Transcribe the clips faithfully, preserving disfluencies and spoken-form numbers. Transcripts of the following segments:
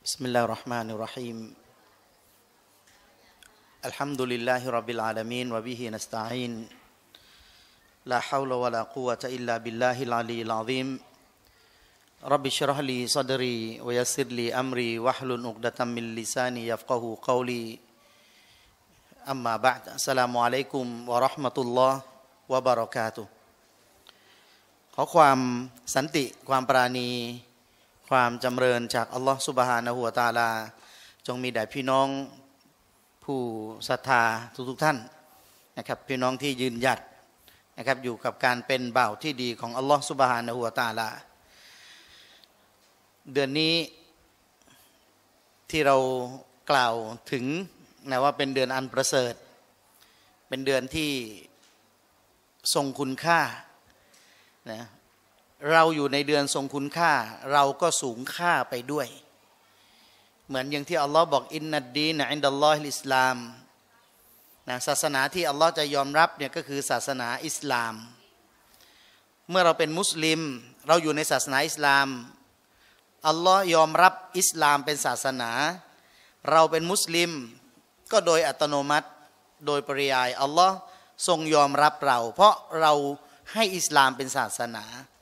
بسم الله الرحمن الرحيم الحمد لله رب العالمين وبه نستعين لا حول ولا قوة إلا بالله العلي العظيم رب اشرح لي صدري ويسر لي أمري واحلل عقدة من لساني يفقهوا قولي أما بعد السلام عليكم ورحمة الله وبركاته ขอความสันติความปราณีความจำเริญจากอัลลอฮฺซุบฮานะฮูวะตะอาลาจงมีแด่พี่น้องผู้ศรัทธาทุกๆท่านนะครับพี่น้องที่ยืนหยัดนะครับอยู่กับการเป็นบ่าวที่ดีของอัลลอฮฺซุบฮานะฮูวะตะอาลาเดือนนี้ที่เรากล่าวถึงนะว่าเป็นเดือนอันประเสริฐเป็นเดือนที่ทรงคุณค่านะเราอยู่ในเดือนทรงคุณค่าเราก็สูงค่าไปด้วยเหมือนอย่างที่อัลลอฮ์บอกอินนัดดีนอินดัลลอฮิลอิสลามนะศาสนาที่อัลลอฮ์จะยอมรับเนี่ยก็คือศาสนาอิสลามเมื่อเราเป็นมุสลิมเราอยู่ในศาสนาอิสลามอัลลอฮ์ยอมรับอิสลามเป็นศาสนาเราเป็นมุสลิมก็โดยอัตโนมัติโดยปริยายอัลลอฮ์ทรงยอมรับเราเพราะเราให้อิสลามเป็นศาสนา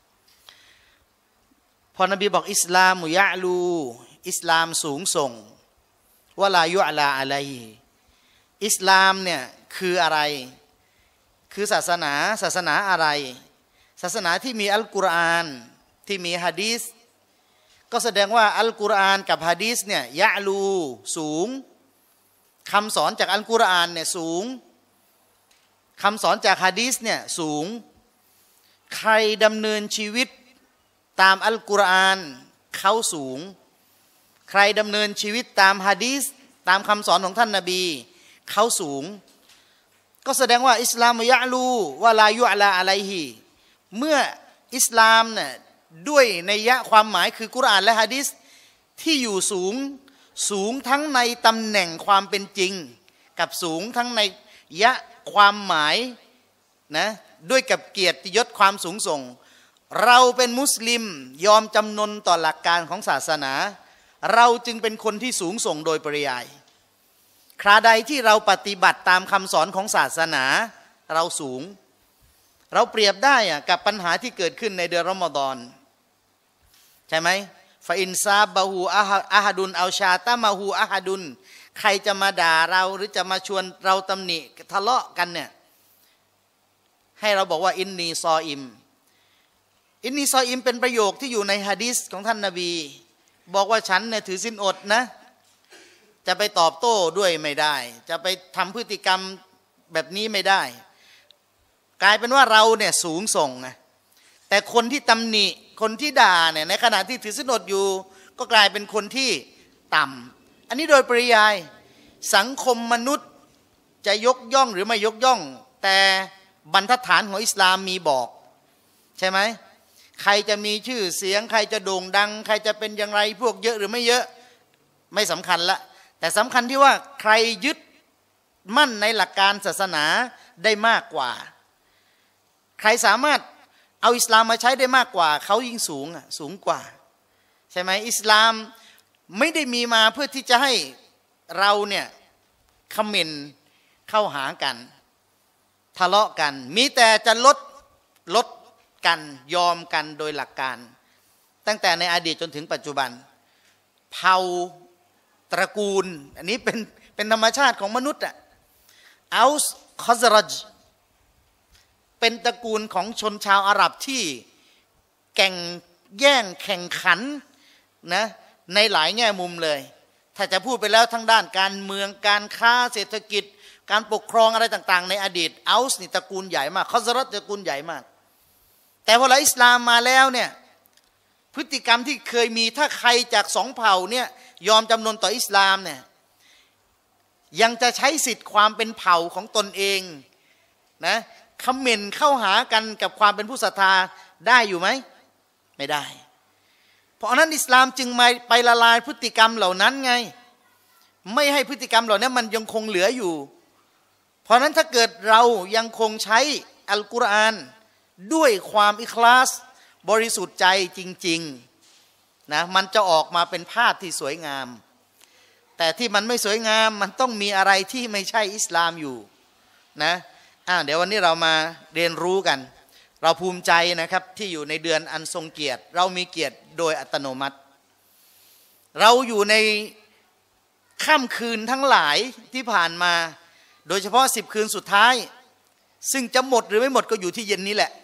พอนบีบอกอิสลามมุยะลูอิสลามสูงส่งวะลายุอะลาอะลัยอิสลามเนี่ยคืออะไรคือศาสนาศาสนาอะไรศาสนาที่มีอัลกุรอานที่มีหะดีษก็แสดงว่าอัลกุรอานกับหะดีษเนี่ยยะลูสูงคำสอนจากอัลกุรอานเนี่ยสูงคำสอนจากหะดีษเนี่ยสูงใครดำเนินชีวิตตามอัลกุรอานเขาสูงใครดำเนินชีวิตตามหะดีษตามคำสอนของท่านนบีเขาสูงก็แสดงว่าอิสลามยะลูวะลายุอะลาอะลัยฮิเมื่ออิสลามเนี่ยด้วยนัยยะความหมายคือกุรอานและหะดีษที่อยู่สูงสูงทั้งในตำแหน่งความเป็นจริงกับสูงทั้งในยะความหมายนะด้วยกับเกียรติยศความสูงส่งเราเป็นมุสลิมยอมจำนนต่อหลักการของศาสนาเราจึงเป็นคนที่สูงส่งโดยปริยายคราใดที่เราปฏิบัติตามคำสอนของศาสนาเราสูงเราเปรียบได้อะกับปัญหาที่เกิดขึ้นในเดือนรอมฎอนใช่ไหมฟาอินซาบะฮูอาฮาดุนอัลชาตะมาฮูอาฮาดุนใครจะมาด่าเราหรือจะมาชวนเราตำหนิทะเลาะกันเนี่ยให้เราบอกว่าอินนีซออิมอินนีซออิมเป็นประโยคที่อยู่ในหะดีษของท่านนบีบอกว่าฉันเนี่ยถือศีลอดนะจะไปตอบโต้ด้วยไม่ได้จะไปทำพฤติกรรมแบบนี้ไม่ได้กลายเป็นว่าเราเนี่ยสูงส่งไงแต่คนที่ตำหนิคนที่ด่าเนี่ยในขณะที่ถือศีลอดอยู่ก็กลายเป็นคนที่ต่ำอันนี้โดยปริยายสังคมมนุษย์จะยกย่องหรือไม่ยกย่องแต่บรรทัดฐานของอิสลามมีบอกใช่ไหมใครจะมีชื่อเสียงใครจะโด่งดังใครจะเป็นอย่างไรพวกเยอะหรือไม่เยอะไม่สำคัญละแต่สำคัญที่ว่าใครยึดมั่นในหลักการศาสนาได้มากกว่าใครสามารถเอาอิสลามมาใช้ได้มากกว่าเขายิ่งสูงอ่ะสูงกว่าใช่ไหมอิสลามไม่ได้มีมาเพื่อที่จะให้เราเนี่ยคอมเมนต์เข้าหากันทะเลาะกันมีแต่จะลดลดกันยอมกันโดยหลักการตั้งแต่ในอดีตจนถึงปัจจุบันเผ่าตระกูลอันนี้เป็นเป็นธรรมชาติของมนุษย์อะอัลส์คอซรัจเป็นตระกูลของชนชาวอาหรับที่แข่งแย่งแข่งขันนะในหลายแง่มุมเลยถ้าจะพูดไปแล้วทั้งด้านการเมืองการค้าเศรษฐกิจการปกครองอะไรต่างๆในอดีตอัลส์นี่ตระกูลใหญ่มากคอซรัจตระกูลใหญ่มากแต่พอหลังอิสลามมาแล้วเนี่ยพฤติกรรมที่เคยมีถ้าใครจากสองเผ่าเนี่ยยอมจำนนต่ออิสลามเนี่ยยังจะใช้สิทธิ์ความเป็นเผ่าของตนเองนะคอมเมนต์เข้าหากันกับความเป็นผู้ศรัทธาได้อยู่ไหมไม่ได้เพราะนั้นอิสลามจึงมาไปละลายพฤติกรรมเหล่านั้นไงไม่ให้พฤติกรรมเหล่านี้มันยังคงเหลืออยู่เพราะนั้นถ้าเกิดเรายังคงใช้อัลกุรอานด้วยความอิคลาสบริสุทธิ์ใจจริงนะมันจะออกมาเป็นภาพที่สวยงามแต่ที่มันไม่สวยงามมันต้องมีอะไรที่ไม่ใช่อิสลามอยู่นะอ่าเดี๋ยววันนี้เรามาเรียนรู้กันเราภูมิใจนะครับที่อยู่ในเดือนอันทรงเกียรติเรามีเกียรติโดยอัตโนมัติเราอยู่ในค่ำคืนทั้งหลายที่ผ่านมาโดยเฉพาะสิบคืนสุดท้ายซึ่งจะหมดหรือไม่หมดก็อยู่ที่เย็นนี้แหละ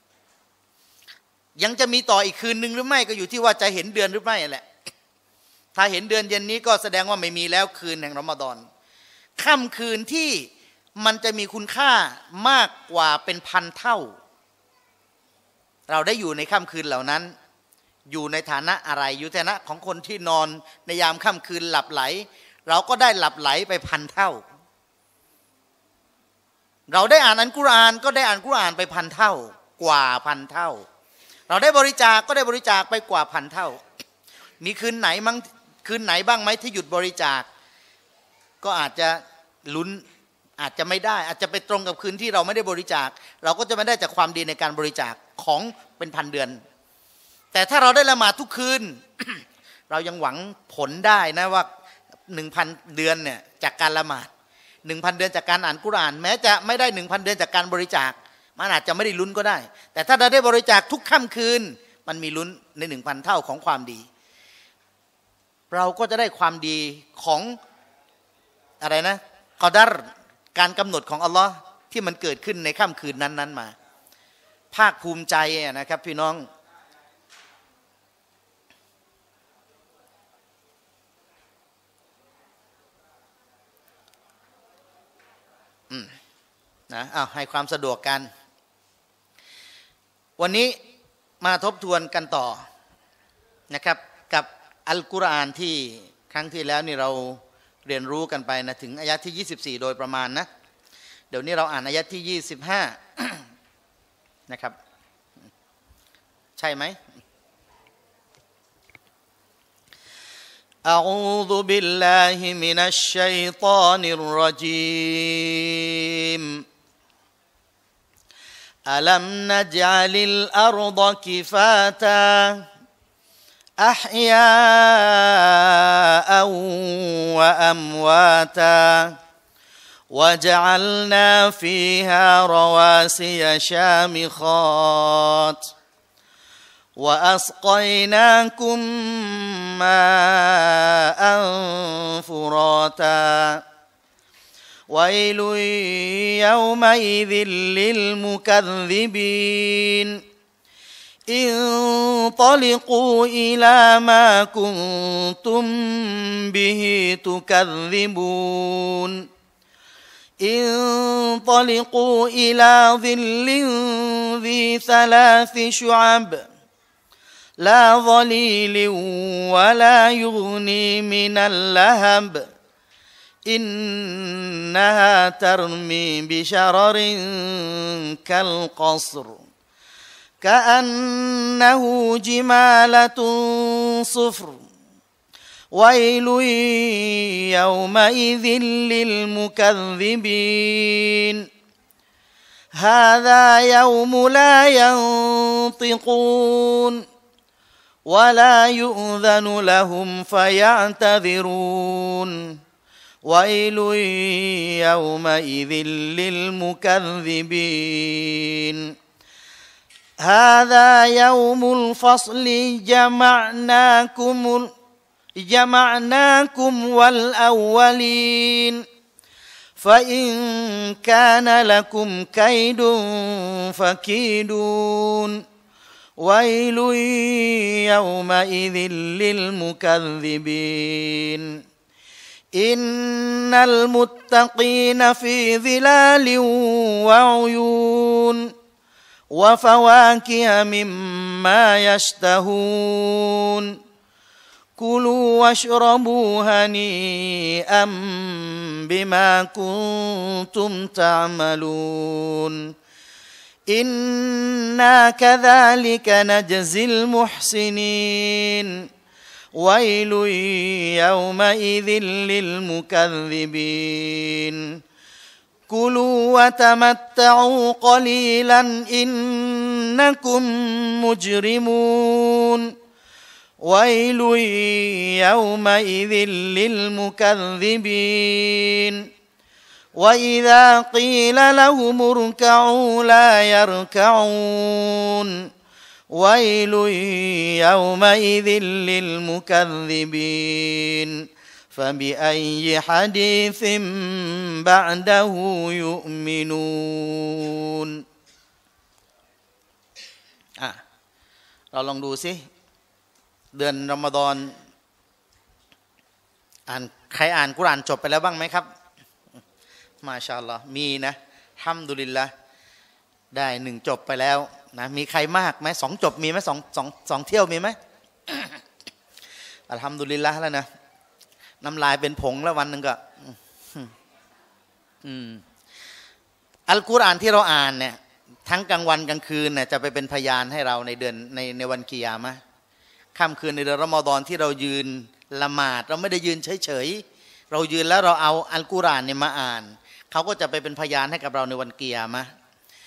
ยังจะมีต่ออีกคืนนึงหรือไม่ก็อยู่ที่ว่าจะเห็นเดือนหรือไม่แหละถ้าเห็นเดือนเย็นนี้ก็แสดงว่าไม่มีแล้วคืนแห่งรอมฎอนค่ำคืนที่มันจะมีคุณค่ามากกว่าเป็นพันเท่าเราได้อยู่ในค่ำคืนเหล่านั้นอยู่ในฐานะอะไรอยู่ฐานะของคนที่นอนในยามค่ำคืนหลับไหลเราก็ได้หลับไหลไปพันเท่าเราได้อ่านอัลกุรอานก็ได้อ่านกุรอานไปพันเท่ากว่าพันเท่าเราได้บริจาคก็ได้บริจาคไปกว่าพันเท่ามีคืนไหนมั้งคืนไหนบ้างไหมที่หยุดบริจาคก็อาจจะลุ้นอาจจะไม่ได้อาจจะไปตรงกับคืนที่เราไม่ได้บริจาคเราก็จะไม่ได้จากความดีในการบริจาคของเป็นพันเดือนแต่ถ้าเราได้ละหมาดทุกคืน เรายังหวังผลได้นะว่าหนึ่งพันเดือนเนี่ยจากการละหมาดหนึ่งพันเดือนจากการอ่านกุรอานแม้จะไม่ได้หนึ่งพันเดือนจากการบริจาคมันอาจจะไม่ได้ลุ้นก็ได้แต่ถ้าเราได้บริจาคทุกค่ำคืนมันมีลุ้นในหนึ่งพันเท่าของความดีเราก็จะได้ความดีของอะไรนะกอดัรการกำหนดของอัลลอฮ์ที่มันเกิดขึ้นในค่ำคืนนั้นๆมาภาคภูมิใจนะครับพี่น้องอืมนะอ้าวให้ความสะดวกกันวันนี้มาทบทวนกันต่อนะครับกับอัลกุรอานที่ครั้งที่แล้วนี่เราเรียนรู้กันไปนะถึงอายะที่ยี่สิบสี่โดยประมาณนะเดี๋ยวนี้เราอ่านอายะที่ยี่สิบห้า นะครับใช่ไหม أعوذ بالله من الشيطان الرجيم ألم نجعل الأرض كفاتا أحياء وأمواتا وجعلنا فيها رواسي شامخات وأسقيناكم ماء فراتا ويل يومئذ للمكذبين انطلقوا إلى ما كنتم به تكذبون انطلقوا إلى ظل ذي ثلاث شعب لا ظليل ولا يغني من اللهب إنها ترمي بشرر كالقصر كأنه جمالة صفر ويل يومئذ للمكذبين هذا يوم لا ينطقون ولا يؤذن لهم فيعتذرون ويل يومئذ للمكذبين هذا يوم الفصل جمعناكم جمعناكم والأولين فإن كان لكم كيد فكيدون ويل يومئذ للمكذبين إن المتقين في ظلال وعيون وفواكه مما يشتهون كلوا واشربوا هنيئا بما كنتم تعملون إنا كذلك نجزي المحسنين ويل يومئذ للمكذبين كلوا وتمتعوا قليلا إنكم مجرمون ويل يومئذ للمكذبين وإذا قيل لهم اركعوا لا يركعون ويل يومئذ للمكذبين فبأي حديث بعده يؤمنون อ่ะเราลองดูสิเดือนรอมฎอนอ่านใครอ่านกุรอานจบไปแล้วบ้างไหมครับมาชาอัลลอฮ์มีนะฮัมดุลิลละได้หนึ่งจบไปแล้วนะมีใครมากไหมสองจบมีไหมสองสองสองเที่ยวมีไหม อัลฮัมดุลิลละแล้วนะน้ำลายเป็นผงแล้ววันหนึ่งก็อืมอัลกุรอานที่เราอ่านเนี่ยทั้งกลางวันกลางคืนเนี่ยจะไปเป็นพยานให้เราในเดือนในในวันกิยามะห์ค่ำคืนในเดือนรอมฎอนที่เรายืนละหมาดเราไม่ได้ยืนเฉยๆเรายืนแล้วเราเอาอัลกุรอานเนี่ยมาอ่านเขาก็จะไปเป็นพยานให้กับเราในวันกิยามะห์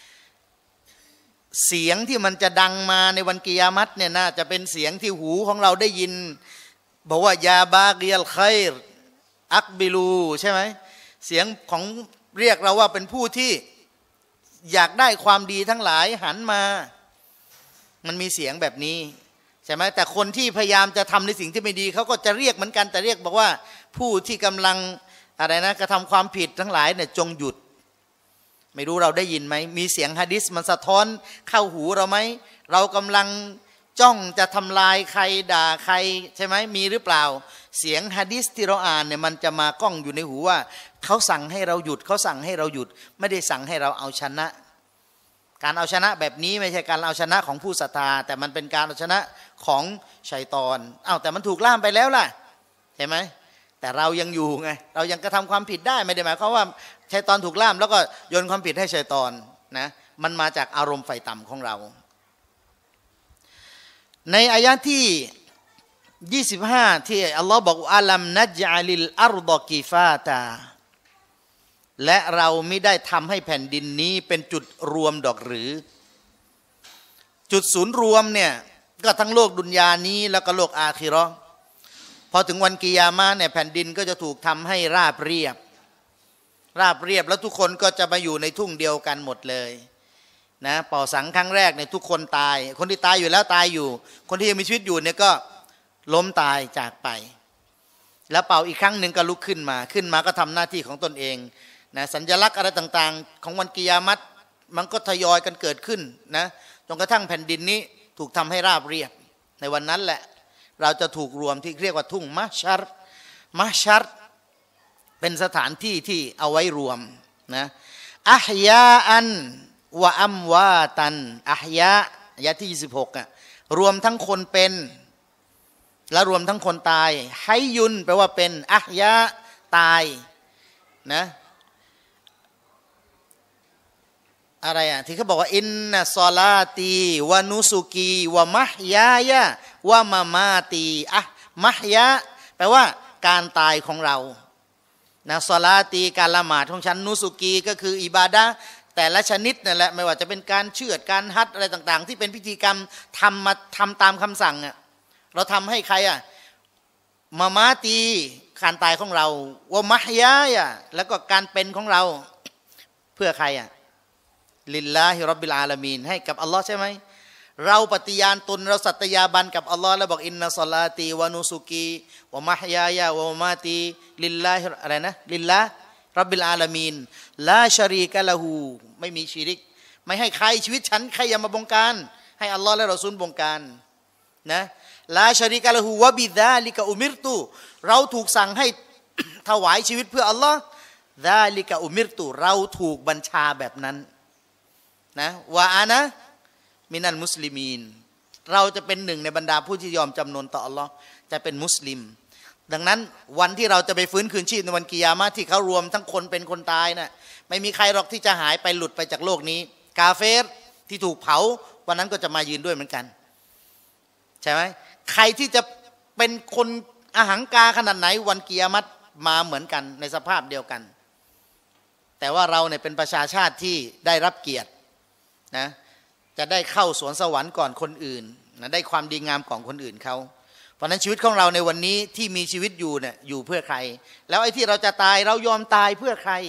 เสียงที่มันจะดังมาในวันกิยามัตเนี่ยน่าจะเป็นเสียงที่หูของเราได้ยินบอกว่ายาบากิยัลไครอักบิลูใช่ไหมเสียงของเรียกเราว่าเป็นผู้ที่อยากได้ความดีทั้งหลายหันมามันมีเสียงแบบนี้ใช่ไหมแต่คนที่พยายามจะทำในสิ่งที่ไม่ดีเขาก็จะเรียกเหมือนกันแต่เรียกบอกว่าผู้ที่กำลังอะไรนะกระทำความผิดทั้งหลายเนี่ยจงหยุดไม่รู้เราได้ยินไหมมีเสียงหะดีษมันสะท้อนเข้าหูเราไหมเรากำลังจ้องจะทำลายใครด่าใครใช่ไหมมีหรือเปล่าเสียงหะดีษที่เราอ่านเนี่ยมันจะมาก้องอยู่ในหูว่าเขาสั่งให้เราหยุดเขาสั่งให้เราหยุดไม่ได้สั่งให้เราเอาชนะการเอาชนะแบบนี้ไม่ใช่การเอาชนะของผู้ศรัทธาแต่มันเป็นการเอาชนะของชัยฏอนอ้าวแต่มันถูกล่ามไปแล้วล่ะเห็นไหมแต่เรายังอยู่ไงเรายังกระทำความผิดได้ไม่ได้หมายความว่าชัยฏอนถูกล่ามแล้วก็โยนความผิดให้ชัยฏอนนะมันมาจากอารมณ์ไฟต่ำของเราในอายะที่ยี่สิบห้าที่อัลลอฮ์บอกอัลัมนัจอะลิลอัรฎอกิฟาตาและเราไม่ได้ทำให้แผ่นดินนี้เป็นจุดรวมดอกหรือจุดศูนย์รวมเนี่ยก็ทั้งโลกดุนยานี้แล้วก็โลกอาคิเราะห์พอถึงวันกิยามะห์เนี่ยแผ่นดินก็จะถูกทำให้ราบเรียบราบเรียบแล้วทุกคนก็จะมาอยู่ในทุ่งเดียวกันหมดเลยนะเป่าสังครั้งแรกเนี่ยทุกคนตายคนที่ตายอยู่แล้วตายอยู่คนที่ยังมีชีวิตอยู่เนี่ยก็ล้มตายจากไปแล้วเป่าอีกครั้งหนึ่งก็ลุกขึ้นมาขึ้นมาก็ทำหน้าที่ของตนเองนะสัญลักษณ์อะไรต่างๆของวันกิยามะห์มันก็ทยอยกันเกิดขึ้นนะจนกระทั่งแผ่นดินนี้ถูกทำให้ราบเรียบในวันนั้นแหละเราจะถูกรวมที่เรียกว่าทุ่งมะชัรมะชัรเป็นสถานที่ที่เอาไว้รวมนะอัฮยาอันวะอัมวาตันอัฮยะอายะที่ยี่สิบหกอ่ะรวมทั้งคนเป็นและรวมทั้งคนตายไฮยุนแปลว่าเป็นอัฮยะตายนะอะไรอ่ะที่เขาบอกว่าอินนัสซอลาตีวะนุสุกีวะมะฮยายะวะมามาตีอะมะฮยะแปลว่าการตายของเรานะซอลาตีการละหมาดของฉันนุสุกีก็คืออิบาดะห์แต่ละชนิดนั่นแหละไม่ว่าจะเป็นการเชือดการฮัจญ์อะไรต่างๆที่เป็นพิธีกรรมทำมาทำตามคำสั่งอ่ะเราทำให้ใครอ่ะมามาตีการตายของเราวะมะฮยายะแล้วก็การเป็นของเราเพื่อใครอ่ะลิลลาฮิร็อบบิลอาลามีนให้กับอัลลอฮ์ใช่ไหมเราปฏิญาณตนเราสัตยาบันกับอัลลอฮ์แล้วบอกอินนัสซอลาตีวะนุสุกีวะมะฮยายะวะมาตีลิลลาฮิอะไรนะลิลลาร็อบบิลอาลามีนลาชะรีกะละฮูไม่มีชิริกไม่ให้ใครชีวิตฉันใครอย่ามาบงการให้อัลลอฮ์และรอซูลบงการนะลาชะรีกะละฮูวะบิซาลิกะอุมิรตุเราถูกสั่งให้ ถวายชีวิตเพื่ออัลลอฮ์ซาลิกะอุมิรตุเราถูกบัญชาแบบนั้นนะวะอานะมินัลมุสลิมีนเราจะเป็นหนึ่งในบรรดาผู้ที่ยอมจำนนต่ออัลลอฮ์จะเป็นมุสลิมดังนั้นวันที่เราจะไปฟื้นคืนชีพในวันกิยามะห์ที่เขารวมทั้งคนเป็นคนตายนะ่ะไม่มีใครหรอกที่จะหายไปหลุดไปจากโลกนี้กาเฟรที่ถูกเผาวันนั้นก็จะมายืนด้วยเหมือนกันใช่ไหมใครที่จะเป็นคนอหังการขนาดไหนวันกิยามะห์มาเหมือนกันในสภาพเดียวกันแต่ว่าเราเนี่ยเป็นประชาชาติที่ได้รับเกียรตินะจะได้เข้าสวนสวรรค์ก่อนคนอื่นนะได้ความดีงามก่อนคนอื่นเขาเพราะนั้นชีวิตของเราในวันนี้ที่มีชีวิตอยู่เนี่ยอยู่เพื่อใครแล้วไอ้ที่เราจะตายเรายอมตายเพื่อใคร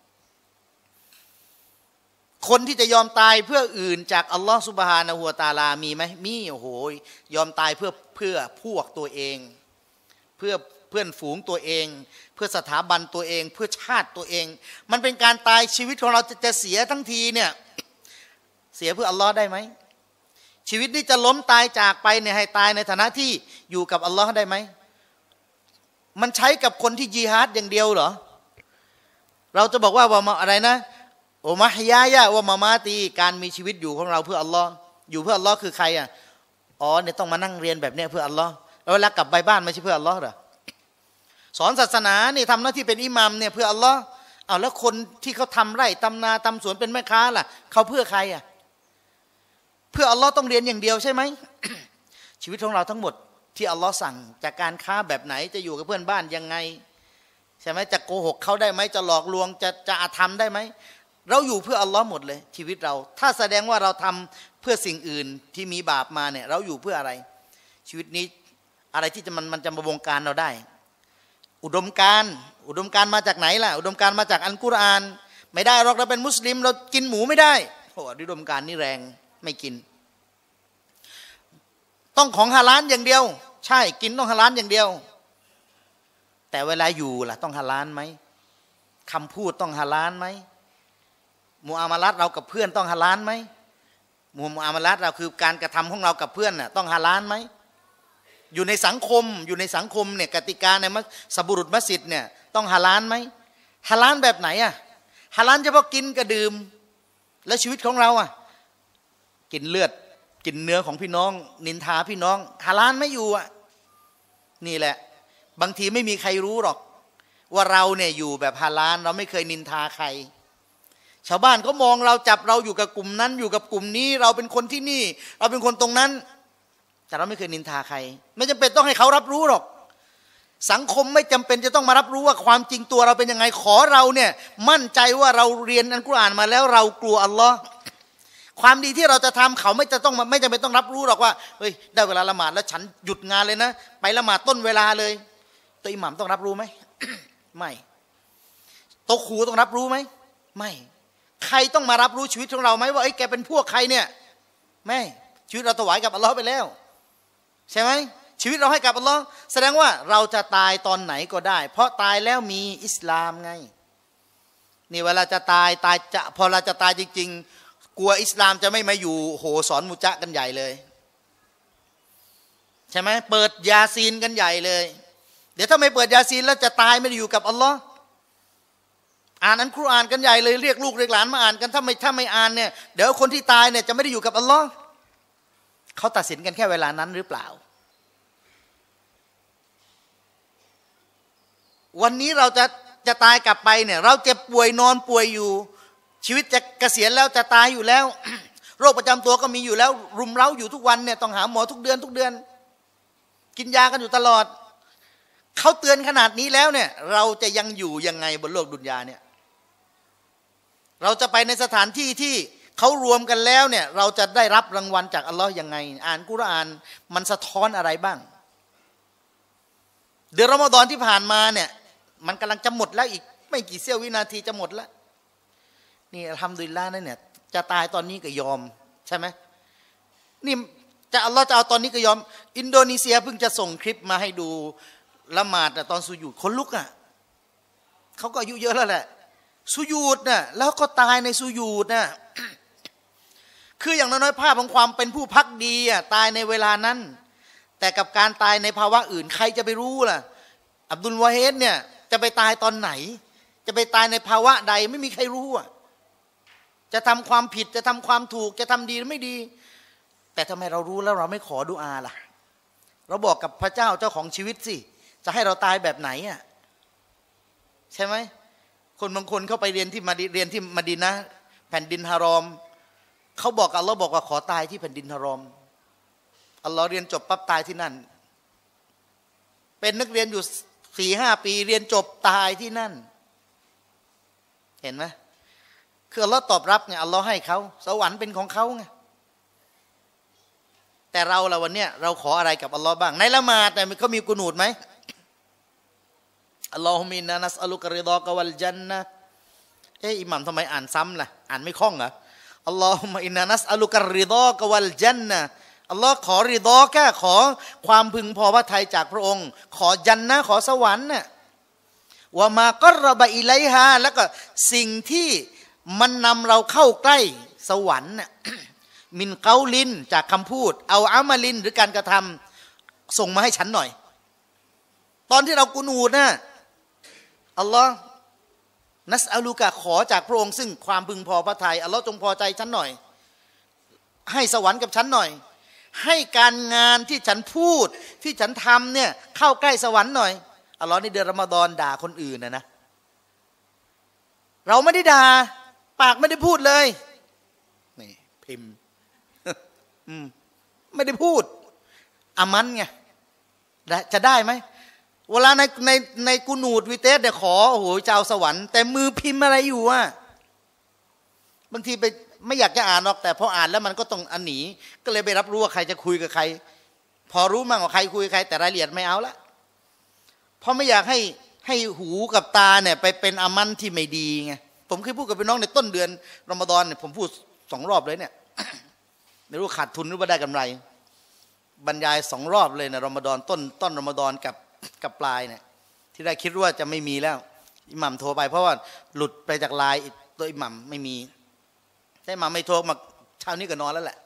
คนที่จะยอมตายเพื่ออื่นจากอัลลอฮฺซุบฮานะฮูวะตะอาลามีไหมมีโอ้โหยอมตายเพื่อเพื่อพวกตัวเองเพื่อเพื่อนฝูงตัวเองเพื่อสถาบันตัวเองเพื่อชาติตัวเองมันเป็นการตายชีวิตของเราจะจะเสียทั้งทีเนี่ยเสียเพื่ออัลลอฮ์ได้ไหมชีวิตนี้จะล้มตายจากไปเนี่ยให้ตายในฐานะที่อยู่กับอัลลอฮ์ได้ไหมมันใช้กับคนที่ญิฮาดอย่างเดียวเหรอเราจะบอกว่าว่าอะไรนะโอมะฮยายะว่ามามาตีการมีชีวิตอยู่ของเราเพื่ออัลลอฮ์อยู่เพื่ออัลลอฮ์คือใครอ่ะอ๋อเนี่ยต้องมานั่งเรียนแบบเนี้ยเพื่ออัลลอฮ์แล้วเวลากลับไปบ้านไม่ใช่เพื่ออัลลอฮ์เหรอสอนศาสนาเนี่ยทำหน้าที่เป็นอิหมัมเนี่ยเพื่ออัลลอฮ์เอาแล้วคนที่เขาทำไร่ทำนาทำสวนเป็นแม่ค้าล่ะเขาเพื่อใครอ่ะเพื่ออัลลอฮ์ต้องเรียนอย่างเดียวใช่ไหม ชีวิตของเราทั้งหมดที่อัลลอฮ์สั่งจากการค้าแบบไหนจะอยู่กับเพื่อนบ้านยังไงใช่ไหมจะโกหกเขาได้ไหมจะหลอกลวงจะจะอาธรรมได้ไหมเราอยู่เพื่ออัลลอฮ์หมดเลยชีวิตเราถ้าแสดงว่าเราทำเพื่อสิ่งอื่นที่มีบาปมาเนี่ยเราอยู่เพื่ออะไรชีวิตนี้อะไรที่จะมันมันจะมาบงการเราได้อุดมการอุดมการมาจากไหนล่ะอุดมการมาจากอัลกุรอานไม่ได้หรอกเราเป็นมุสลิมเรากินหมูไม่ได้โอ้อุดมการนี่แรงไม่กินต้องของฮาลาลอย่างเดียวใช่กินต้องฮาลาลอย่างเดียวแต่เวลาอยู่ล่ะต้องฮาลาลไหมคำพูดต้องฮาลาลไหมมุอามาลัตเรากับเพื่อนต้องฮาลาลไหมมุอามาลัตเราคือการกระทำของเรากับเพื่อนน่ะต้องฮาลาลไหมอยู่ในสังคมอยู่ในสังคมเนี่ยกติกาในมัสบุรุษมัสยิดเนี่ยต้องฮาลาลไหมฮาลาลแบบไหนอะฮาลาลเฉพาะกินกับดื่มแล้วชีวิตของเราอะกินเลือดกินเนื้อของพี่น้องนินทาพี่น้องฮาลาลไม่อยู่อะนี่แหละบางทีไม่มีใครรู้หรอกว่าเราเนี่ยอยู่แบบฮาลาลเราไม่เคยนินทาใครชาวบ้านเขามองเราจับเราอยู่กับกลุ่มนั้นอยู่กับกลุ่มนี้เราเป็นคนที่นี่เราเป็นคนตรงนั้นแต่เราไม่เคยนินทาใครไม่จำเป็นต้องให้เขารับรู้หรอกสังคมไม่จำเป็นจะต้องมารับรู้ว่าความจริงตัวเราเป็นยังไงขอเราเนี่ยมั่นใจว่าเราเรียนอัลกุรอานมาแล้วเรากลัวอัลลอฮ์ความดีที่เราจะทำเขาไม่จะต้องไม่จำเป็นต้องรับรู้หรอกว่าเฮ้ยได้เวลาละหมาดแล้วฉันหยุดงานเลยนะไปละหมาดต้นเวลาเลยตัวอิหม่ามต้องรับรู้ไหม ไม่โต๊ะครูต้องรับรู้ไหมไม่ใครต้องมารับรู้ชีวิตของเราไหมว่าไอ้แกเป็นพวกใครเนี่ยไม่ชีวิตเราถวายกับอัลลอฮ์ไปแล้วใช่ไหมชีวิตเราให้กับอัลลอฮ์แสดงว่าเราจะตายตอนไหนก็ได้เพราะตายแล้วมีอิสลามไงนี่เวลาจะตายตายจะพอเราจะตายจริงๆกลัวอิสลามจะไม่มาอยู่โหสอนมุจะกันใหญ่เลยใช่ไหมเปิดยาซีนกันใหญ่เลยเดี๋ยวถ้าไม่เปิดยาซีนแล้วจะตายไม่ได้อยู่กับอัลลอฮ์อ่านอัลกุรอานกันใหญ่เลยเรียกลูกเรียกหลานมาอ่านกันถ้าไม่ถ้าไม่อ่านเนี่ยเดี๋ยวคนที่ตายเนี่ยจะไม่ได้อยู่กับอัลลอฮ์เขาตัดสินกันแค่เวลานั้นหรือเปล่าวันนี้เราจะจะตายกลับไปเนี่ยเราเจ็บป่วยนอนป่วยอยู่ชีวิตจะเกษียณแล้วจะตายอยู่แล้ว โรคประจำตัวก็มีอยู่แล้วรุมเร้าอยู่ทุกวันเนี่ยต้องหาหมอทุกเดือนทุกเดือนกินยากันอยู่ตลอดเขาเตือนขนาดนี้แล้วเนี่ยเราจะยังอยู่ยังไงบนโลกดุนยาเนี่ยเราจะไปในสถานที่ที่เขารวมกันแล้วเนี่ยเราจะได้รับรางวัลจากอัลลอฮ์ยังไงอ่านกุรอานมันสะท้อนอะไรบ้างเดือนรอมฎอนที่ผ่านมาเนี่ยมันกำลังจะหมดแล้วอีกไม่กี่เสี้ยววินาทีจะหมดแล้วนี่อัลฮัมดุลิลลาห์นั่นเนี่ยจะตายตอนนี้ก็ยอมใช่ไหมนี่จะอัลลอฮ์จะเอาตอนนี้ก็ยอมอินโดนีเซียเพิ่งจะส่งคลิปมาให้ดูละหมาดตอนสุญูดคนลุกอ่ะเขาก็อายุเยอะแล้วแหละสุญูดน่ะแล้วก็ตายในสุญูดน่ะ คืออย่างน้อยๆภาพของความเป็นผู้พักดีอ่ะตายในเวลานั้นแต่กับการตายในภาวะอื่นใครจะไปรู้ล่ะอับดุลวาเฮดเนี่ยจะไปตายตอนไหนจะไปตายในภาวะใดไม่มีใครรู้อ่ะจะทำความผิดจะทำความถูกจะทำดีหรือไม่ดีแต่ทำไมเรารู้แล้วเราไม่ขอดุอาล่ะเราบอกกับพระเจ้าเจ้าของชีวิตสิจะให้เราตายแบบไหนอ่ะใช่ไหมคนบางคนเข้าไปเรียนที่มาเรียนที่มะดีนะห์แผ่นดินฮารอมเขาบอกอัลลอฮ์บอกว่าขอตายที่แผ่นดินฮารอมอัลลอฮ์เรียนจบปั๊บตายที่นั่นเป็นนักเรียนอยู่สี่ห้าปีเรียนจบตายที่นั่นเห็นไหมคืออัลลอฮ์ตอบรับไงอัลลอฮ์ให้เขาสวรรค์เป็นของเขาไงแต่เราละวันเนี้ยเราขออะไรกับอัลลอฮ์บ้างในละหมาดเนี่ยเขามีกุนูดไหมอัลลอฮุมินนานัสอัลุกะริฎอกะวัลจันนะเอ๊ะอิหมัมทำไมอ่านซ้ำล่ะอ่านไม่คล่องเหรออัลลอฮุมะอินนานัสอัลุกะริฎอกะวัลจันนะอัลลอฮ์ขอริฎอแค่ขอความพึงพอพระทัยจากพระองค์ขอจันนะขอสวรรค์น่ะวะมากัรบะอิไลฮาแล้วก็สิ่งที่มันนำเราเข้าใกล้สวรรค์น่ะมินเกาลินจากคำพูดเอาอามาลินหรือการกระทำส่งมาให้ฉันหน่อยตอนที่เรากุนูดนะอัลลอฮ์นัสอัลูกะขอจากพระองค์ซึ่งความพึงพอพระทัยอัลลอฮ์จงพอใจฉันหน่อยให้สวรรค์กับฉันหน่อยให้การงานที่ฉันพูดที่ฉันทำเนี่ยเข้าใกล้สวรรค์หน่อยอัลลอฮ์ในเดือนรอมฎอนด่าคนอื่นนะนะเราไม่ได้ด่าปากไม่ได้พูดเลยนี่พิมพ์ไม่ได้พูดอามันไงจะได้ไหมเวลาในในในกุนูดวิเตสเนี่ยขอโอ้โหเจ้าสวรรค์แต่มือพิมพ์อะไรอยู่อ่ะบางทีไปไม่อยากจะอ่านหรอกแต่พออ่านแล้วมันก็ต้องอันหนีก็เลยไปรับรู้ว่าใครจะคุยกับใครพอรู้มั่งว่าใครคุยกับใครแต่รายละเอียดไม่เอาละเพราะไม่อยากให้ให้หูกับตาเนี่ยไปเป็นอามันที่ไม่ดีไงผมเคยพูดกับพี่น้องในต้นเดือนรอมฎอนเนี่ยผมพูดสองรอบเลยเนี่ยไม่รู้ขาดทุนหรือว่าได้กำไรบรรยายสองรอบเลยนะรอมฎอนต้นต้นรอมฎอนกับกับปลายเนี่ยที่ได้คิดว่าจะไม่มีแล้วอิหมัมโทรไปเพราะว่าหลุดไปจากไลน์ตัวอิหมัมไม่มีได้มาไม่โทรมาเช้านี้ก็นอนแล้วแหละ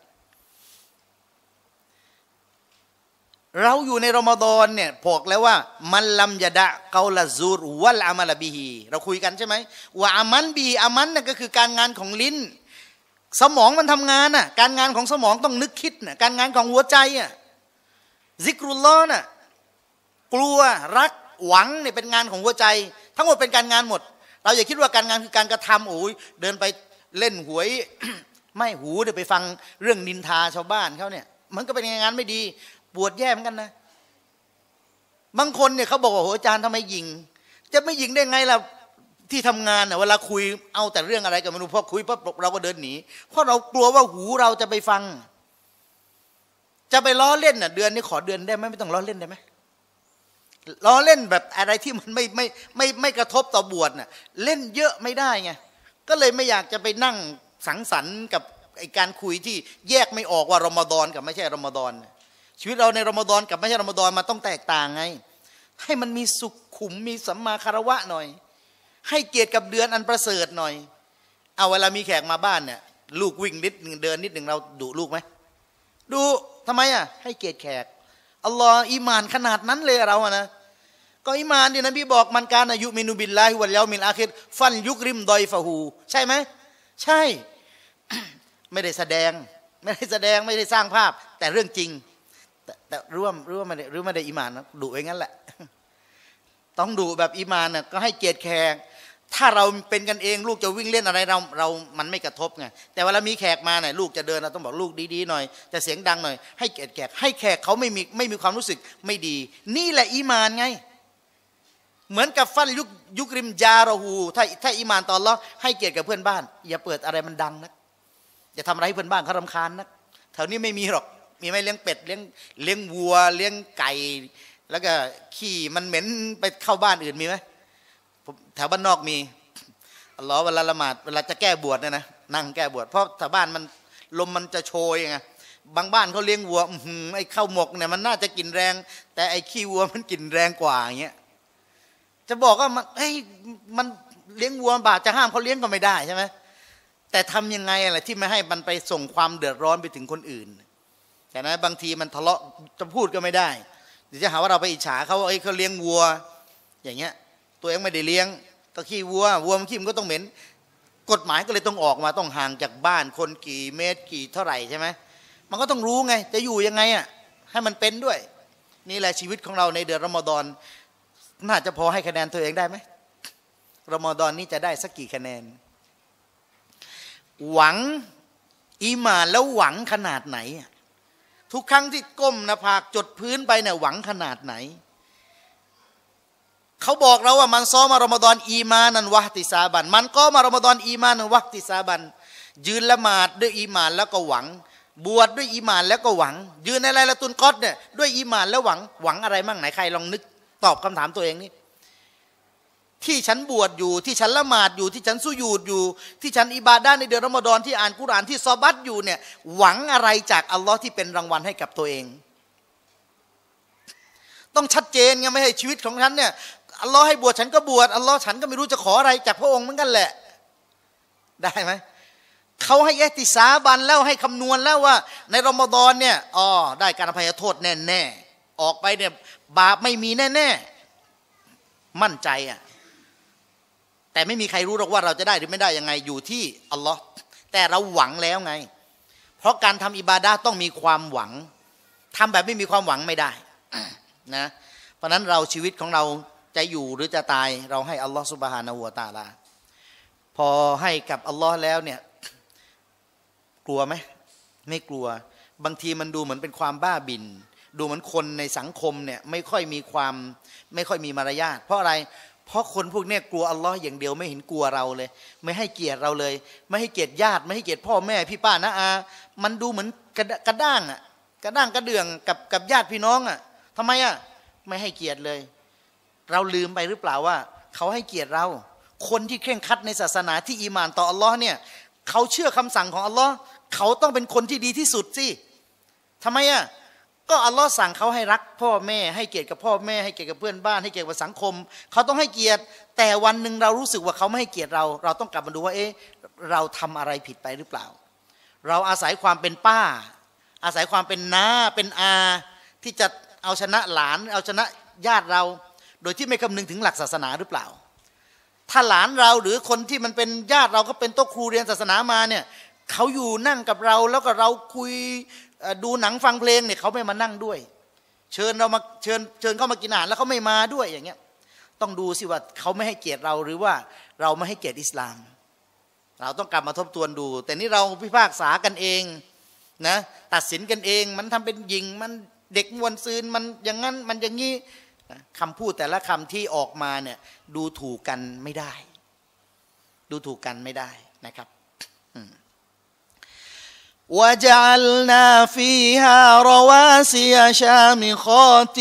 เราอยู่ในรอมฎอนเนี่ยบอกแล้วว่ามันลัมยะดะเกาละซูรวัลอามัลบิฮีเราคุยกันใช่ไหมว่าอามันบีอามันนั่นก็คือการงานของลิ้นสมองมันทำงานน่ะการงานของสมองต้องนึกคิดน่ะการงานของหัวใจอ่ะซิกรุลลอฮ์น่ะกลัวรักหวังเนี่ยเป็นงานของหัวใจทั้งหมดเป็นการงานหมดเราอย่าคิดว่าการงานคือการกระทำโอ้ยเดินไปเล่นหวย ไม่หูเดี๋ยวไปฟังเรื่องนินทาชาวบ้านเขาเนี่ยมันก็เป็นงานไม่ดีปวดแย่เหมือนกันนะบางคนเนี่ยเขาบอกว่าโหอาจารย์ทำไมยิงจะไม่ยิงได้ไงล่ะที่ทำงานน่ะเวลาคุยเอาแต่เรื่องอะไรกันไม่รู้พอคุยปั๊บเราก็เดินหนีเพราะเรากลัวว่าหูเราจะไปฟังจะไปล้อเล่นน่ะเดือนนี้ขอเดือนได้ไหมไม่ต้องล้อเล่นได้ไหมล้อเล่นแบบอะไรที่มันไม่ไม่ไม่ไม่กระทบต่อบวชน่ะเล่นเยอะไม่ได้ไงก็เลยไม่อยากจะไปนั่งสังสรรค์กับไอการคุยที่แยกไม่ออกว่ารอมฎอนกับไม่ใช่รอมฎอนชีวิตเราในรอมฎอนกับไม่ใช่รอมฎอนมันต้องแตกต่างไงให้มันมีสุขุมมีสัมมาคารวะหน่อยให้เกียรติกับเดือนอันประเสริฐหน่อยเอาเวลามีแขกมาบ้านเนี่ยลูกวิ่งนิดหนึ่งเดินนิดหนึ่งเราดุลูกไหมดูทำไมอ่ะให้เกียรติแขกอัลลอฮ์อีมานขนาดนั้นเลยเราอะนะก็อีมานที่นบีบอกมันการอายุมินุบิลลาฮิวัลยามิลอาคิรฟันยุกริมดอยฟะฮูใช่ไหมใช่ ไม่ได้แสดงไม่ได้แสดงไม่ได้สร้างภาพแต่เรื่องจริงแต่แต่รู้ว่ารู้ว่าไม่ได้รู้ไม่ได้อีมานนะดุไว้งั้นแหละต้องดุแบบอีมานน่ะก็ให้เกียรติแขกถ้าเราเป็นกันเองลูกจะวิ่งเล่นอะไรเราเรามันไม่กระทบไงแต่เวลามีแขกมาเนี่ยลูกจะเดินเราต้องบอกลูกดีๆหน่อยจะเสียงดังหน่อยให้เกียรติแขกให้แขกเขาไม่มีไม่มีความรู้สึกไม่ดีนี่แหละอีมานไงเหมือนกับฟันยุกยุกริมจาระหูถ้าถ้าอีมานต่ออัลเลาะห์ให้เกียรติกับเพื่อนบ้านอย่าเปิดอะไรมันดังนะอย่าทำอะไรให้เพื่อนบ้านเขารำคาญนะแถวนี้ไม่มีหรอกมีไหมเลี้ยงเป็ดเลี้ยงเลี้ยงวัวเลี้ยงไก่แล้วก็ขี้มันเหม็นไปเข้าบ้านอื่นมีไหมแถวบ้านนอกมีอัลลอฮ์เวลาละหมาดเวลาจะแก้บวชเนี่ยนะนั่งแก้บวชเพราะแถวบ้านมันลมมันจะโชยไงบางบ้านเขาเลี้ยงวัวไอ้ข้าวหมกเนี่ยมันน่าจะกินแรงแต่ไอ้ขี้วัวมันกินแรงกว่าอย่างเงี้ยจะบอกว่ามันเฮ้ยมันเลี้ยงวัวบาปจะห้ามเขาเลี้ยงก็ไม่ได้ใช่ไหมแต่ทำยังไงอะไรที่ไม่ให้มันไปส่งความเดือดร้อนไปถึงคนอื่นแต่นะบางทีมันทะเลาะจะพูดก็ไม่ได้เดี๋ยวจะหาว่าเราไปอิจฉาเขาว่าเขาเลี้ยงวัวอย่างเงี้ยตัวเองไม่ได้เลี้ยงก็ขี้วัววัวมันขี้มันก็ต้องเหม็นกฎหมายก็เลยต้องออกมาต้องห่างจากบ้านคนกี่เมตรกี่เท่าไหร่ใช่ไหมมันก็ต้องรู้ไงจะอยู่ยังไงอ่ะให้มันเป็นด้วยนี่แหละชีวิตของเราในเดือนรอมฎอนน่าจะพอให้คะแนนตัวเองได้ไหมรอมฎอนนี้จะได้สักกี่คะแนนหวังอีหม่านแล้วหวังขนาดไหนทุกครั้งที่ก้มหน้าผากจดพื้นไปเนี่ยหวังขนาดไหนเขาบอกเราว่ามันซ้อมารอมฎอนอีมานันวะติซาบันมันก็มารอมฎอนอีมานันวะติซาบันยืนละหมาดด้วยอีมานแล้วก็หวังบวชดด้วยอีหม่านแล้วก็หวังยืนในไลลาตุลกอดเนี่ยด้วยอีหม่านแล้วหวังหวังอะไรมั่งไหนใครลองนึกตอบคำถามตัวเองนี่ที่ฉันบวชอยู่ที่ฉันละหมาดอยู่ที่ฉันสุญูดอยู่ที่ฉันอิบาดะห์ในเดือนรอมฎอนที่อ่านกุรอานที่ซอบัตอยู่เนี่ยหวังอะไรจากอัลลอฮ์ที่เป็นรางวัลให้กับตัวเองต้องชัดเจนไงไม่ให้ชีวิตของฉันเนี่ยอัลลอฮ์ให้บวชฉันก็บวชอัลลอฮ์ฉันก็ไม่รู้จะขออะไรจากพระองค์เหมือนกันแหละได้ไหมเขาให้อิติซาบันแล้วให้คำนวณแล้วว่าในรอมฎอนเนี่ยอ๋อได้การอภัยโทษแน่แน่ออกไปเนี่ยบาปไม่มีแน่แน่มั่นใจอ่ะแต่ไม่มีใครรู้หรอกว่าเราจะได้หรือไม่ได้ยังไงอยู่ที่อัลลอฮ์แต่เราหวังแล้วไงเพราะการทำอิบาดะห์ต้องมีความหวังทำแบบไม่มีความหวังไม่ได้นะเพราะนั้นเราชีวิตของเราจะอยู่หรือจะตายเราให้อัลลอฮ์ซุบฮานะฮูวะตะอาลาพอให้กับอัลลอฮ์แล้วเนี่ยกลัวไหมไม่กลัวบางทีมันดูเหมือนเป็นความบ้าบิ่นดูเหมือนคนในสังคมเนี่ยไม่ค่อยมีความไม่ค่อยมีมารยาทเพราะอะไรเพราะคนพวกนี้กลัวอัลลอฮ์อย่างเดียวไม่เห็นกลัวเราเลยไม่ให้เกียรติเราเลยไม่ให้เกียรติญาติไม่ให้เกียรติพ่อแม่พี่ป้าน้าอามันดูเหมือนกระกระด้างอ่ะกระด้างกระเดื่องกับกับญาติพี่น้องอ่ะทำไมอ่ะไม่ให้เกียรติเลยเราลืมไปหรือเปล่าว่าเขาให้เกียรติเราคนที่เคร่งครัดในศาสนาที่อีหม่านต่ออัลลอฮ์เนี่ยเขาเชื่อคำสั่งของอัลลอฮ์เขาต้องเป็นคนที่ดีที่สุดสิทำไมอ่ะก็อัลลอฮ์สั่งเขาให้รักพ่อแม่ให้เกียรติกับพ่อแม่ให้เกียรติกับเพื่อนบ้านให้เกียรติกับสังคมเขาต้องให้เกียรติแต่วันหนึ่งเรารู้สึกว่าเขาไม่ให้เกียรติเราเราต้องกลับมาดูว่าเอ๊ะเราทำอะไรผิดไปหรือเปล่าเราอาศัยความเป็นป้าอาศัยความเป็นน้าเป็นอาที่จะเอาชนะหลานเอาชนะญาติเราโดยที่ไม่คำนึงถึงหลักศาสนาหรือเปล่าถ้าหลานเราหรือคนที่มันเป็นญาติเราก็เป็นโต๊ะครูเรียนศาสนามาเนี่ยเขาอยู่นั่งกับเราแล้วก็เราคุยดูหนังฟังเพลงเนี่ยเขาไม่มานั่งด้วยเชิญเรามาเชิญเชิญเข้ามากินอาหารแล้วเขาไม่มาด้วยอย่างเงี้ยต้องดูสิว่าเขาไม่ให้เกียรติเราหรือว่าเราไม่ให้เกียรติอิสลามเราต้องกลับมาทบทวนดูแต่นี่เราพิพากษากันเองนะตัดสินกันเองมันทำเป็นหญิงมันเด็กมวนซืนมันอย่างนั้นมันอย่างนี้คำพูดแต่ละคำที่ออกมาเนี่ยดูถูกกันไม่ได้ดูถูกกันไม่ได้นะครับوجعلنا فيها رواسي شامخات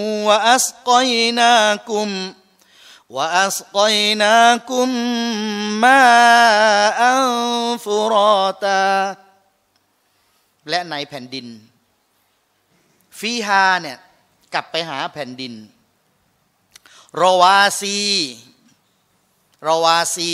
وأسقيناكم وأسقيناكم ماء فراتا และในแผ่นดินฟีฮาเนี่ยกลับไปหาแผ่นดินรอวาซีรอวาซี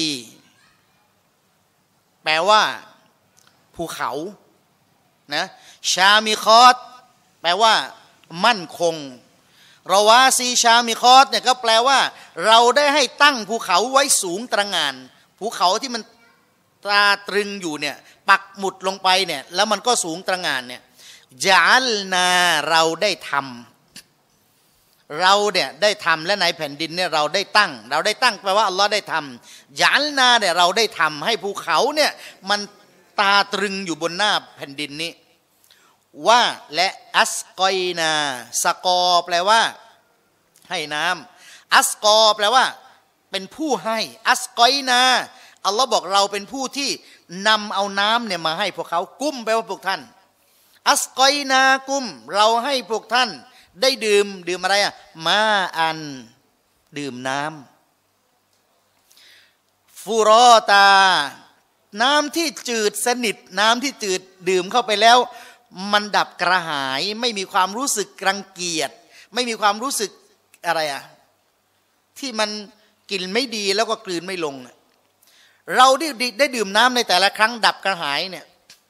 แปลว่าภูเขานะชามิคอตแปลว่ามั่นคงรอวาซีชามิคอตเนี่ยก็แปลว่าเราได้ให้ตั้งภูเขาไว้สูงตระหง่านภูเขาที่มันตราตรึงอยู่เนี่ยปักหมุดลงไปเนี่ยแล้วมันก็สูงตระหง่านเนี่ยจัลนาเราได้ทำเราเนี่ยได้ทำและในแผ่นดินเนี่ยเราได้ตั้งเราได้ตั้งแปลว่าอัลลอฮ์ได้ทำจัลนาเนี่ยเราได้ทำให้ภูเขาเนี่ยมันตาตรึงอยู่บนหน้าแผ่นดินนี้ว่าและอัสกอยนาสกอแปลว่าให้น้ำอัสกอแปลว่าเป็นผู้ให้อัสกอยนาอัลลอฮ์บอกเราเป็นผู้ที่นำเอาน้ำเนี่ยมาให้พวกเขากุ้มแปลว่าพวกท่านอัสกอยนากุมเราให้พวกท่านได้ดื่มดื่มอะไรอะมาอันดื่มน้ำฟูรอตาน้ำที่จืดสนิทน้ำที่จืดดื่มเข้าไปแล้วมันดับกระหายไม่มีความรู้สึกรังเกียจไม่มีความรู้สึกอะไรอะที่มันกินไม่ดีแล้วก็กลืนไม่ลงเราได้ได้ดื่มน้ำในแต่ละครั้งดับกระหายเนี่ย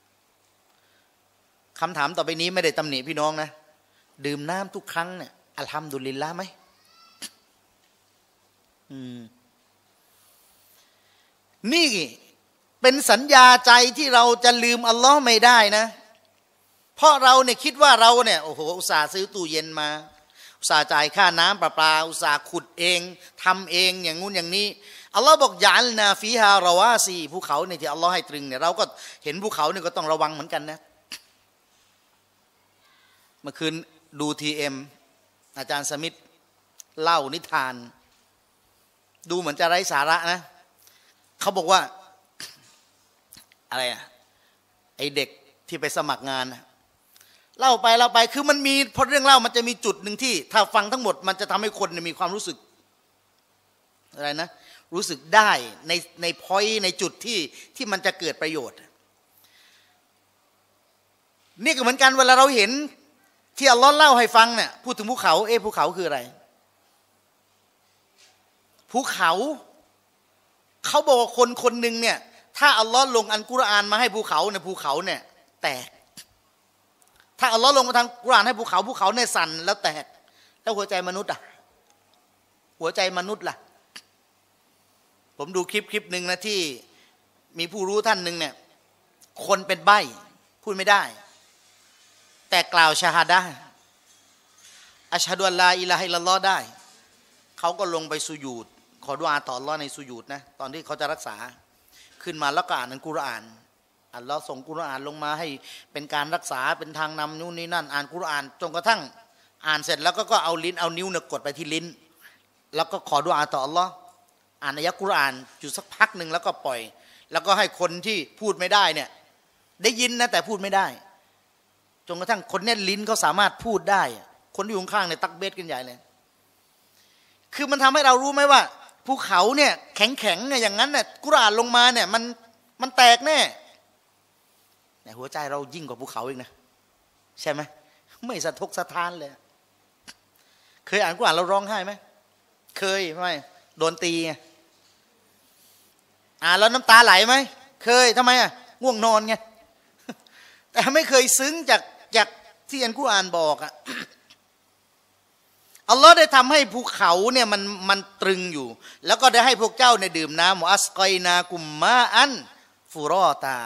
คำถามต่อไปนี้ไม่ได้ตำหนิพี่น้องนะดื่มน้ำทุกครั้งเนี่ยอัลฮัมดุลิลละห์ไหมอืมนี่เป็นสัญญาใจที่เราจะลืมอัลลอฮ์ไม่ได้นะเพราะเราเนี่ยคิดว่าเราเนี่ยโอ้โหอุตส่าห์ซื้อตู้เย็นมาอุตส่าห์จ่ายค่าน้ำประปาอุตส่าห์ขุดเองทำเองอย่างงู้นอย่างนี้อัลลอฮ์บอกยะอัลนาฟีฮารอวาซีภูเขาเนี่ยที่อัลลอฮ์ให้ตรึงเนี่ยเราก็เห็นภูเขาเนี่ยก็ต้องระวังเหมือนกันนะเมื่อคืนดูทีเอ็มอาจารย์สมิธเล่านิทานดูเหมือนจะไร้สาระนะเขาบอกว่าอะไรอะไอเด็กทที่ไปสมัครงานเล่าไปเล่าไปคือมันมีพอเรื่องเล่ามันจะมีจุดหนึ่งที่ถ้าฟังทั้งหมดมันจะทำให้คนมีความรู้สึกอะไรนะรู้สึกได้ในในพอยต์ในจุดที่ที่มันจะเกิดประโยชน์นี่ก็เหมือนกันเวลาเราเห็นที่อัลลอฮ์เล่าให้ฟังเนี่ยพูดถึงภูเขาเอ๊ะภูเขาคืออะไรภูเขาเขาบอกว่าคนคนหนึ่งเนี่ยถ้าอัลลอฮ์ลงอัลกุรอานมาให้ภูเขาเนี่ยภูเขาเนี่ยแตกถ้าอัลลอฮ์ลงมาทางกุรอานให้ภูเขาภูเขาเนี่ยสั่นแล้วแตกแล้วหัวใจมนุษย์อ่ะหัวใจมนุษย์ล่ะผมดูคลิปคลิปหนึ่งนะที่มีผู้รู้ท่านหนึ่งเนี่ยคนเป็นใบ้พูดไม่ได้แต่กล่าวชาฮาดะห์อัชฮะดุอัลลอฮ์อิลาฮะอิลลัลลอฮ์ได้เขาก็ลงไปสุญูดขอดุอาต่ออัลลอฮ์ในสุญูดนะตอนที่เขาจะรักษาขึ้นมาแล้วก็อ่านอัลกุรอานอัลลอฮ์ส่งกุรอานลงมาให้เป็นการรักษาเป็นทางนำนู่นนี่นั่นอ่านกุรอานจนกระทั่งอ่านเสร็จแล้วก็ก็เอาลิ้นเอานิ้วเนี่ยกดไปที่ลิ้นแล้วก็ขอดุอาต่ออัลลอฮ์อ่านอายะกุรอานอยู่สักพักหนึ่งแล้วก็ปล่อยแล้วก็ให้คนที่พูดไม่ได้เนี่ยได้ยินนะแต่พูดไม่ได้จนกระทั่งคนเนี่ยลิ้นเขาสามารถพูดได้คนที่อยู่ข้างๆเนี่ยตักเบสกันใหญ่เลยคือมันทำให้เรารู้ไหมว่าภูเขาเนี่ยแข็งๆเนี่ยอย่างนั้นเนี่ยกุรอานลงมาเนี่ยมันมันแตกแน่แต่หัวใจเรายิ่งกว่าภูเขาอีกนะใช่ไหมไม่สะทกสะท้านเลยเคยอ่านกุรอานเราร้องไห้ไหมเคยไม่โดนตีไงอ่านแล้วน้ำตาไหลไหมเคยทำไมอ่ะง่วงนอนไงแต่ไม่เคยซึ้งจากจากที่อัลกุรอานบอกอ่ะอัลลอฮ์ได้ทำให้ภูเขาเนี่ยมันมันตรึงอยู่แล้วก็ได้ให้พวกเจ้าในดื่มน้ำอัสกอยนากุมมาอันฟูรอตา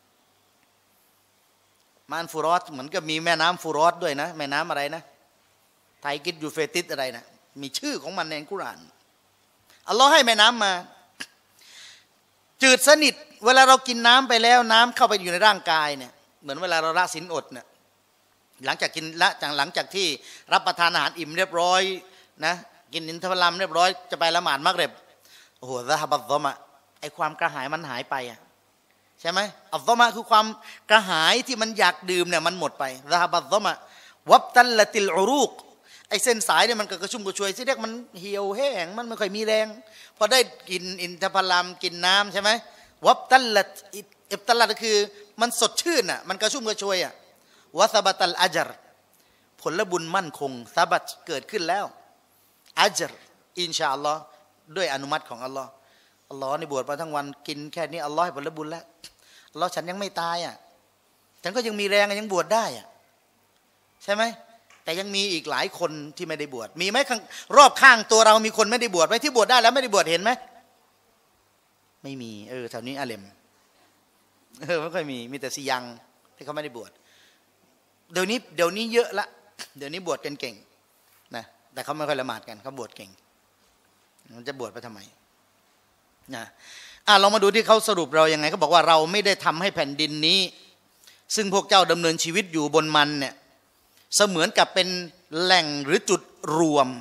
มันฟูรอตเหมือนกับมีแม่น้ำฟูรอตด้วยนะแม่น้ำอะไรนะไทกิดยูเฟติสอะไรนะมีชื่อของมันในอัลกุรอานอัลลอฮ์ให้แม่น้ำมาจืดสนิทเวลาเรากินน้ำไปแล้วน้ำเข้าไปอยู่ในร่างกายเนี่ยเหมือนเวลาเราละศีลอดเนี่ยหลังจากกินละจากหลังจากที่รับประทานอาหารอิ่มเรียบร้อยนะกินอินทผลัมเรียบร้อยจะไปละหมาดมักริบโอ้โหซะฮะบัตซอมะไอความกระหายมันหายไปอ่ะใช่ไหมอัลซอมะคือความกระหายที่มันอยากดื่มเนี่ยมันหมดไปซะฮะบัตซอมะวับตัลละติลอุรูกไอเส้นสายเนี่ยมันก็กระชุ่มกระชวยสิเรียกมันเหี่ยวแห้งมันไม่ค่อยมีแรงพอได้กินอินทผลัมกินน้ำใช่ไหมวับตัลละอิบตัลละก็คือมันสดชื่นอ่ะมันกระชุ่มกระชวยอ่ะวะซะบัตัลอัจรผลบุญมั่นคงซะบัตเกิดขึ้นแล้วอัจรอินชาอัลลอฮ์ด้วยอนุมัติของอัลลอฮ์อัลลอฮ์ในบวชมาทั้งวันกินแค่นี้อัลลอฮ์ให้ผลบุญแล้วอัลลอฮ์ฉันยังไม่ตายอ่ะฉันก็ยังมีแรงยังบวชได้อ่ะใช่ไหมแต่ยังมีอีกหลายคนที่ไม่ได้บวชมีไหมรอบข้างตัวเรามีคนไม่ได้บวชไหมที่บวชได้แล้วไม่ได้บวชเห็นไหมไม่มีเออแถวนี้อาเลมเออไม่ค่อยมีมีแต่ซียังที่เขาไม่ได้บวชเดี๋ยวนี้เดี๋ยวนี้เยอะละเดี๋ยวนี้บวชกันเก่งนะแต่เขาไม่ค่อยละหมาดกันเขาบวชเก่งมันจะบวชไปทำไมนะอ่ะลองมาดูที่เขาสรุปเรายังไงเขาบอกว่าเราไม่ได้ทำให้แผ่นดินนี้ซึ่งพวกเจ้าดำเนินชีวิตอยู่บนมันเนี่ยเสมือนกับเป็นแหล่งหรือจุดรวม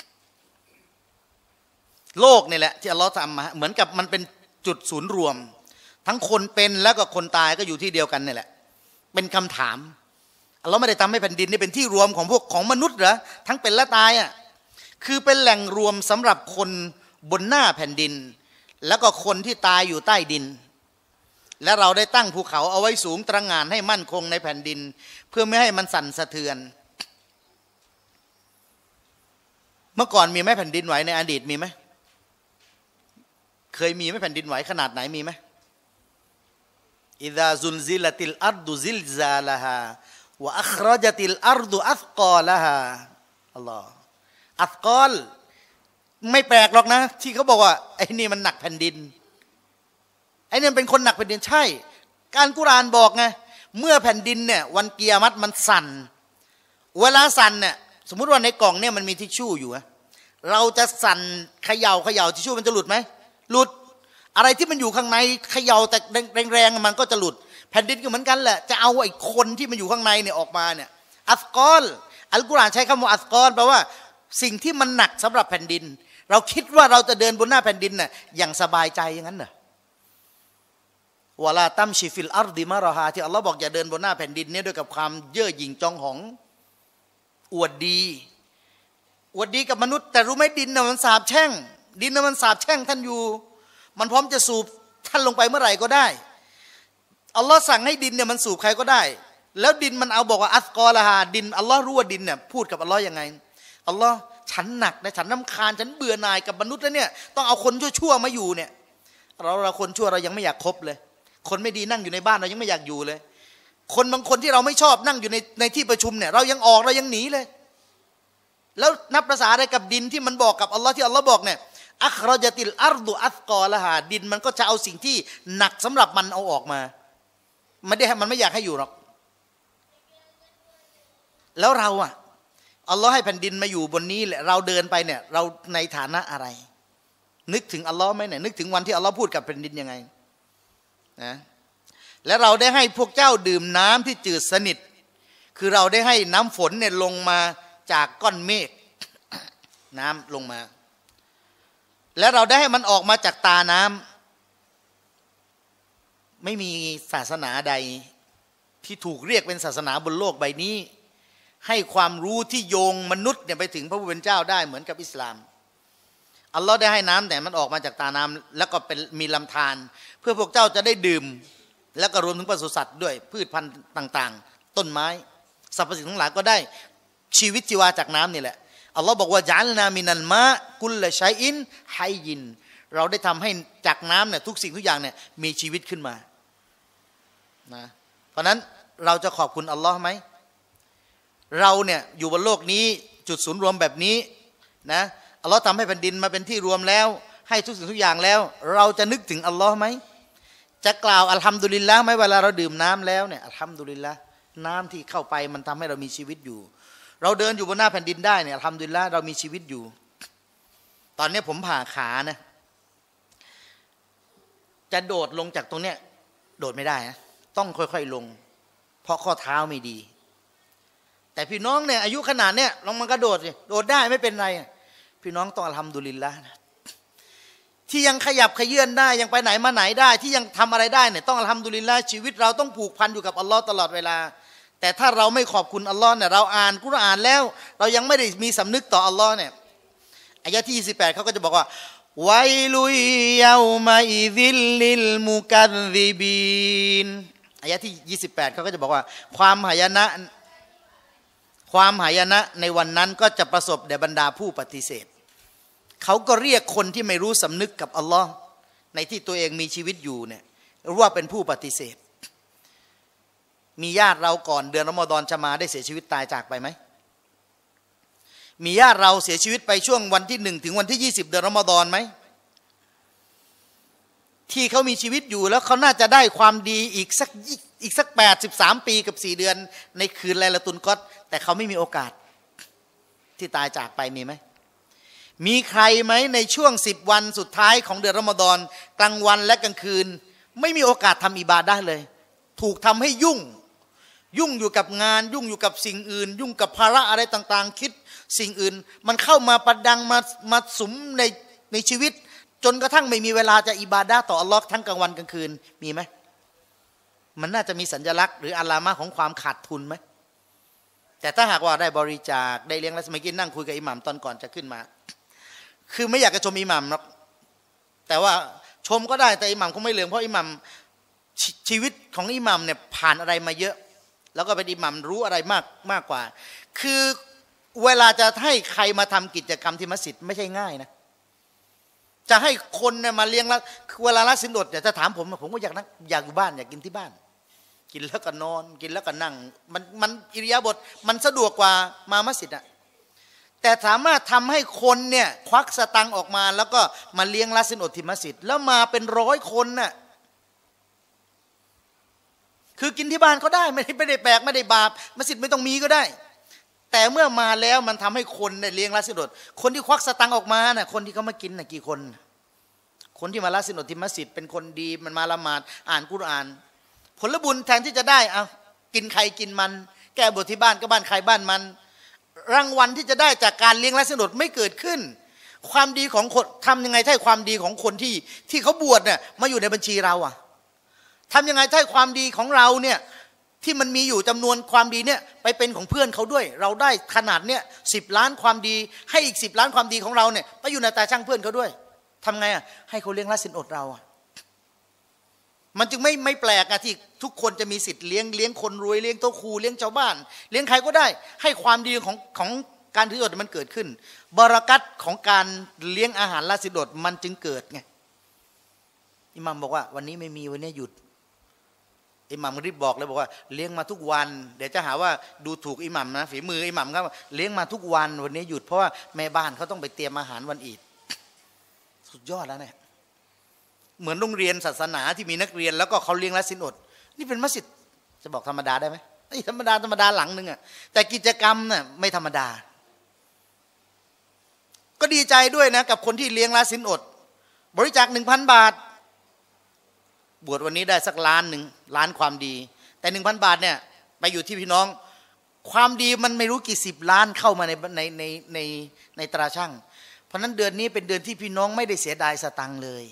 โลกนี่แหละที่อัลลอฮ์ทำมาเหมือนกับมันเป็นจุดศูนย์รวมทั้งคนเป็นแล้วก็คนตายก็อยู่ที่เดียวกันนี่แหละเป็นคำถามอัลลอฮ์ไม่ได้ทำให้แผ่นดินนี่เป็นที่รวมของพวกของมนุษย์เหรอทั้งเป็นและตายอ่ะคือเป็นแหล่งรวมสำหรับคนบนหน้าแผ่นดินแล้วก็คนที่ตายอยู่ใต้ดินและเราได้ตั้งภูเขาเอาไว้สูงตระหง่านให้มั่นคงในแผ่นดินเพื่อไม่ให้มันสั่นสะเทือนเมื่อก่อนมีไหมแผ่นดินไหวในอดีตมีไหมเคยมีไหมแผ่นดินไหวขนาดไหนมีไหมอิซาซุลซิลติลอัรดุซิลซาลาฮาวะอัครจติลอัรดุอัฟกอลาฮาอัลลอฮ์อัฟกอลไม่แปลกหรอกนะที่เขาบอกว่าไอ้นี่มันหนักแผ่นดินไอ้นี่เป็นคนหนักแผ่นดินใช่การกุรอานบอกไงเมื่อแผ่นดินเนี่ยวันกิยามัตมันสั่นเวลาสั่นเนี่ยสมมุติว่าในกล่องเนี่ยมันมีทิชชู่อยู่อะเราจะสั่นเขย่าเขย่าทิชชู่มันจะหลุดไหมหลุดอะไรที่มันอยู่ข้างในเขย่าแต่แรงๆมันก็จะหลุดแผ่นดินก็เหมือนกันแหละจะเอาไอ้คนที่มันอยู่ข้างในเนี่ยออกมาเนี่ยอัฟกอลอัลกุรอานใช้คำว่าอัฟกอลแปลว่าสิ่งที่มันหนักสำหรับแผ่นดินเราคิดว่าเราจะเดินบนหน้าแผ่นดินน่ะอย่างสบายใจอย่างนั้นเหรอวะลาตัมชิฟิลอัรดิมะรอฮาที่อัลลอฮ์บอกอย่าเดินบนหน้าแผ่นดินนี้ด้วยกับความเย่อหยิ่งจองหองอวดดีอวดดีกับมนุษย์แต่รู้ไหมดินน่ะมันสาบแช่งดินน่ะมันสาบแช่งท่านอยู่มันพร้อมจะสูบท่านลงไปเมื่อไหร่ก็ได้อัลลอฮ์สั่งให้ดินเนี่ยมันสูบใครก็ได้แล้วดินมันเอาบอกว่าอัสกอละฮาดินอัลลอฮ์รู้ว่าดินเนี่ยพูดกับอัลลอฮ์ยังไงอัลลอฮ์ฉันหนักนะฉันรำคาญฉันเบื่อหน่ายกับมนุษย์แล้วเนี่ยต้องเอาคนชั่วๆมาอยู่เนี่ยเราเราคนชั่วเรายังไม่อยากคบเลยคนไม่ดีนั่งอยู่ในบ้านเรายังไม่อยากอยู่เลยคนบางคนที่เราไม่ชอบนั่งอยู่ในในที่ประชุมเนี่ยเรายังออกเรายังหนีเลยแล้วนับภาษาอะไรกับดินที่มันบอกกับอัลลอฮ์ที่อัลลอฮ์บอกเนี่ยอัครจติลอัรดุอัสกอละฮาดินมันก็จะเอาสิ่งที่หนักสำหรับมันเอาออกมาไม่ได้มันไม่อยากให้อยู่หรอกแล้วเราอ่ะอัลลอฮ์ให้แผ่นดินมาอยู่บนนี้แหละเราเดินไปเนี่ยเราในฐานะอะไรนึกถึงอัลลอฮ์ไหมเนี่ยนึกถึงวันที่อัลลอฮ์พูดกับแผ่นดินยังไงนะและเราได้ให้พวกเจ้าดื่มน้ำที่จืดสนิทคือเราได้ให้น้ำฝนเนี่ยลงมาจากก้อนเมฆน้ำลงมาและเราได้ให้มันออกมาจากตาน้ำไม่มีศาสนาใดที่ถูกเรียกเป็นศาสนาบนโลกใบนี้ให้ความรู้ที่โยงมนุษย์เนี่ยไปถึงพระผู้เป็นเจ้าได้เหมือนกับอิสลามอัลลอฮ์ได้ให้น้ำแต่มันออกมาจากตาน้ำแล้วก็เป็นมีลำธารเพื่อพวกเจ้าจะได้ดื่มแล้วก็รวมถึงปศุสัตว์ด้วยพืชพันธุ์ต่างๆต้นไม้สรรพสิ่งทั้งหลายก็ได้ชีวิตชีวาจากน้ำนี่แหละอัลลอฮ์บอกว่าจัลนามินัลมะกุลชัยอินไฮยินเราได้ทำให้จากน้ำเนี่ยทุกสิ่งทุกอย่างเนี่ยมีชีวิตขึ้นมานะเพราะนั้นเราจะขอบคุณอัลลอฮ์ไหมเราเนี่ยอยู่บนโลกนี้จุดศูนย์รวมแบบนี้นะอัลลอฮ์ทำให้แผ่นดินมาเป็นที่รวมแล้วให้ทุกสิ่งทุกอย่างแล้วเราจะนึกถึงอัลลอฮ์ไหมจะกล่าวอัลฮัมดุลิลละห์ไหมเวลาเราดื่มน้ำแล้วเนี่ยอัลฮัมดุลิลละห์น้ำที่เข้าไปมันทำให้เรามีชีวิตอยู่เราเดินอยู่บนหน้าแผ่นดินได้เนี่ยอัลฮัมดุลิลละห์เรามีชีวิตอยู่ตอนนี้ผมผ่าขานะจะโดดลงจากตรงเนี้ยโดดไม่ได้นะต้องค่อยๆลงเพราะข้อเท้าไม่ดีแต่พี่น้องเนี่ยอายุขนาดเนี้ยลองมันกระโดดสิโดดได้ไม่เป็นไรพี่น้องต้องอัลฮัมดุลิลละห์นะที่ยังขยับขยื่นได้ยังไปไหนมาไหนได้ที่ยังทำอะไรได้เนี่ยต้องอัลฮัมดุลิลละห์ชีวิตเราต้องผูกพันอยู่กับอัลลอฮ์ตลอดเวลาแต่ถ้าเราไม่ขอบคุณอัลลอฮ์เนี่ยเราอ่านกุรอานแล้วเรายังไม่ได้มีสำนึกต่ออัลลอฮ์เนี่ยอายะที่ยี่สิบแปดเขาก็จะบอกว่าไวลุยยามาอิซิลลิลมุกัซซิบีนอายะที่ยี่สิบแปดเขาก็จะบอกว่าความหายนะความหายนะในวันนั้นก็จะประสบแด่บรรดาผู้ปฏิเสธเขาก็เรียกคนที่ไม่รู้สำนึกกับอัลลอฮ์ในที่ตัวเองมีชีวิตอยู่เนี่ยว่าเป็นผู้ปฏิเสธมีญาติเราก่อนเดือนรอมฎอนจะมาได้เสียชีวิตตายจากไปไหมมีญาติเราเสียชีวิตไปช่วงวันที่หนึ่งถึงวันที่ยี่สิบเดือนรอมฎอนไหมที่เขามีชีวิตอยู่แล้วเขาน่าจะได้ความดีอีกสักอีกสักแปดสิบสามปีกับสี่เดือนในคืนไลลาตุลกอดแต่เขาไม่มีโอกาสที่ตายจากไปมีไหมมีใครไหมในช่วงสิบวันสุดท้ายของเดือนรอมฎอนกลางวันและกลางคืนไม่มีโอกาสทำอิบาดะห์เลยถูกทำให้ยุ่งยุ่งอยู่กับงานยุ่งอยู่กับสิ่งอื่นยุ่งกับภาระอะไรต่างๆคิดสิ่งอื่นมันเข้ามาประดังมามาสุมในในชีวิตจนกระทั่งไม่มีเวลาจะอิบาดะห์ต่ออัลลอฮ์ทั้งกลางวันกลางคืนมีไหมมันน่าจะมีสัญลักษณ์หรืออะลามะห์ของความขาดทุนไหมแต่ถ้าหากว่าได้บริจาคได้เลี้ยงและสมัยกินนั่งคุยกับอิหม่ามตอนก่อนจะขึ้นมาคือไม่อยากจะชมอิหม่ามหรอกแต่ว่าชมก็ได้แต่อิหม่ามคงไม่เหลืองเพราะอิหม่ามช, ชีวิตของอิหม่ามเนี่ยผ่านอะไรมาเยอะแล้วก็เป็นอิหม่ามรู้อะไรมากมากกว่าคือเวลาจะให้ใครมาทำกิจกรรมที่มัสยิดไม่ใช่ง่ายนะจะให้คนเนี่ยมาเลี้ยงแล้วเวลาละสินอดเนี่ยถ้าถามผมผมก็อยากนั่งอยากอยู่บ้านอยากกินที่บ้านกินแล้วก็นอนกินแล้วก็นั่งมันมันอิริยาบถมันสะดวกกว่ามามัสยิดอะแต่สามารถทำให้คนเนี่ยควักสตังค์ออกมาแล้วก็มาเลี้ยงละสินอดที่มัสยิดแล้วมาเป็นร้อยคนน่ะคือกินที่บ้านก็ได้ไม่ได้ไม่ได้แปลกไม่ได้บาปมัสยิดไม่ต้องมีก็ได้แต่เมื่อมาแล้วมันทำให้คนได้เลี้ยงละสินอดคนที่ควักสตังค์ออกมาน่ะคนที่เขามากินน่ะกี่คนคนที่มาละสินอดที่มัสยิดเป็นคนดีมันมาละหมาดอ่านกุรอานผลบุญแทนที่จะได้เอากินใครกินมันแก้บทที่บ้านก็บ้านใครบ้านมันรางวัลที่จะได้จากการเลี้ยงละสินอดไม่เกิดขึ้นความดีของคนทำยังไงถ้าความดีของคนที่ที่เขาบวชเนี่ยมาอยู่ในบัญชีเราอ่ะทำยังไงให้ความดีของเราเนี่ยที่มันมีอยู่จำนวนความดีเนี่ยไปเป็นของเพื่อนเขาด้วยเราได้ขนาดเนี่ยสิบล้านความดีให้อีกสิบล้านความดีของเราเนี่ยไปอยู่ในตาช่างเพื่อนเขาด้วยทำไงอ่ะให้เขาเลี้ยงละสินอดเราอ่ะมันจึงไม่ไม่แปลกอะที่ทุกคนจะมีสิทธิ์เลี้ยงเลี้ยงคนรวยเลี้ยงโต๊ะครูเลี้ยงชาวบ้านเลี้ยงใครก็ได้ให้ความดีของของการถืออดมันเกิดขึ้นบารอกัตของการเลี้ยงอาหารละสินอดมันจึงเกิดไงอิหมัมบอกว่าวันนี้ไม่มีวันนี้หยุดอิหมัมรีบบอกเลยบอกว่าเลี้ยงมาทุกวันเดี๋ยวจะหาว่าดูถูกอิหมัมนะฝีมืออิหมัมครับเลี้ยงมาทุกวันวันนี้หยุดเพราะว่าแม่บ้านเขาต้องไปเตรียมอาหารวันอีดสุดยอดแล้วเนี่ยเหมือนโรงเรียนศาสนาที่มีนักเรียนแล้วก็เขาเลี้ยงละสินอดนี่เป็นมัสยิดจะบอกธรรมดาได้ไหมไอ้ธรรมดาธรรมดาหลังหนึ่งอะแต่กิจกรรมน่ะไม่ธรรมดาก็ดีใจด้วยนะกับคนที่เลี้ยงละสินอดบริจาคหนึ่งพันบาทบวชวันนี้ได้สักล้านหนึ่งล้านความดีแต่หนึ่งพันบาทเนี่ยไปอยู่ที่พี่น้องความดีมันไม่รู้กี่สิบล้านเข้ามาในในในในในตราช่างเพราะนั้นเดือนนี้เป็นเดือนที่พี่น้องไม่ได้เสียดายสตังค์เลย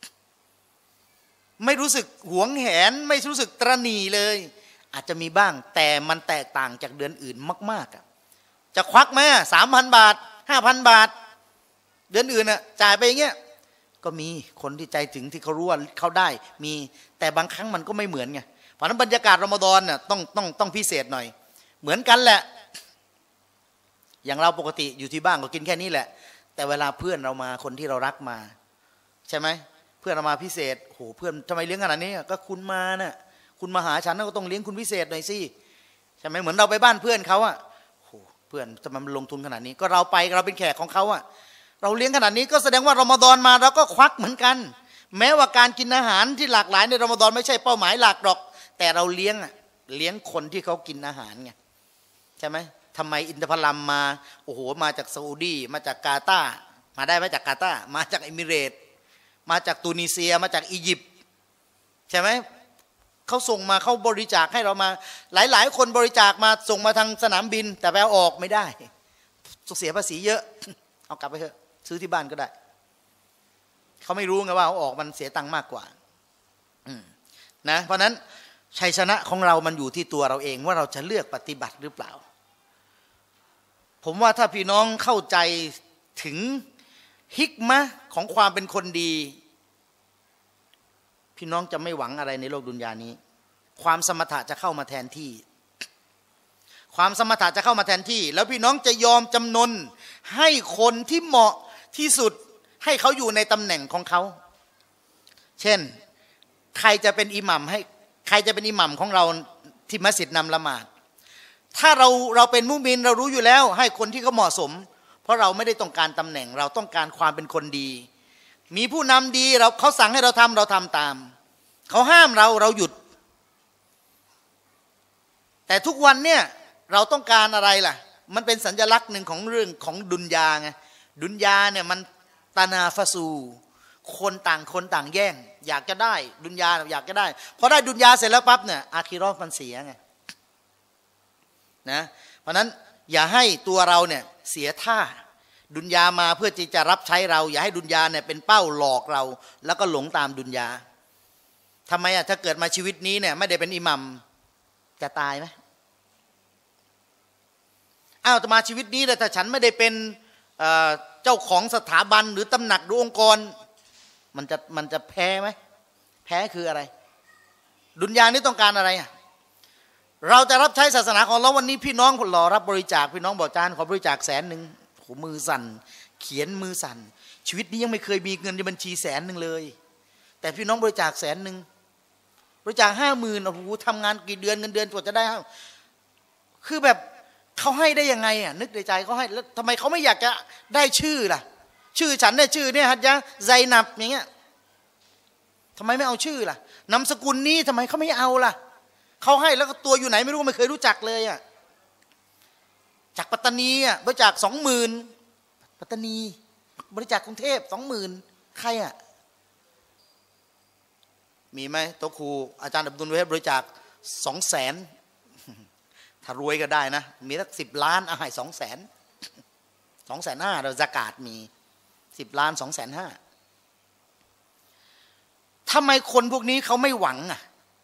ไม่รู้สึกหวงแหนไม่รู้สึกตระหนี่เลยอาจจะมีบ้างแต่มันแตกต่างจากเดือนอื่นมากๆจะควักไหมสามพันบาทห้าพันบาทเดือนอื่นอ่ะจ่ายไปอย่างเงี้ยก็มีคนที่ใจถึงที่เขารู้ว่าเขาได้มีแต่บางครั้งมันก็ไม่เหมือนไงเพราะนั้นบรรยากาศรอมฎอนน่ะต้องต้องต้องพิเศษหน่อยเหมือนกันแหละอย่างเราปกติอยู่ที่บ้านก็กินแค่นี้แหละแต่เวลาเพื่อนเรามาคนที่เรารักมาใช่ไหมเพื่อนเรามาพิเศษโหเพื่อนทำไมเลี้ยงขนาดนี้ก็คุณมาน่ะคุณมาหาฉันก็ต้องเลี้ยงคุณพิเศษหน่อยสิใช่ไหมเหมือนเราไปบ้านเพื่อนเขาอ่ะโหเพื่อนทำไมมันลงทุนขนาดนี้ก็เราไปเราเป็นแขกของเขาอ่ะเราเลี้ยงขนาดนี้ก็แสดงว่ารอมฎอนมาเราก็ควักเหมือนกันแม้ว่าการกินอาหารที่หลากหลายในรอมฎอนไม่ใช่เป้าหมายหลักหรอกแต่เราเลี้ยงอ่ะเลี้ยงคนที่เขากินอาหารไงใช่ไหมทำไมอินทผลัมมาโอ้โหมาจากซาอุดีมาจากกาตาร์มาได้มาจากกาตาร์มาจากเอมิเรตส์มาจากตูนิเซียมาจากอียิปต์ใช่ไหมเขาส่งมาเขาบริจาคให้เรามาหลายๆคนบริจาคมาส่งมาทางสนามบินแต่ไปเอาออกไม่ได้เสียภาษีเยอะเอากลับไปเถอะซื้อที่บ้านก็ได้เขาไม่รู้ไงว่าเอาออกมันเสียตังค์มากกว่านะเพราะนั้นชัยชนะของเรามันอยู่ที่ตัวเราเองว่าเราจะเลือกปฏิบัติหรือเปล่าผมว่าถ้าพี่น้องเข้าใจถึงฮิกมะของความเป็นคนดีพี่น้องจะไม่หวังอะไรในโลกดุนยานี้ความสมถะจะเข้ามาแทนที่ความสมถะจะเข้ามาแทนที่แล้วพี่น้องจะยอมจำนนให้คนที่เหมาะที่สุดให้เขาอยู่ในตำแหน่งของเขาเช่นใครจะเป็นอิหมัมให้ใครจะเป็นอิหมัมของเราที่มัสยิดนำละหมาดถ้าเราเราเป็นมุมินเรารู้อยู่แล้วให้คนที่เขาเหมาะสมเพราะเราไม่ได้ต้องการตำแหน่งเราต้องการความเป็นคนดีมีผู้นำดีเราเขาสั่งให้เราทำเราทำตามเขาห้ามเราเราหยุดแต่ทุกวันเนี่ยเราต้องการอะไรล่ะมันเป็นสัญลักษณ์หนึ่งของเรื่องของดุนยาไงดุนยาเนี่ยมันตานาฟาซูคนต่างคนต่างแย่งอยากจะได้ดุนยาอยากจะได้พอได้ดุนยาเสร็จแล้วปั๊บเนี่ยอาคิเราะห์มันเสียไงนะเพราะนั้นอย่าให้ตัวเราเนี่ยเสียท่าดุนยามาเพื่อที่จะรับใช้เราอย่าให้ดุนยาเนี่ยเป็นเป้าหลอกเราแล้วก็หลงตามดุนยาทำไมอ่ะถ้าเกิดมาชีวิตนี้เนี่ยไม่ได้เป็นอิหมัมจะตายไหมอ้าวแต่มาชีวิตนี้แต่ถ้าฉันไม่ได้เป็นเจ้าของสถาบันหรือตำหนักหรือองค์กรมันจะมันจะแพ้ไหมแพ้คืออะไรดุนยานี้ต้องการอะไรอ่ะเราจะรับใช้ศาสนาของเราวันนี้พี่น้องรอรับบริจาคพี่น้องบอกจานขอบริจาคแสนหนึ่งโหมือสั่นเขียนมือสั่นชีวิตนี้ยังไม่เคยมีเงินในบัญชีแสนหนึ่งเลยแต่พี่น้องบริจาคแสนหนึ่งบริจาคห้าหมื่นโอ้โหทำงานกี่เดือนเงินเดือนกว่าจะได้คือแบบเขาให้ได้ยังไงอ่ะนึกในใจเขาให้แล้วทำไมเขาไม่อยากจะได้ชื่อล่ะชื่อฉันเนี่ยชื่อเนี่ยฮัจญะไซนับอย่างเงี้ยทำไมไม่เอาชื่อล่ะนามสกุลนี้ทำไมเขาไม่เอาล่ะเขาให้แล้วก็ตัวอยู่ไหนไม่รู้ไม่เคยรู้จักเลยอ่ะจากปัตตานีอ่ะบริจาคสองหมื่นปัตตานีบริจาคกรุงเทพสองหมื่นใครอ่ะมีไหมโต๊ะครูอาจารย์อับดุลเวฮบริจาคสองแสนถ้ารวยก็ได้นะมีสักสิบล้านเอาให้สองแสนสองแสนห้าเราซะกาตมีสิบล้านสองแสนห้าทำไมคนพวกนี้เขาไม่หวังอ่ะ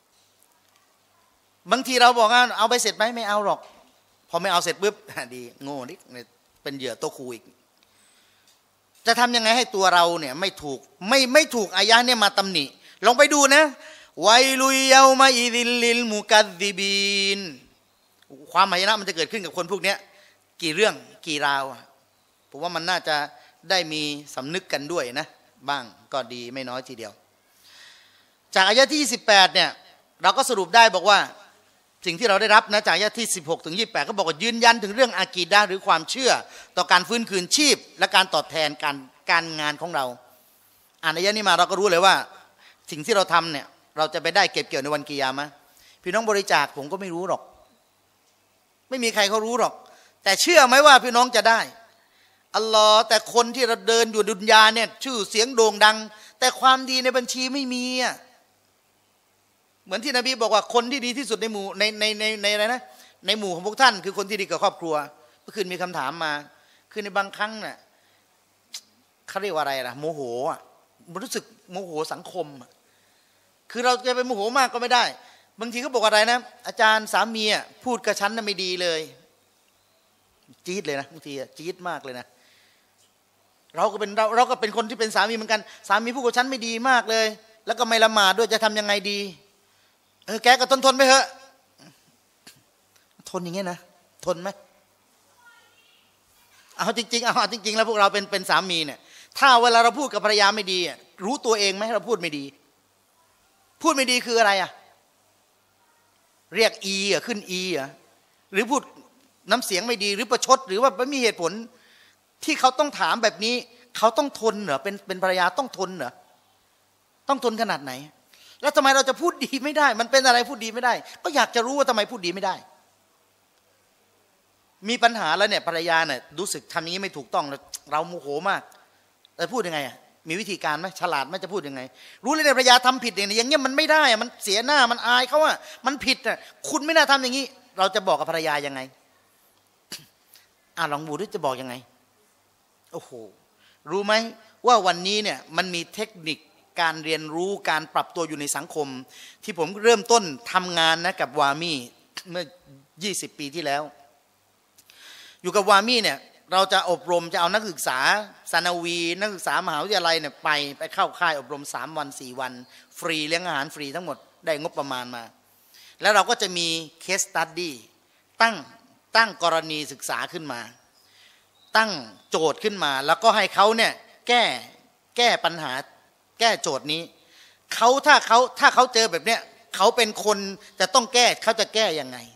บางทีเราบอกว่าเอาไปเสร็จไหมไม่เอาหรอกพอไม่เอาเสร็จปุ๊บดีโง่นิดเป็นเหยื่อโตคูอีกจะทำยังไงให้ตัวเราเนี่ยไม่ถูกไม่ไม่ถูกอายะเนี่ยมาตำหนิลองไปดูนะไวลุยเยามาอิดิลลิลมุกัดดิบีนความหมายนะมันจะเกิดขึ้นกับคนพวกนี้กี่เรื่องกี่ราวผมว่ามันน่าจะได้มีสำนึกกันด้วยนะบ้างก็ดีไม่น้อยทีเดียวจากอายะที่ยี่สิบแปดเนี่ยเราก็สรุปได้บอกว่าสิ่งที่เราได้รับนะจากอายะที่สิบหกถึงยี่สิบแปดก็บอกว่ายืนยันถึงเรื่องอากีดะห์หรือความเชื่อต่อการฟื้นคืนชีพและการตอบแทนการการงานของเราอ่านอายะนี้มาเราก็รู้เลยว่าสิ่งที่เราทำเนี่ยเราจะไปได้เก็บเกี่ยวในวันกิยามะห์พี่น้องบริจาคผมก็ไม่รู้หรอกไม่มีใครเขารู้หรอกแต่เชื่อไหมว่าพี่น้องจะได้อัลลอฮ์แต่คนที่เราเดินอยู่ดุนยาเนี่ยชื่อเสียงโด่งดังแต่ความดีในบัญชีไม่มีอ่ะเหมือนที่นบีบอกว่าคนที่ดีที่สุดในหมู่ในในในในอะไรนะในหมู่ของพวกท่านคือคนที่ดีกับครอบครัวเมื่อคืนมีคำถามมาคือในบางครั้งเนี่ยเขาเรียกว่าอะไรล่ะโมโหอ่ะมันรู้สึกโมโหสังคมคือเราจะไปโมโหมากก็ไม่ได้บางทีเขาบอกอะไรนะอาจารย์สามีพูดกับฉันน่ะไม่ดีเลยจี๊ดเลยนะบางทีจี๊ดมากเลยนะเราก็เป็นเราเราก็เป็นคนที่เป็นสามีเหมือนกันสามีพูดกับฉันไม่ดีมากเลยแล้วก็ไม่ละหมาดด้วยจะทำยังไงดีเออแกก็ทนทนไปเถอะทนอย่างเงี้ยนะทนไหมเอาจริงๆเอาจริงๆแล้วพวกเราเป็นเป็นสามีเนี่ยถ้าเวลาเราพูดกับภรรยาไม่ดีรู้ตัวเองไหมเราพูดไม่ดีพูดไม่ดีคืออะไรอ่ะเรียกอีอ่ะขึ้นอีอ่ะหรือพูดน้ำเสียงไม่ดีหรือประชดหรือว่าไม่มีเหตุผลที่เขาต้องถามแบบนี้เขาต้องทนเหรอเป็นเป็นภรรยาต้องทนเหรอต้องทนขนาดไหนแล้วทำไมเราจะพูดดีไม่ได้มันเป็นอะไรพูดดีไม่ได้ก็อยากจะรู้ว่าทำไมพูดดีไม่ได้มีปัญหาแล้วเนี่ยภรรยาเนี่ยรู้สึกทำอย่างนี้ไม่ถูกต้องเราโมโหมากแต่พูดยังไงอ่ะมีวิธีการไหมฉลาดไหมจะพูดยังไงรู้เลยเนี่ยภรรยาทำผิดอย่างนี้อย่างเงี้ยมันไม่ได้มันเสียหน้ามันอายเขาอ่ะมันผิดอ่ะคุณไม่น่าทำอย่างนี้เราจะบอกกับภรรยายังไงอ่าลองบูด้วยจะบอกยังไงโอ้โหรู้ไหมว่าวันนี้เนี่ยมันมีเทคนิคการเรียนรู้การปรับตัวอยู่ในสังคมที่ผมเริ่มต้นทำงานนะกับวามี่เมื่อยี่สิบปีที่แล้วอยู่กับวามี่เนี่ยเราจะอบรมจะเอานักศึกษาสานาวีนักศึกษามหาวิทยาลัยเนี่ยไปไปเข้าค่ายอบรมสามวันสี่วันฟรีเลี้ยงอาหารฟรีทั้งหมดได้งบประมาณมาแล้วเราก็จะมีเคสสตัดดี้ตั้งตั้งกรณีศึกษาขึ้นมาตั้งโจทย์ขึ้นมาแล้วก็ให้เขาเนี่ยแก้แก้ปัญหาแก้โจทย์นี้เขาถ้าเขาถ้าเขาเจอแบบเนี้ยเขาเป็นคนจะต้องแก้เขาจะแก้ยังไง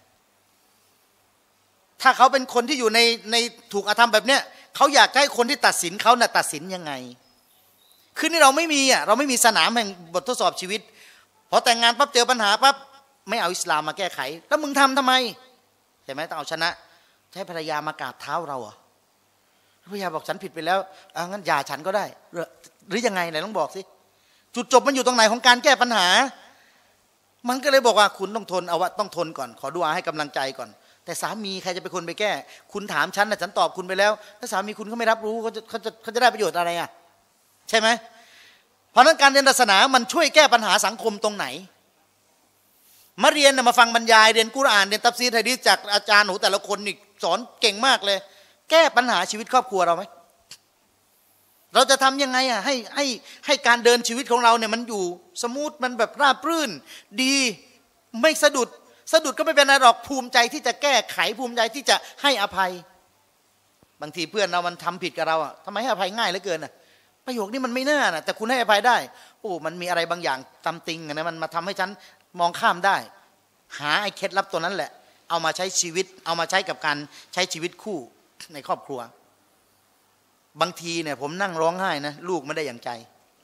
ถ้าเขาเป็นคนที่อยู่ในในถูกอธรรมแบบเนี้ยเขาอยากให้คนที่ตัดสินเขาน่ะตัดสินยังไงคือนี่เราไม่มีอ่ะเราไม่มีสนามแห่งบททดสอบชีวิตพอแต่งงานปั๊บเจอปัญหาปั๊บไม่เอาอิสลามมาแก้ไขแล้วมึงทำทำไมใช่ไหมต้องเอาชนะใช้ภรรยามากราบเท้าเราอ่ะภรรยาบอกฉันผิดไปแล้วเอางั้นอย่าฉันก็ได้หรือยังไงไหนต้องบอกสิจุดจบมันอยู่ตรงไหนของการแก้ปัญหามันก็เลยบอกว่าคุณต้องทนเอาว่าต้องทนก่อนขอดุอาให้กำลังใจก่อนแต่สามีใครจะเป็นคนไปแก้คุณถามฉันนะฉันตอบคุณไปแล้วถ้าสามีคุณเขาไม่รับรู้เขาจะเขาจะเขาจะได้ประโยชน์อะไรอ่ะใช่ไหมเพราะนั้นการเรียนศาสนามันช่วยแก้ปัญหาสังคมตรงไหนมาเรียนมาฟังบรรยายเรียนกุรอานเรียนตัฟซีรฮะดีษจากอาจารย์หนูแต่ละคนนี่สอนเก่งมากเลยแก้ปัญหาชีวิตครอบครัวเราไหมเราจะทำยังไงอ่ะให้ให้ให้การเดินชีวิตของเราเนี่ยมันอยู่สมูทมันแบบราบรื่นดีไม่สะดุดสะดุดก็ไม่เป็นไรหรอกภูมิใจที่จะแก้ไขภูมิใจที่จะให้อภัยบางทีเพื่อนเรามันทำผิดกับเราอ่ะทำไมให้อภัยง่ายเหลือเกินอ่ะประโยคนี้มันไม่น่านะแต่คุณให้อภัยได้โอ้มันมีอะไรบางอย่างตำติงนะมันมาทำให้ฉันมองข้ามได้หาไอ้เคล็ดลับตัวนั้นแหละเอามาใช้ชีวิตเอามาใช้กับการใช้ชีวิตคู่ในครอบครัวบางทีเนี่ยผมนั่งร้องไห้นะลูกไม่ได้อย่างใจ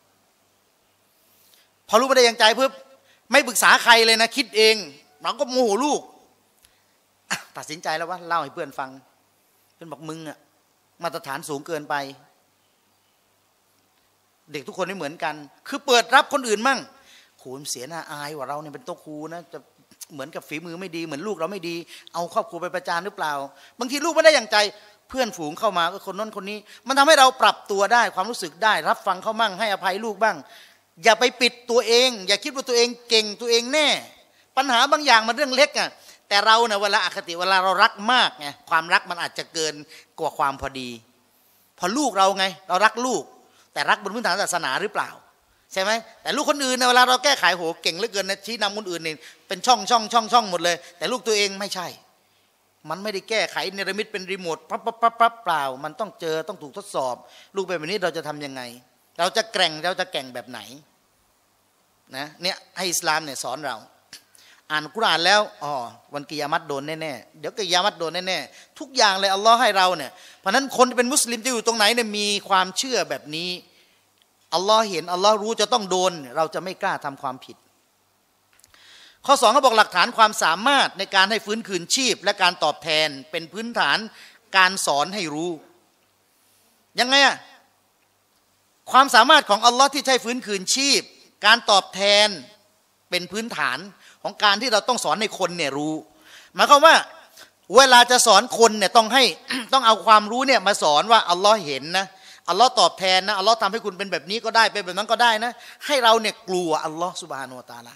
พอลูกไม่ได้อย่างใจเพิ่มไม่ปรึกษาใครเลยนะคิดเองเราก็โมโหลูกตัดสินใจแล้วว่าเล่าให้เพื่อนฟังเพื่อนบอกมึงอะมาตรฐานสูงเกินไปเด็กทุกคนไม่เหมือนกันคือเปิดรับคนอื่นมั่งโหมเสียหน้าอายว่าเราเนี่ยเป็นโต๊ะครูนะจะเหมือนกับฝีมือไม่ดีเหมือนลูกเราไม่ดีเอาครอบครัวไปประจานหรือเปล่าบางทีลูกไม่ได้อย่างใจเพื่อนฝูงเข้ามาก็คนน้นคนนี้มันทำให้เราปรับตัวได้ความรู้สึกได้รับฟังเขามั่งให้อภัยลูกบ้างอย่าไปปิดตัวเองอย่าคิดว่าตัวเองเก่งตัวเองแน่ปัญหาบางอย่างมันเรื่องเล็กอ่ะแต่เราเนี่ยเวลาอคติเวลาเรารักมากไงความรักมันอาจจะเกินกว่าความพอดีพอลูกเราไงเรารักลูกแต่รักบนพื้นฐานศาสนาหรือเปล่าใช่ไหมแต่ลูกคนอื่นเนี่ยเวลาเราแก้ไขโหเก่งเหลือเกินนะชี้นำคนอื่นนี่เป็นช่องช่องช่องช่องหมดเลยแต่ลูกตัวเองไม่ใช่มันไม่ได้แก้ไขเนรมิตเป็นรีโมทปั๊บปั๊บปั๊บปั๊บเปล่ามันต้องเจอต้องถูกทดสอบลูกเป็นแบบนี้เราจะทำยังไงเราจะแกร่งเราจะแกร่งแบบไหนนะเนี่ยให้อิสลามเนี่ยสอนเราอ่านกุรอานแล้วอ๋อวันกิยามัตโดนแน่ๆเดี๋ยวกิยามัตโดนแน่ๆทุกอย่างเลยอัลลอฮ์ให้เราเนี่ยเพราะนั้นคนที่เป็นมุสลิมจะอยู่ตรงไหนเนี่ยมีความเชื่อแบบนี้อัลลอฮ์เห็นอัลลอฮ์รู้จะต้องโดนเราจะไม่กล้าทำความผิดข้อสองเขาบอกหลักฐานความสามารถในการให้ฟื้นคืนชีพและการตอบแทนเป็นพื้นฐานการสอนให้รู้ยังไงอะความสามารถของอัลลอฮ์ที่ใช้ฟื้นคืนชีพการตอบแทนเป็นพื้นฐานของการที่เราต้องสอนให้คนเนี่ยรู้หมายความว่าเวลาจะสอนคนเนี่ยต้องให้ ต้องเอาความรู้เนี่ยมาสอนว่าอัลลอฮ์เห็นนะอัลลอฮ์ตอบแทนนะอัลลอฮ์ทำให้คุณเป็นแบบนี้ก็ได้เป็นแบบนั้นก็ได้นะให้เราเนี่ยกลัวอัลลอฮ์ซุบฮานะฮูวะตะอาลา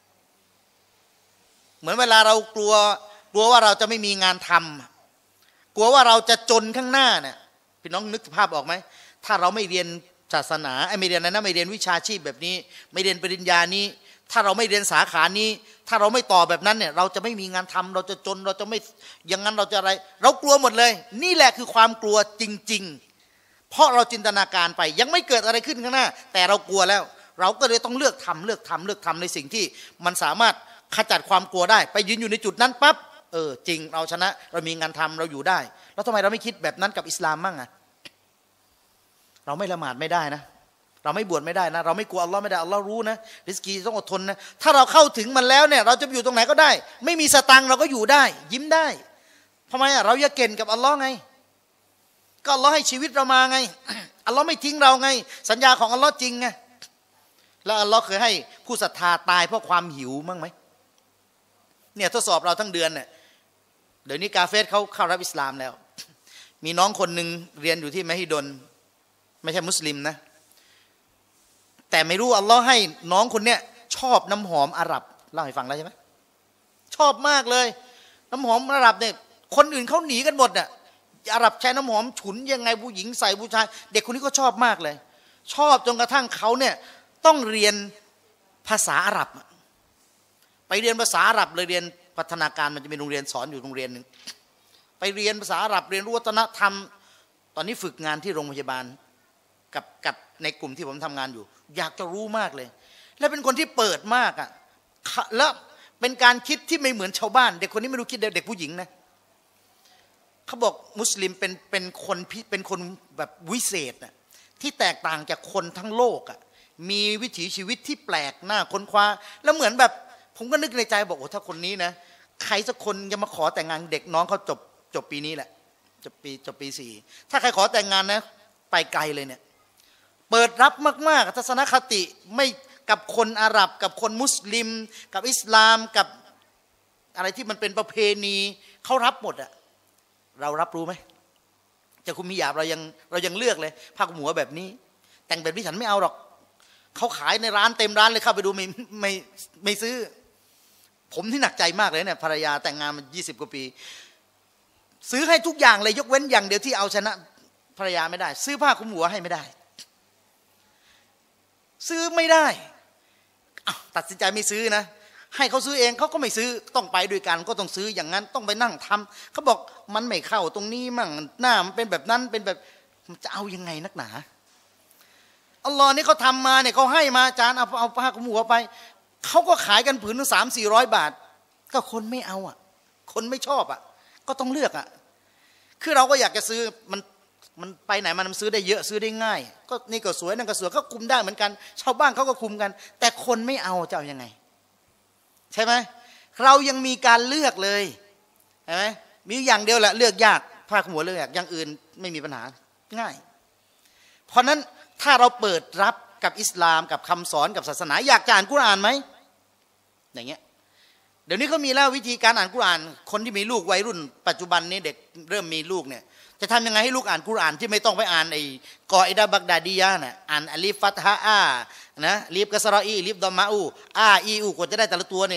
เหมือนเวลาเรากลัวกลัวว่าเราจะไม่มีงานทำกลัวว่าเราจะจนข้างหน้าเนี่ยพี่น้องนึกภาพออกไหมถ้าเราไม่เรียนศาสนาไอ้ไม่เรียนอะไรนะไม่เรียนวิชาชีพแบบนี้ไม่เรียนปริญญานี้ถ้าเราไม่เรียนสาขานี้ถ้าเราไม่ต่อแบบนั้นเนี่ยเราจะไม่มีงานทำเราจะจนเราจะไม่อย่างนั้นเราจะอะไรเรากลัวหมดเลยนี่แหละคือความกลัวจริงๆเพราะเราจินตนาการไปยังไม่เกิดอะไรขึ้นข้างหน้าแต่เรากลัวแล้วเราก็เลยต้องเลือกทำเลือกทำเลือกทำในสิ่งที่มันสามารถขจัดความกลัวได้ไปยืนอยู่ในจุดนั้นปั๊บเออจริงเราชนะเรามีงานทำเราอยู่ได้แล้วทำไมเราไม่คิดแบบนั้นกับอิสลามมั่งอะเราไม่ละหมาดไม่ได้นะเราไม่บวชไม่ได้นะเราไม่กลัวอัลลอฮ์ไม่ได้อัลลอฮ์รู้นะริสกีต้องอดทนนะถ้าเราเข้าถึงมันแล้วเนี่ยเราจะอยู่ตรงไหนก็ได้ไม่มีสตังค์เราก็อยู่ได้ยิ้มได้ทำไมอะเราอยากเก่งกับอัลลอฮ์ไงก็อัลลอฮ์ให้ชีวิตเรามาไงอัลลอฮ์ไม่ทิ้งเราไงสัญญาของอัลลอฮ์จริงไงแล้วอัลลอฮ์เคยให้ผู้ศรัทธาตายเพราะความหิวมั้งไหมเนี่ยทดสอบเราทั้งเดือนเนี่ยเดี๋ยวนี้กาเฟสเขาเข้ารับอิสลามแล้วมีน้องคนหนึ่งเรียนอยู่ที่มหิดลไม่ใช่มุสลิมนะแต่ไม่รู้อัลลอฮ์ให้น้องคนเนี้ยชอบน้ำหอมอาหรับเล่าให้ฟังแล้วใช่ไหมชอบมากเลยน้ำหอมอาหรับเนี่ยคนอื่นเขาหนีกันหมดเนี่ยอาหรับใช้น้ำหอมฉุนยังไงผู้หญิงใส่ผู้ชายเด็กคนนี้ก็ชอบมากเลยชอบจนกระทั่งเขาเนี่ยต้องเรียนภาษาอาหรับไปเรียนภาษาอาหรับเลยเรียนพัฒนาการมันจะมีโรงเรียนสอนอยู่โรงเรียนหนึ่งไปเรียนภาษาอาหรับเรียนรู้วัฒนธรรมตอนนี้ฝึกงานที่โรงพยาบาลกับกับในกลุ่มที่ผมทำงานอยู่อยากจะรู้มากเลยและเป็นคนที่เปิดมากอ่ะแล้วเป็นการคิดที่ไม่เหมือนชาวบ้านเด็กคนนี้ไม่รู้คิดเด็กผู้หญิงนะเขาบอกมุสลิมเป็นเป็นคนเป็นคนแบบวิเศษน่ะที่แตกต่างจากคนทั้งโลกอ่ะมีวิถีชีวิตที่แปลกหน้าค้นคว้าแล้วเหมือนแบบผมก็นึกในใจบอกโอ้ถ้าคนนี้นะใครสักคนจะมาขอแต่งงานเด็กน้องเขาจบจบปีนี้แหละจบปีจบปีสี่ถ้าใครขอแต่งงานนะไปไกลเลยเนี่ยเปิดรับมากๆทัศนคติไม่กับคนอาหรับกับคนมุสลิมกับอิสลามกับอะไรที่มันเป็นประเพณีเขารับหมดอะเรารับรู้ไหมจะคุมฮิญาบเรายังเรายังเลือกเลยผ้าคลุมหัวแบบนี้แต่งแบบนี้ฉันไม่เอาหรอกเขาขายในร้านเต็มร้านเลยเข้าไปดูไม่ไม่ไม่ซื้อผมที่หนักใจมากเลยเนี่ยภรรยาแต่งงานมายี่สิบกว่าปีซื้อให้ทุกอย่างเลยยกเว้นอย่างเดียวที่เอาชนะภรรยาไม่ได้ซื้อผ้าคลุมหัวให้ไม่ได้ซื้อไม่ได้ตัดสินใจไม่ซื้อนะให้เขาซื้อเองเขาก็ไม่ซื้อต้องไปด้วยกันก็ต้องซื้ออย่างนั้นต้องไปนั่งทำเขาบอกมันไม่เข้าตรงนี้มั่งหน้ามันเป็นแบบนั้นเป็นแบบจะเอายังไงนักหนาอัลลอฮ์นี่เขาทำมาเนี่ยเขาให้มาจานเอาเอาผ้าคลุมหัวไปเขาก็ขายกันผืนละสามสี่ร้อยบาทก็คนไม่เอาอ่ะคนไม่ชอบอ่ะก็ต้องเลือกอ่ะคือเราก็อยากจะซื้อมันมันไปไหนมันซื้อได้เยอะซื้อได้ง่ายก็นี่ก็สวยนั่นก็สวยก็คุมได้เหมือนกันชาวบ้านเขาก็คุมกันแต่คนไม่เอาจะเอายังไงใช่ไหมเรายังมีการเลือกเลยใช่ไหมมีอย่างเดียวแหละเลือกยากผ้าคลุมหัวเลือกยากอย่างอื่นไม่มีปัญหาง่ายเพราะนั้นถ้าเราเปิดรับกับอิสลามกับคำสอนกับศาสนาอยากจะอ่านกุรอานไหมอย่างเงี้ยเดี๋ยวนี้เขามีแล้ววิธีการอ่านกุรอานคนที่มีลูกวัยรุ่นปัจจุบันนี้เด็กเริ่มมีลูกเนี่ยจะทำยังไงให้ลูกอ่านกุรอานที่ไม่ต้องไปอ่านไอ้กออิดะบักดาดียะน่ะอ่านอลิฟฟัตฮะอานะลิฟกัสรออีลิฟดอมมาอูอาอีอูกว่าจะได้แต่ละตัวนี่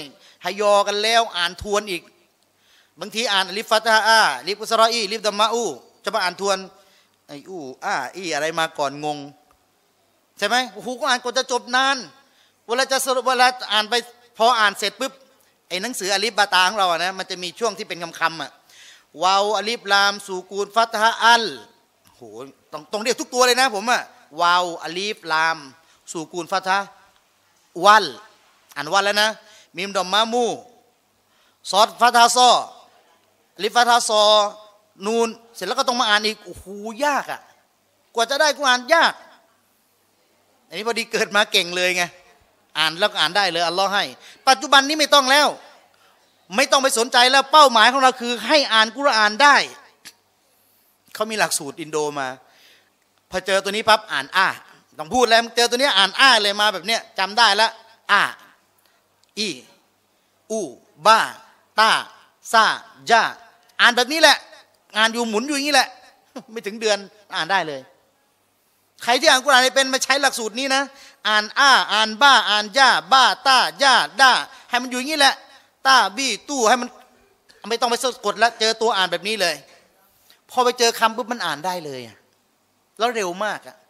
ฮยอกันแล้วอ่านทวนอีกบางทีอ่านลิฟฟัตฮะอาลิฟอุสรออีลิฟดัมมาอูจะมาอ่านทวนไออูอาอีอะไรมาก่อนงงใช่ไหมโอ้โหก็อ่านกว่าจะจบนานเวลาจะสรุปเวลาอ่านไปพออ่านเสร็จปุ๊บไอ้หนังสืออลิฟบาตาของเราอะนะมันจะมีช่วงที่เป็นคำคำอะวาวอลิฟลามสูกูนฟัตฮะอัลโหต้องต้องเรียกทุกตัวเลยนะผมอะวาวอลิฟลามสูกูนฟัตฮะวัลอ่านวัลแล้วนะมีมดอมมามูซอดฟัตฮะซออลิฟฟัตฮะซอนูนเสร็จแล้วก็ต้องมาอ่านอีกโอ้โหยากอะกว่าจะได้กูอ่านยากอันนี้พอดีเกิดมาเก่งเลยไงอ่านแล้วก็อ่านได้เลยอัลลอฮ์ให้ปัจจุบันนี้ไม่ต้องแล้วไม่ต้องไปสนใจแล้วเป้าหมายของเราคือให้อ่านกุรอานได้เขามีหลักสูตรอินโดมาพอเจอตัวนี้ปั๊บอ่านอ้าต้องพูดแล้วเจอตัวนี้อ่านอ้าเลยมาแบบเนี้ยจำได้แล้วอ้าอีอูบ้าตาซาญ่าอ่านแบบนี้แหละอ่านอยู่หมุนอยู่อย่างนี้แหละไม่ถึงเดือนอ่านได้เลยใครที่อ่านกุรอานเป็นมาใช้หลักสูตรนี้นะอ่านอ้าอ่านบ้าอ่านย่าบ้าตาย่าด้าให้มันอยู่อย่างนี้แหละตาบี้ตู้ให้มันไม่ต้องไปสะกดแล้วเจอตัวอ่านแบบนี้เลยพอไปเจอคำปุ๊บมันอ่านได้เลยแล้วเร็วมากอ่ะ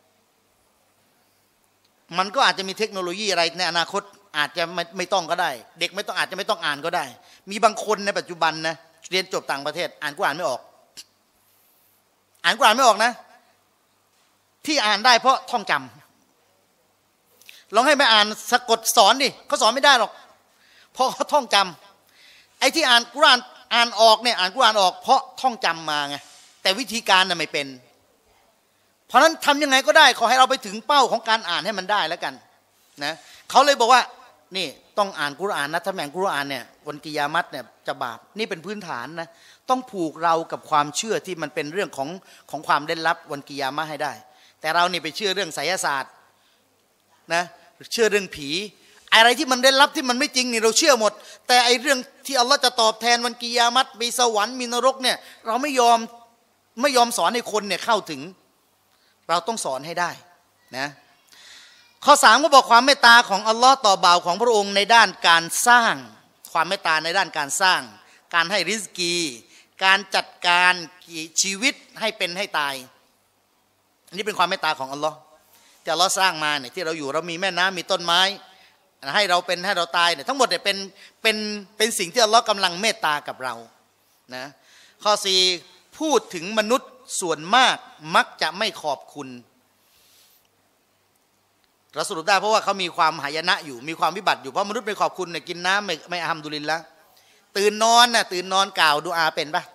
มันก็อาจจะมีเทคโนโลยีอะไรในอนาคตอาจจะไม่ไม่ต้องก็ได้เด็กไม่ต้องอาจจะไม่ต้องอ่านก็ได้มีบางคนในปัจจุบันนะเรียนจบต่างประเทศอ่านกุรอานไม่ออกอ่านกุรอานไม่ออกนะที่อ่านได้เพราะท่องจำลองให้ไปอ่านสะกดสอนดิเขาสอนไม่ได้หรอกเพราะเขาท่องจำไอ้ที่อ่านกุรอานอ่านออกเนี่ยอ่านกุรอานออกเพราะท่องจำมาไงแต่วิธีการน่ะไม่เป็นเพราะนั้นทำยังไงก็ได้ขอให้เราไปถึงเป้าของการอ่านให้มันได้แล้วกันนะเขาเลยบอกว่านี่ต้องอ่านกุรอานนะถ้าแม่งกุรอานเนี่ยวันกิยามัตเนี่ยจะบาปนี่เป็นพื้นฐานนะต้องผูกเรากับความเชื่อที่มันเป็นเรื่องของของความเล่นลับวันกิยามะให้ได้แต่เรานี่ไปเชื่อเรื่องไสยศาสตร์นะเชื่อเรื่องผีอะไรที่มันเล่นลับที่มันไม่จริงนี่เราเชื่อหมดแต่ไอเรื่องที่อัลลอฮ์จะตอบแทนวันกิยามัตมีสวรรค์มีนรกเนี่ยเราไม่ยอมไม่ยอมสอนให้คนเนี่ยเข้าถึงเราต้องสอนให้ได้นะข้อสามก็บอกความเมตตาของอัลลอฮ์ต่อบ่าวของพระองค์ในด้านการสร้างความเมตตาในด้านการสร้างการให้ริสกีการจัดการชีวิตให้เป็นให้ตายอันนี้เป็นความเมตตาของอัลลอฮ์ที่อัลลอฮ์สร้างมาเนี่ยที่เราอยู่เรามีแม่น้ำมีต้นไม้ให้เราเป็นให้เราตายเนี่ยทั้งหมดเนี่ยเป็นเป็นเป็นสิ่งที่อัลลอฮ์กำลังเมตตากับเรานะข้อสี่พูดถึงมนุษย์ส่วนมากมักจะไม่ขอบคุณเราสรุปได้เพราะว่าเขามีความหายนะอยู่มีความวิบัติอยู่เพราะมนุษย์ไม่ขอบคุณเนี่ยกินน้ำไม่ไม่อัลฮัมดุลิลละตื่นนอนน่ะตื่นนอนกล่าวดุอาเป็นปะ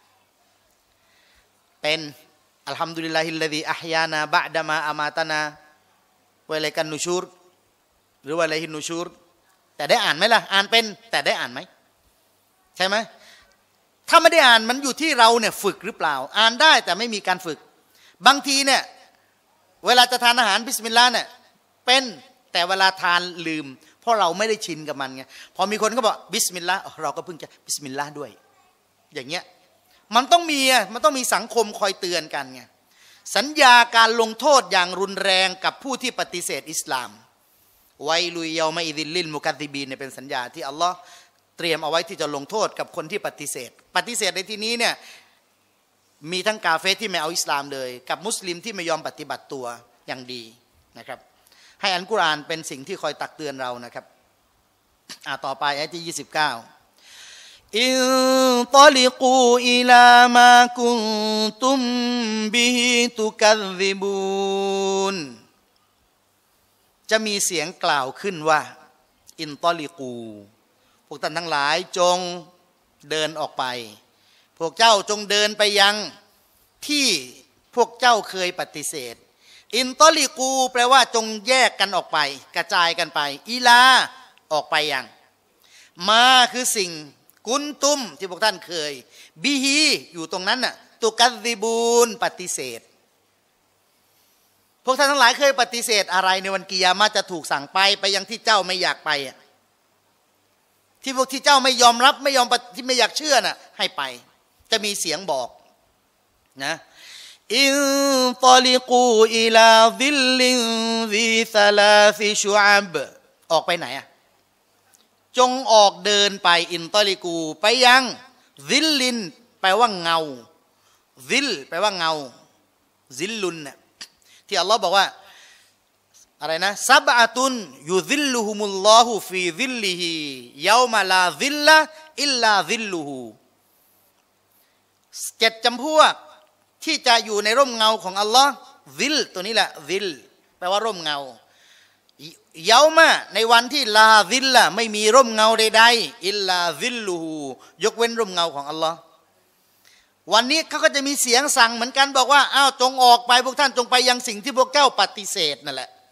เป็นอัลฮัมดุลิลลาฮิลลซีอัฮยานาบะดะมาอามาตนาวะอิลัยกันนูชูรหรือวะอิลัยฮินนูชูรแต่ได้อ่านไหมล่ะอ่านเป็นแต่ได้อ่านไหมใช่ไหมถ้าไม่ได้อ่านมันอยู่ที่เราเนี่ยฝึกหรือเปล่าอ่านได้แต่ไม่มีการฝึกบางทีเนี่ยเวลาจะทานอาหารบิสมิลลาห์เนี่ยเป็นแต่เวลาทานลืมเพราะเราไม่ได้ชินกับมันไงพอมีคนก็บอกบิสมิลลาห์เราก็เพิ่งจะบิสมิลลาห์ด้วยอย่างเงี้ยมันต้องมีมันต้องมีสังคมคอยเตือนกันไงสัญญาการลงโทษอย่างรุนแรงกับผู้ที่ปฏิเสธอิสลามไวลุยเยามาอิดิลลิลมุกัซซิบีนเนี่ยเป็นสัญญาที่อัลลอฮ์เตรียมเอาไว้ที่จะลงโทษกับคนที่ปฏิเสธปฏิเสธในที่นี้เนี่ยมีทั้งกาเฟรที่ไม่เอาอิสลามเลยกับมุสลิมที่ไม่ยอมปฏิบัติตัวอย่างดีนะครับให้อัลกุรอานเป็นสิ่งที่คอยตักเตือนเรานะครับอ่าต่อไปอายะที่ยี่สิบเก้าอินตอลิกูอิลามากุนตุมบิฮิตุกัซซิบูนจะมีเสียงกล่าวขึ้นว่าอินตอลิกูพวกท่านทั้งหลายจงเดินออกไปพวกเจ้าจงเดินไปยังที่พวกเจ้าเคยปฏิเสธอินตอลิกูแปลว่าจงแยกกันออกไปกระจายกันไปอีลาออกไปยังมาคือสิ่งกุนตุมที่พวกท่านเคยบิฮีอยู่ตรงนั้นน่ะตุกัซซิบูนปฏิเสธพวกท่านทั้งหลายเคยปฏิเสธอะไรในวันกิยามะห์จะถูกสั่งไปไปยังที่เจ้าไม่อยากไปที่พวกที่เจ้าไม่ยอมรับไม่ยอมที่ไม่อยากเชื่อน่ะให้ไปจะมีเสียงบอกนะอินตอลิกูอิลาซิลลินซีซาลาซิชุอับออกไปไหนอ่ะจงออกเดินไปอินตอลิกูไปยังซิลลินแปลว่าเงาซิลแปลว่าเงาซิลลุนเนี่ยที่อัลลอฮ์บอกว่าอะไรนะซับอะตุนยุซิลลุฮุมุลลอฮุฟีซิลลิฮิเยามาลาซิลละอิลลาซิลลุฮูเจ็ดจำพวกที่จะอยู่ในร่มเงาของอัลลอฮ์ซิลตัวนี้แหละซิลแปลว่าร่มเงาเยามาในวันที่ลาซิลละไม่มีร่มเงาใดๆอิลลาซิลลูฮูยกเว้นร่มเงาของอัลลอฮ์วันนี้เขาก็จะมีเสียงสั่งเหมือนกันบอกว่าอ้าวจงออกไปพวกท่านจงไปยังสิ่งที่พวกเจ้าปฏิเสธนั่นแหละ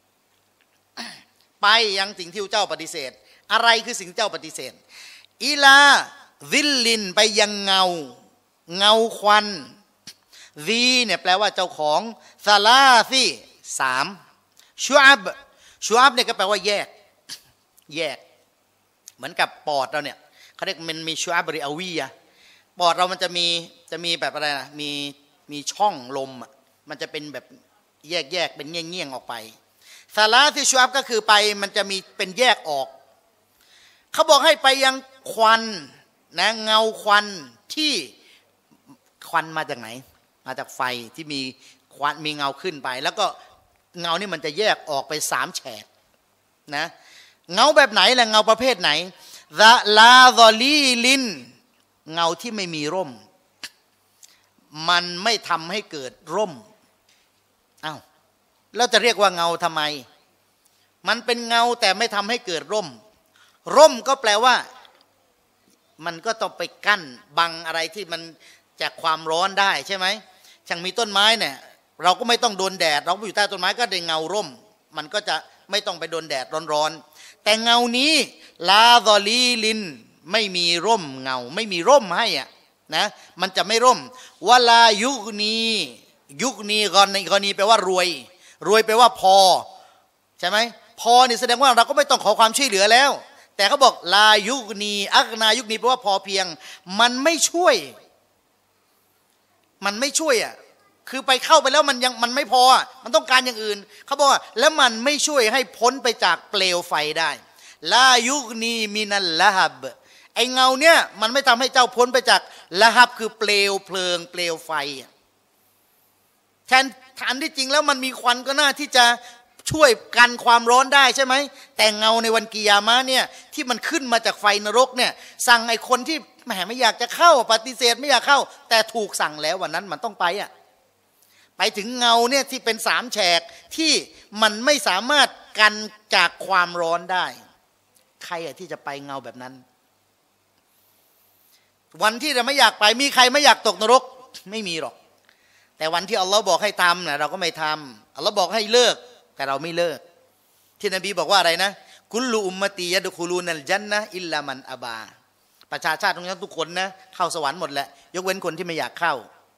ไปยังสิ่งที่พวกเจ้าปฏิเสธอะไรคือสิ่งที่เจ้าปฏิเสธอิลาซิลลินไปยังเงาเงาควันซีเนี่ยแปลว่าเจ้าของซาลาซีสามชูอับชูอับเนี่ยก็แปลว่าแยกแยกเหมือนกับปอดเราเนี่ยเขาเรียกมันมีชูอับริอาวีอะปอดเรามันจะมีจะมีแบบอะไรนะมีมีช่องลมอ่ะมันจะเป็นแบบแยกแยกเป็นเงี้ยงเงี้ยงออกไปซาลาที่ชูอับก็คือไปมันจะมีเป็นแยกออกเขาบอกให้ไปยังควันนะเงาควันที่ควันมาจากไหนมาจากไฟที่มีควันมีเงาขึ้นไปแล้วก็เงานี่มันจะแยกออกไปสามแฉกนะเงาแบบไหนแหละเงาประเภทไหนซะลาซอลีลินเงาที่ไม่มีร่มมันไม่ทำให้เกิดร่มอ้าวแล้วจะเรียกว่าเงาทำไมมันเป็นเงาแต่ไม่ทำให้เกิดร่มร่มก็แปลว่ามันก็ต้องไปกั้นบังอะไรที่มันจากความร้อนได้ใช่ไหมช่างมีต้นไม้เนี่ยเราก็ไม่ต้องโดนแดดเราอยู่ใต้ต้นไม้ก็ได้เงาร่มมันก็จะไม่ต้องไปโดนแดดร้อนๆแต่เงานี้ลาซอลีลินไม่มีร่มเงาไม่มีร่มให้อ่ะนะมันจะไม่ร่มวลายุกนียุกนีกรณีกรณีแปลว่ารวยรวยแปลว่าพอใช่ไหมพอนี่แสดงว่าเราก็ไม่ต้องขอความช่วยเหลือแล้วแต่เขาบอกลายุกนีอักนายุกนีแปลว่าพอเพียงมันไม่ช่วยมันไม่ช่วยอ่ะคือไปเข้าไปแล้วมันยังมันไม่พอมันต้องการอย่างอื่นเขาบอกว่าแล้วมันไม่ช่วยให้พ้นไปจากเปลวไฟได้ลายุกนีมินัลละฮับไอเงาเนี่ยมันไม่ทำให้เจ้าพ้นไปจากละฮับคือเปลวเพลิงเปลวไฟแทนฐานที่จริงแล้วมันมีควันก็น่าที่จะช่วยกันความร้อนได้ใช่ไหมแต่เงาในวันกิยามะห์เนี่ยที่มันขึ้นมาจากไฟนรกเนี่ยสั่งไอคนที่แหมไม่อยากจะเข้าปฏิเสธไม่อยากเข้าแต่ถูกสั่งแล้ววันนั้นมันต้องไปอ่ะไปถึงเงาเนี่ยที่เป็นสามแฉกที่มันไม่สามารถกันจากความร้อนได้ใครอะที่จะไปเงาแบบนั้นวันที่เราไม่อยากไปมีใครไม่อยากตกนรกไม่มีหรอกแต่วันที่อัลลอฮ์บอกให้ทำนะเราก็ไม่ทำอัลลอฮ์บอกให้เลิกแต่เราไม่เลิกที่นบีบอกว่าอะไรนะกุลลูอุมมะตียะดุคูลูนัลญันนะอิลลามันอะบาประชาชาติทั้งนั้นทุกคนนะเข้าสวรรค์หมดแหละยกเว้นคนที่ไม่อยากเข้า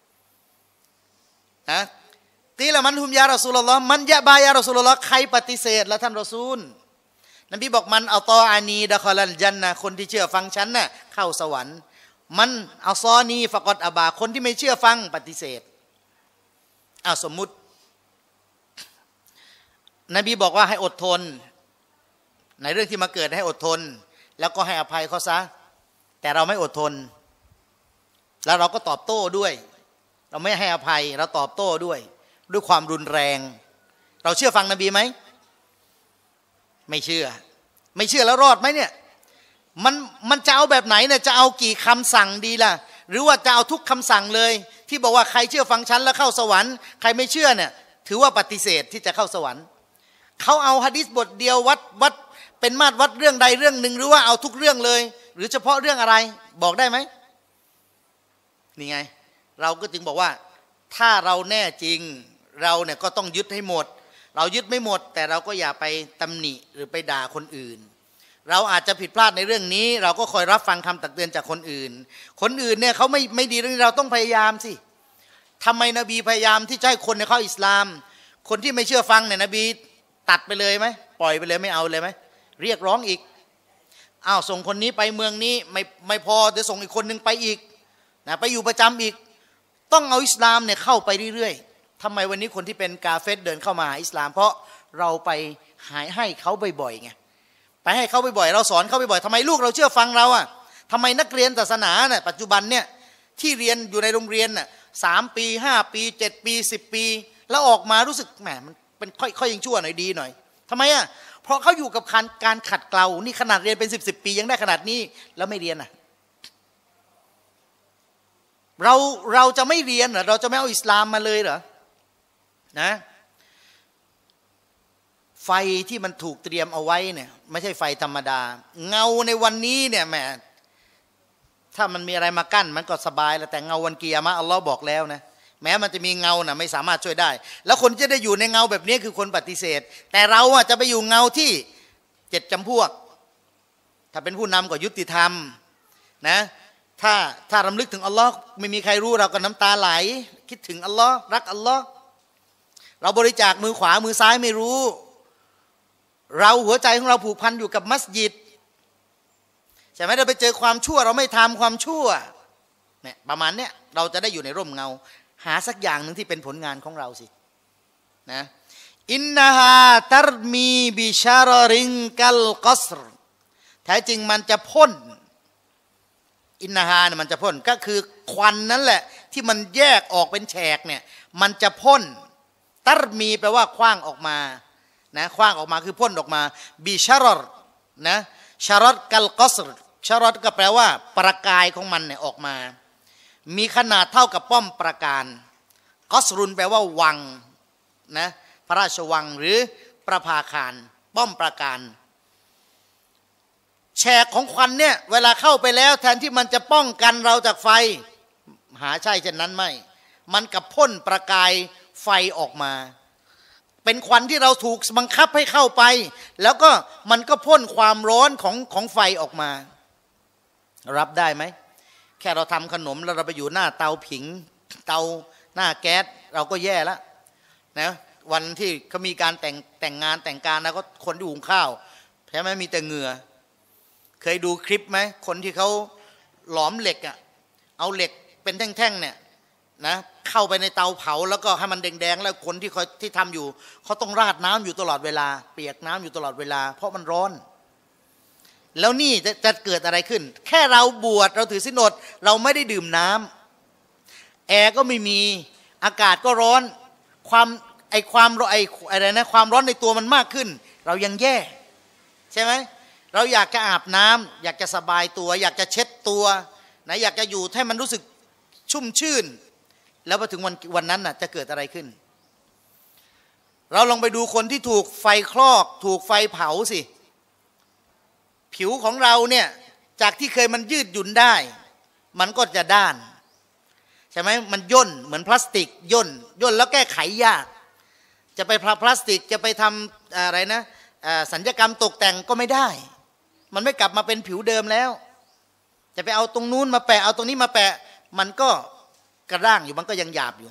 นะตีละมันฮุมยารอซูลุลลอฮ์มันยะบายารอซูลุลลอฮ์ใครปฏิเสธละท่านรอซูลนบีบอกมันอัลตออานีดะคอลัลญันนะคนที่เชื่อฟังฉันน่ะเข้าสวรรค์มันอัลซอนีฟะกอดอะบาคนที่ไม่เชื่อฟังปฏิเสธอ้าวสมมุตินบีบอกว่าให้อดทนในเรื่องที่มาเกิดให้อดทนแล้วก็ให้อภัยเขาซะแต่เราไม่อดทนแล้วเราก็ตอบโต้ด้วยเราไม่ให้อภัยเราตอบโต้ด้วยด้วยความรุนแรงเราเชื่อฟังนบีไหมไม่เชื่อไม่เชื่อแล้วรอดไหมเนี่ยมันมันจะเอาแบบไหนเนี่ยจะเอากี่คำสั่งดีล่ะหรือว่าจะเอาทุกคำสั่งเลยที่บอกว่าใครเชื่อฟังฉันแล้วเข้าสวรรค์ใครไม่เชื่อเนี่ยถือว่าปฏิเสธที่จะเข้าสวรรค์เขาเอาหะดีษบทเดียววัดวัดเป็นมาตรวัดเรื่องใดเรื่องหนึ่งหรือว่าเอาทุกเรื่องเลยหรือเฉพาะเรื่องอะไรบอกได้ไหมนี่ไงเราก็จึงบอกว่าถ้าเราแน่จริงเราเนี่ยก็ต้องยึดให้หมดเรายึดไม่หมดแต่เราก็อย่าไปตำหนิหรือไปด่าคนอื่นเราอาจจะผิดพลาดในเรื่องนี้เราก็คอยรับฟังคำตักเตือนจากคนอื่นคนอื่นเนี่ยเขาไม่ไม่ดีเรื่องนี้เราต้องพยายามสิทำไมนบีพยายามที่จะให้คนในเข้าอิสลามคนที่ไม่เชื่อฟังเนี่ยนบีตัดไปเลยไหมปล่อยไปเลยไม่เอาเลยไหมเรียกร้องอีกอ้าวส่งคนนี้ไปเมืองนี้ไม่ไม่พอเดี๋ยวส่งอีกคนนึงไปอีกนะไปอยู่ประจำอีกต้องเอาอิสลามเนี่ยเข้าไปเรื่อยๆทำไมวันนี้คนที่เป็นกาเฟรเดินเข้ามาหาอิสลามเพราะเราไปหายให้เขาบ่อยๆไงไปให้เขาบ่อยๆเราสอนเขาบ่อยๆทำไมลูกเราเชื่อฟังเราอ่ะทำไมนักเรียนศาสนาเนี่ยปัจจุบันเนี่ยที่เรียนอยู่ในโรงเรียนน่ะสามปีห้าปีเจ็ดปีสิบปีแล้วออกมารู้สึกแหมมันเป็นค่อยๆยังชั่วหน่อยดีหน่อยทำไมอ่ะเพราะเขาอยู่กับการการขัดเกลานี่ขนาดเรียนเป็นสิบสิบปียังได้ขนาดนี้แล้วไม่เรียนอ่ะเราเราจะไม่เรียนเหรอเราจะไม่เอาอิสลามมาเลยเหรอนะไฟที่มันถูกเตรียมเอาไว้เนี่ยไม่ใช่ไฟธรรมดาเงาในวันนี้เนี่ยแหมถ้ามันมีอะไรมากั้นมันก็สบายแล้วแต่เงาวันกิยามะห์อัลลอฮ์บอกแล้วนะแม้มันจะมีเงาน่ะไม่สามารถช่วยได้แล้วคนจะได้อยู่ในเงาแบบนี้คือคนปฏิเสธแต่เราอ่ะจะไปอยู่เงาที่เจ็ดจำพวกถ้าเป็นผู้นำก็ยุติธรรมนะถ้าถ้ารำลึกถึงอัลลอฮ์ไม่มีใครรู้เราก็น้ำตาไหลคิดถึงอัลลอฮ์รักอัลลอฮ์เราบริจาคมือขวามือซ้ายไม่รู้เราหัวใจของเราผูกพันอยู่กับมัสยิดใช่ไหมเราไปเจอความชั่วเราไม่ทำความชั่วเนี่ยประมาณเนี้ยเราจะได้อยู่ในร่มเงาหาสักอย่างหนึ่งที่เป็นผลงานของเราสินะอินนาฮาตรมีบิชารริงกัลกัสรแท้จริงมันจะพ่นอินนาฮาเนี่ยมันจะพ่นก็คือควันนั่นแหละที่มันแยกออกเป็นแฉกเนี่ยมันจะพ่นตรมีแปลว่าคว้างออกมานะคว้างออกมาคือพ่นออกมาบิชารรนะชารรกัลกัสรชารรก็แปลว่าประกายของมันเนี่ยออกมามีขนาดเท่ากับป้อมปราการกัสรุนแปลว่าวังนะพระราชวังหรือประภาคารป้อมปราการแฉกของควันเนี่ยเวลาเข้าไปแล้วแทนที่มันจะป้องกันเราจากไฟหาใช่เช่นนั้นไม่มันกับพ่นประกายไฟออกมาเป็นควันที่เราถูกบังคับให้เข้าไปแล้วก็มันก็พ่นความร้อนของของไฟออกมารับได้ไหมแค่เราทำขนมแล้วเราไปอยู่หน้าเตาผิงเตาหน้าแก๊สเราก็แย่แล้วนะวันที่เขามีการแต่งแต่งงานแต่งการแล้วก็คนที่หุงข้าวใช่ไหมมีแต่เหงื่อเคยดูคลิปไหมคนที่เขาหลอมเหล็กอ่ะเอาเหล็กเป็นแท่งๆเนี่ยนะเข้าไปในเตาเผาแล้วก็ให้มันแดงๆแล้วคนที่เขาที่ทำอยู่เขาต้องราดน้ำอยู่ตลอดเวลาเปียกน้ำอยู่ตลอดเวลาเพราะมันร้อนแล้วนี่จะจะเกิดอะไรขึ้นแค่เราบวชเราถือศีลอดเราไม่ได้ดื่มน้ำแอร์ก็ไม่มีอากาศก็ร้อนความไอความไออะไรนะความร้อนในตัวมันมากขึ้นเรายังแย่ใช่ไหมเราอยากจะอาบน้ำอยากจะสบายตัวอยากจะเช็ดตัวนะอยากจะอยู่ให้มันรู้สึกชุ่มชื่นแล้วพอถึงวันวันนั้นน่ะจะเกิดอะไรขึ้นเราลองไปดูคนที่ถูกไฟคลอกถูกไฟเผาสิผิวของเราเนี่ยจากที่เคยมันยืดหยุ่นได้มันก็จะด้านใช่ไหมมันย่นเหมือนพลาสติกย่นย่นแล้วแก้ไขยากจะไปพลาสติกจะไปทำอะไรนะสัญญกรรมตกแต่งก็ไม่ได้มันไม่กลับมาเป็นผิวเดิมแล้วจะไปเอาตรงนู้นมาแปะเอาตรงนี้มาแปะมันก็กระด้างอยู่มันก็ยังหยาบอยู่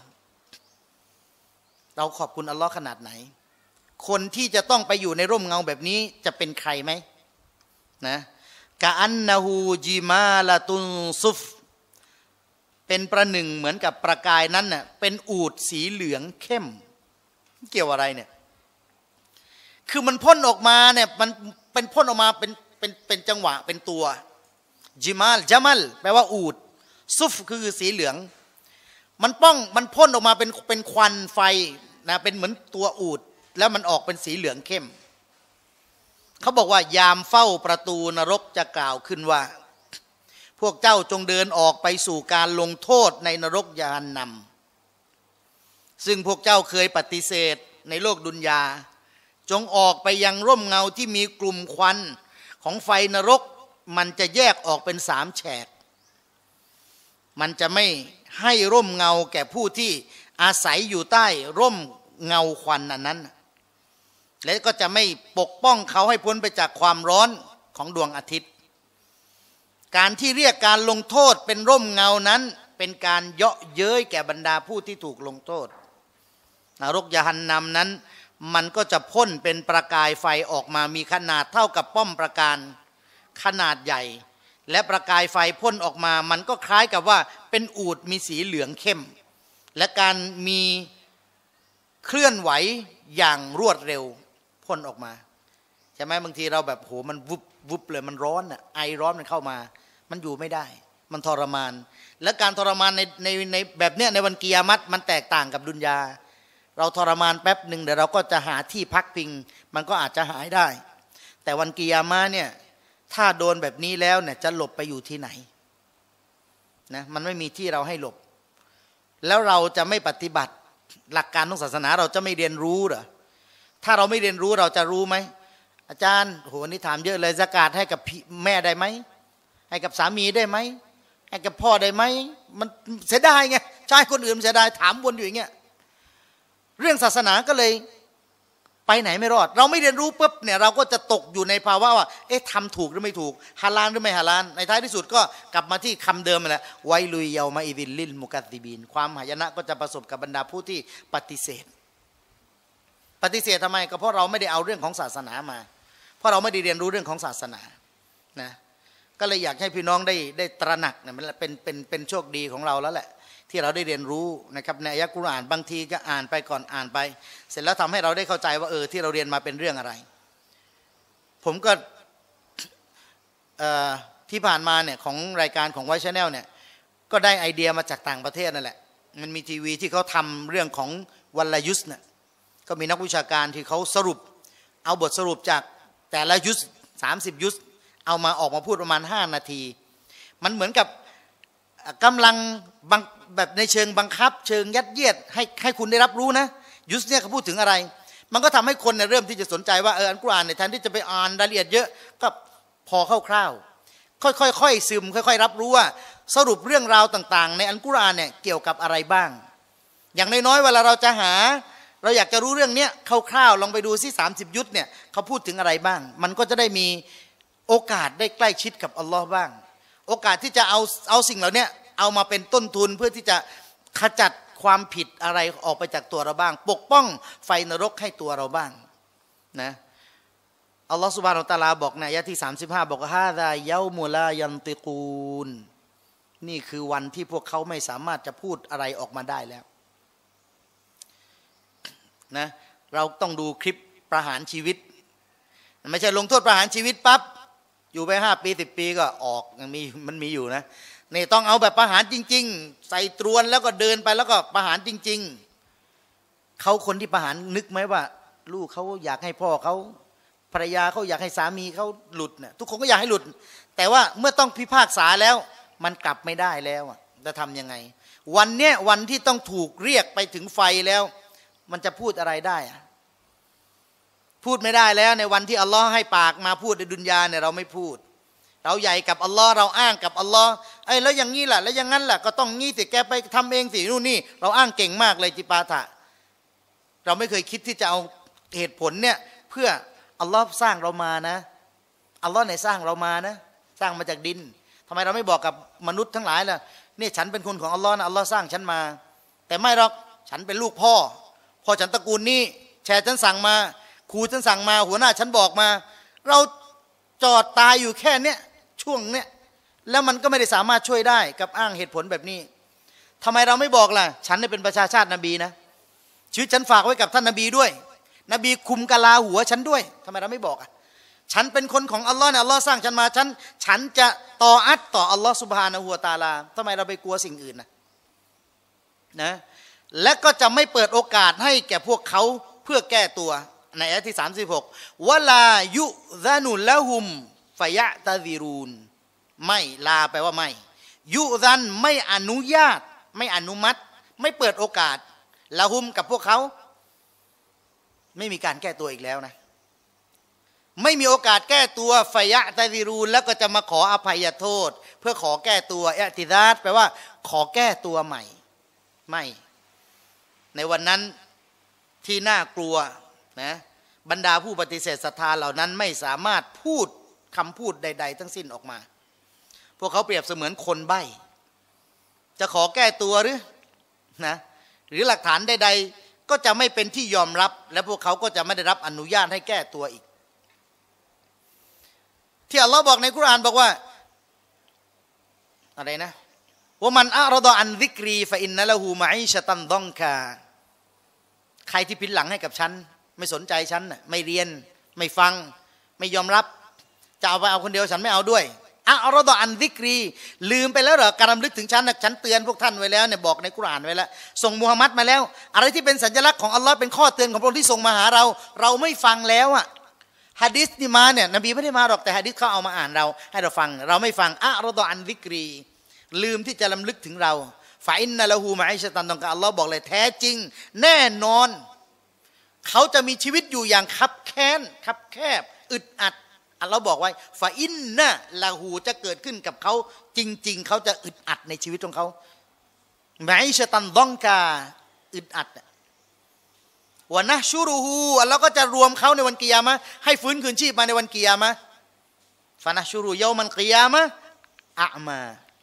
เราขอบคุณอัลลอฮ์ขนาดไหนคนที่จะต้องไปอยู่ในร่มเงาแบบนี้จะเป็นใครไหมนะกะอันนะฮูจิมาลาตุนซุฟเป็นประหนึ่งเหมือนกับประกายนั้นน่ะเป็นอูฐสีเหลืองเข้มเกี่ยวอะไรเนี่ยคือมันพ่นออกมาเนี่ยมันเป็นพ่นออกมาเป็นเป็นเป็นจังหวะเป็นตัวจิมาลจามัลแปลว่าอูฐซุฟคือสีเหลืองมันป้องมันพ่นออกมาเป็นเป็นควันไฟนะเป็นเหมือนตัวอูฐแล้วมันออกเป็นสีเหลืองเข้มเขาบอกว่ายามเฝ้าประตูนรกจะกล่าวขึ้นว่าพวกเจ้าจงเดินออกไปสู่การลงโทษในนรกยานนำซึ่งพวกเจ้าเคยปฏิเสธในโลกดุนยาจงออกไปยังร่มเงาที่มีกลุ่มควันของไฟนรกมันจะแยกออกเป็นสามแฉกมันจะไม่ให้ร่มเงาแก่ผู้ที่อาศัยอยู่ใต้ร่มเงาควันอันนั้นและก็จะไม่ปกป้องเขาให้พ้นไปจากความร้อนของดวงอาทิตย์การที่เรียกการลงโทษเป็นร่มเงานั้นเป็นการเยาะเย้ยแก่บรรดาผู้ที่ถูกลงโทษนรกยะฮันนัมนั้นมันก็จะพ่นเป็นประกายไฟออกมามีขนาดเท่ากับป้อมประการขนาดใหญ่และประกายไฟพ่นออกมามันก็คล้ายกับว่าเป็นอูฐมีสีเหลืองเข้มและการมีเคลื่อนไหวอย่างรวดเร็วพ่นออกมาใช่ไหมบางทีเราแบบโหมันวุบวุบเลยมันร้อนอ่ะไอร้อนมันเข้ามามันอยู่ไม่ได้มันทรมานและการทรมานในในในแบบเนี้ยในวันกิยามัตมันแตกต่างกับดุนยาเราทรมานแป๊บหนึ่งเดี๋ยวเราก็จะหาที่พักพิงมันก็อาจจะหายได้แต่วันกิยามะเนี่ยถ้าโดนแบบนี้แล้วเนี่ยจะหลบไปอยู่ที่ไหนนะมันไม่มีที่เราให้หลบแล้วเราจะไม่ปฏิบัติหลักการของศาสนาเราจะไม่เรียนรู้เหรอถ้าเราไม่เรียนรู้เราจะรู้ไหมอาจารย์โหนี่ถามเยอะเลยซะกาตให้กับแม่ได้ไหมให้กับสามีได้ไหมให้กับพ่อได้ไหมมันเสียดายไงใช่คนอื่นเสียดายถามวนอยู่อย่างเงี้ยเรื่องศาสนาก็เลยไปไหนไม่รอดเราไม่เรียนรู้ปุ๊บเนี่ยเราก็จะตกอยู่ในภาวะว่าเอ๊ะทำถูกหรือไม่ถูกฮาลาลหรือไม่ฮาลาลในท้ายที่สุดก็กลับมาที่คำเดิมแหละไวลุยเยามาอิดิลลิลมุกัตติบีนความหายนะก็จะประสบกับบรรดาผู้ที่ปฏิเสธปฏิเสธทำไมก็เพราะเราไม่ได้เอาเรื่องของศาสนามาเพราะเราไม่ได้เรียนรู้เรื่องของศาสนานะก็เลยอยากให้พี่น้องได้ได้ตระหนักเนี่ยมันเป็นเป็นเป็นโชคดีของเราแล้วแหละที่เราได้เรียนรู้นะครับในอายะกุรอานบางทีก็อ่านไปก่อนอ่านไปเสร็จแล้วทำให้เราได้เข้าใจว่าเออที่เราเรียนมาเป็นเรื่องอะไรผมก็ที่ผ่านมาเนี่ยของรายการของไวท์ชาแนลเนี่ยก็ได้ไอเดียมาจากต่างประเทศนั่นแหละมันมีทีวีที่เขาทำเรื่องของวัลยุสเนี่ยก็มีนักวิชาการที่เขาสรุปเอาบทสรุปจากแต่ละยุสสามสิบยุสเอามาออกมาพูดประมาณห้านาทีมันเหมือนกับกำลังบังแบบในเชิงบังคับเชิงยัดเยียดให้ให้คุณได้รับรู้นะยุสเนี่ยเขาพูดถึงอะไรมันก็ทำให้คนเนี่ยเริ่มที่จะสนใจว่าเอออัลกุรอานเนี่ยแทนที่จะไปอ่านรายละเอียดเยอะก็พอคร่าวๆค่อยๆซึมค่อยๆรับรู้ว่าสรุปเรื่องราวต่างๆในอัลกุรอานเนี่ยเกี่ยวกับอะไรบ้างอย่างน้อยๆเวลาเราจะหาเราอยากจะรู้เรื่องเนี้ยคร่าวๆลองไปดูซิสามสิบยุสเนี่ยเขาพูดถึงอะไรบ้างมันก็จะได้มีโอกาสได้ใกล้ชิดกับอัลลอฮ์บ้างโอกาสที่จะเอาเอาสิ่งเหล่านี้เอามาเป็นต้นทุนเพื่อที่จะขจัดความผิดอะไรออกไปจากตัวเราบ้างปกป้องไฟนรกให้ตัวเราบ้างนะอัลลอฮฺซุบฮานะฮูวะตะอาลาบอกในอายะที่สามสิบห้าบอกว่าฮาซาเยามุลายันติกูนนี่คือวันที่พวกเขาไม่สามารถจะพูดอะไรออกมาได้แล้วนะเราต้องดูคลิปประหารชีวิตไม่ใช่ลงโทษประหารชีวิตปั๊บอยู่ไปห้าปีสิบปีก็ออกมันมีมันมีอยู่นะนี่ต้องเอาแบบประหารจริงๆใส่ตรวนแล้วก็เดินไปแล้วก็ประหารจริงๆเขาคนที่ประหารนึกไหมว่าลูกเขาอยากให้พ่อเขาภรรยาเขาอยากให้สามีเขาหลุดเนี่ยทุกคนก็อยากให้หลุดแต่ว่าเมื่อต้องพิพากษาแล้วมันกลับไม่ได้แล้วจะทำยังไงวันเนี้ยวันที่ต้องถูกเรียกไปถึงไฟแล้วมันจะพูดอะไรได้อะพูดไม่ได้แล้วในวันที่อัลลอฮ์ให้ปากมาพูดในดุนยาเนี่ยเราไม่พูดเราใหญ่กับอัลลอฮ์เราอ้างกับอัลลอฮ์ไอ้แล้วอย่างนี้ล่ะแล้วอย่างนั้นล่ะก็ต้องงี้สิแกไปทำเองสินู่นนี่เราอ้างเก่งมากเลยจิปาถะเราไม่เคยคิดที่จะเอาเหตุผลเนี่ยเพื่ออัลลอฮ์สร้างเรามานะอัลลอฮ์เนี่ยสร้างเรามานะสร้างมาจากดินทำไมเราไม่บอกกับมนุษย์ทั้งหลายล่ะนี่ฉันเป็นคนของอัลลอฮ์นะอัลลอฮ์สร้างฉันมาแต่ไม่หรอกฉันเป็นลูกพ่อพ่อฉันตระกูลนี้แชร์ฉันสั่งมาครูฉันสั่งมาหัวหน้าฉันบอกมาเราจอดตายอยู่แค่เนี้ยช่วงเนี้ยแล้วมันก็ไม่ได้สามารถช่วยได้กับอ้างเหตุผลแบบนี้ทำไมเราไม่บอกล่ะฉันเนี่ยเป็นประชาชาตินบีนะชีวิตฉันฝากไว้กับท่านนบีด้วยนบีคุมกะลาหัวฉันด้วยทำไมเราไม่บอกอ่ะฉันเป็นคนของอัลลอฮ์เนี่ยอัลลอฮ์สร้างฉันมาฉันฉันจะต่ออัดต่ออัลลอฮ์ซุบฮานะฮูวะตะอาลาทำไมเราไปกลัวสิ่งอื่นนะนะและก็จะไม่เปิดโอกาสให้แก่พวกเขาเพื่อแก้ตัวในอายะที่สามสิบหกวะลายุซานุละหุมฟะยะตะซิรูนไม่ลาแปลว่าไม่ยุซันไม่อนุญาตไม่อนุมัติไม่เปิดโอกาสละหุมกับพวกเขาไม่มีการแก้ตัวอีกแล้วนะไม่มีโอกาสแก้ตัวฟะยะตะซิรูนแล้วก็จะมาขออภัยโทษเพื่อขอแก้ตัวอิอติซารแปลว่าขอแก้ตัวใหม่ไม่ในวันนั้นที่น่ากลัวนะบรรดาผู้ปฏิเสธศรัทธาเหล่านั้นไม่สามารถพูดคำพูดใดๆทั้งสิ้นออกมาพวกเขาเปรียบเสมือนคนใบ้จะขอแก้ตัวหรือนะหรือหลักฐานใดๆก็จะไม่เป็นที่ยอมรับและพวกเขาก็จะไม่ได้รับอนุญาตให้แก้ตัวอีกที่อัลลอฮ์บอกในกุรอานบอกว่าอะไรนะว่ามันอะรอดอันซิกรีฟะอินนะละหูมะอีชะตันดองกาใครที่พินหลังให้กับฉันไม่สนใจฉันไม่เรียนไม่ฟังไม่ยอมรับจะเอาไปเอาคนเดียวฉันไม่เอาด้วยอะอัลลอฮฺอันซิกรีลืมไปแล้วเหรอการรำลึกถึงฉันนะฉันเตือนพวกท่านไว้แล้วเนี่ยบอกในกุรอานไว้แล้วส่งมุฮัมมัดมาแล้วอะไรที่เป็นสัญลักษณ์ของอัลลอฮ์เป็นข้อเตือนของพระองค์ที่ส่งมาหาเราเราไม่ฟังแล้วอะฮะดิษนี่มาเนี่ยนบีไม่ได้มาหรอกแต่ฮะดิษเขาเอามาอ่านเราให้เราฟังเราไม่ฟังอะอัลลอฮฺอันซิกรีลืมที่จะรำลึกถึงเราฟาอินนะละหูมะอิชะตันต้องการอัลลอฮ์บอกเลยแท้จริงแน่นอนเขาจะมีชีวิตอยู่อย่างคับแค้นคับแคบอึดอัดอัลลอฮ์บอกไว้ฟาอินนะละหูจะเกิดขึ้นกับเขาจริงๆเขาจะอึดอัดในชีวิตของเขามะอิชะตันต้องการอึดอัดวะนะชูรูฮูอัลลอฮ์ก็จะรวมเขาในวันกิยามะห์ให้ฟื้นคืนชีพมาในวันกิยามะห์ฟานะชูรูเยามันกิยามะห์อะมา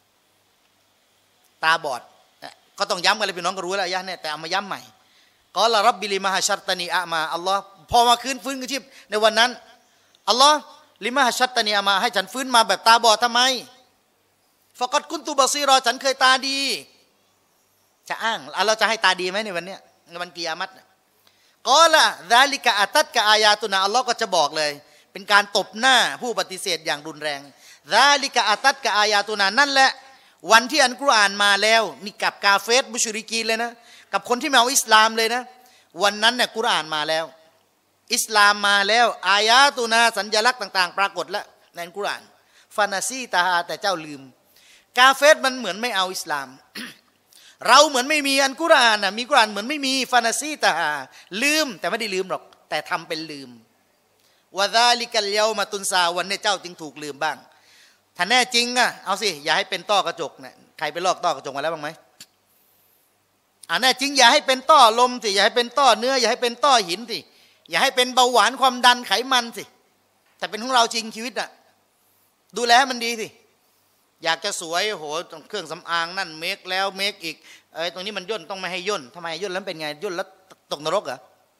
ตาบอดก็ต้องย้ำกันเลยพี่น้องก็รู้แล้วอายะห์เนี่ยแต่เอามาย้ำใหม่กอลารับบิลิมาฮะชัตตานีอะมาอัลลอฮ์พอมาคืนฟื้นคืนชีพในวันนั้นอัลลอฮ์ลิมาฮะชัตตานีอะมาให้ฉันฟื้นมาแบบตาบอดทำไมฟะกัดกุนตุบะซีรอฉันเคยตาดีจะอ้างอัลลอฮ์จะให้ตาดีไหมในวันเนี้ยในวันกิยามะห์กอละซาลิกะอัตัดกะอายาตุนาอัลลอฮ์ก็จะบอกเลยเป็นการตบหน้าผู้ปฏิเสธอย่างรุนแรงซาลิกะอัตัดกะอายาตุนานั่นแหละวันที่อัลกุรอานมาแล้วนี่กับกาเฟรมุชริกีนเลยนะกับคนที่ไม่เอาอิสลามเลยนะวันนั้นเนี่ยกุรอานมาแล้วอิสลามมาแล้วอายาตุนาสัญลักษณ์ต่างๆปรากฏแล้วในอัลกุรอานฟานาซีตาฮาแต่เจ้าลืมกาเฟรมันเหมือนไม่เอาอิสลาม เราเหมือนไม่มีอัลกุรอานนะมีกุรอานเหมือนไม่มีฟานาซีตาฮาลืมแต่ไม่ได้ลืมหรอกแต่ทำเป็นลืมวะซาลิกัลเยามาตุนซาวันนี้เจ้าจึงถูกลืมบ้างถ้าแน่จริงอ่ะเอาสิอย่าให้เป็นต้อกระจกเนี่ยใครไปลอกต้อกระจกมาแล้วบ้างไหมอ่าแน่จริงอย่าให้เป็นต้อลมสิอย่าให้เป็นต้อเนื้ออย่าให้เป็นต้อหินสิอย่าให้เป็นเบาหวานความดันไขมันสิแต่เป็นของเราจริงชีวิตอ่ะดูแลให้มันดีสิอยากจะสวยโหเครื่องสำอางนั่นเมคแล้วเมคอีกเอ้ยตรงนี้มันย่นต้องไม่ให้ย่นทำไมย่นแล้วเป็นไงย่นแล้วตกนรกเหรอ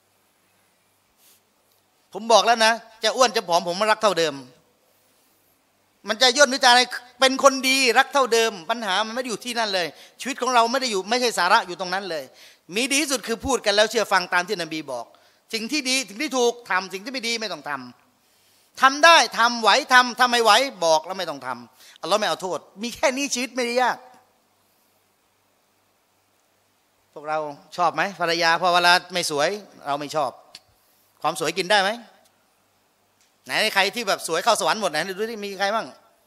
ผมบอกแล้วนะจะอ้วนจะผอมผมรักเท่าเดิมมันจะย่นหรือจะอะไรเป็นคนดีรักเท่าเดิมปัญหามันไม่ได้อยู่ที่นั่นเลยชีวิตของเราไม่ได้อยู่ไม่ใช่สาระอยู่ตรงนั้นเลยมีดีที่สุดคือพูดกันแล้วเชื่อฟังตามที่นบีบอกสิ่งที่ดีสิ่งที่ถูกทำสิ่งที่ไม่ดีไม่ต้องทำทำได้ทำไหวทำทำไม่ไหวบอกแล้วไม่ต้องทำอัลลอฮ์ไม่เอาโทษมีแค่นี้ชีวิตไม่ได้ยากพวกเราชอบไหมภรรยาพอเวลาไม่สวยเราไม่ชอบความสวยกินได้ไหมไหนใครที่แบบสวยเข้าสวรรค์หมดไหนดูที่มีใครบ้าง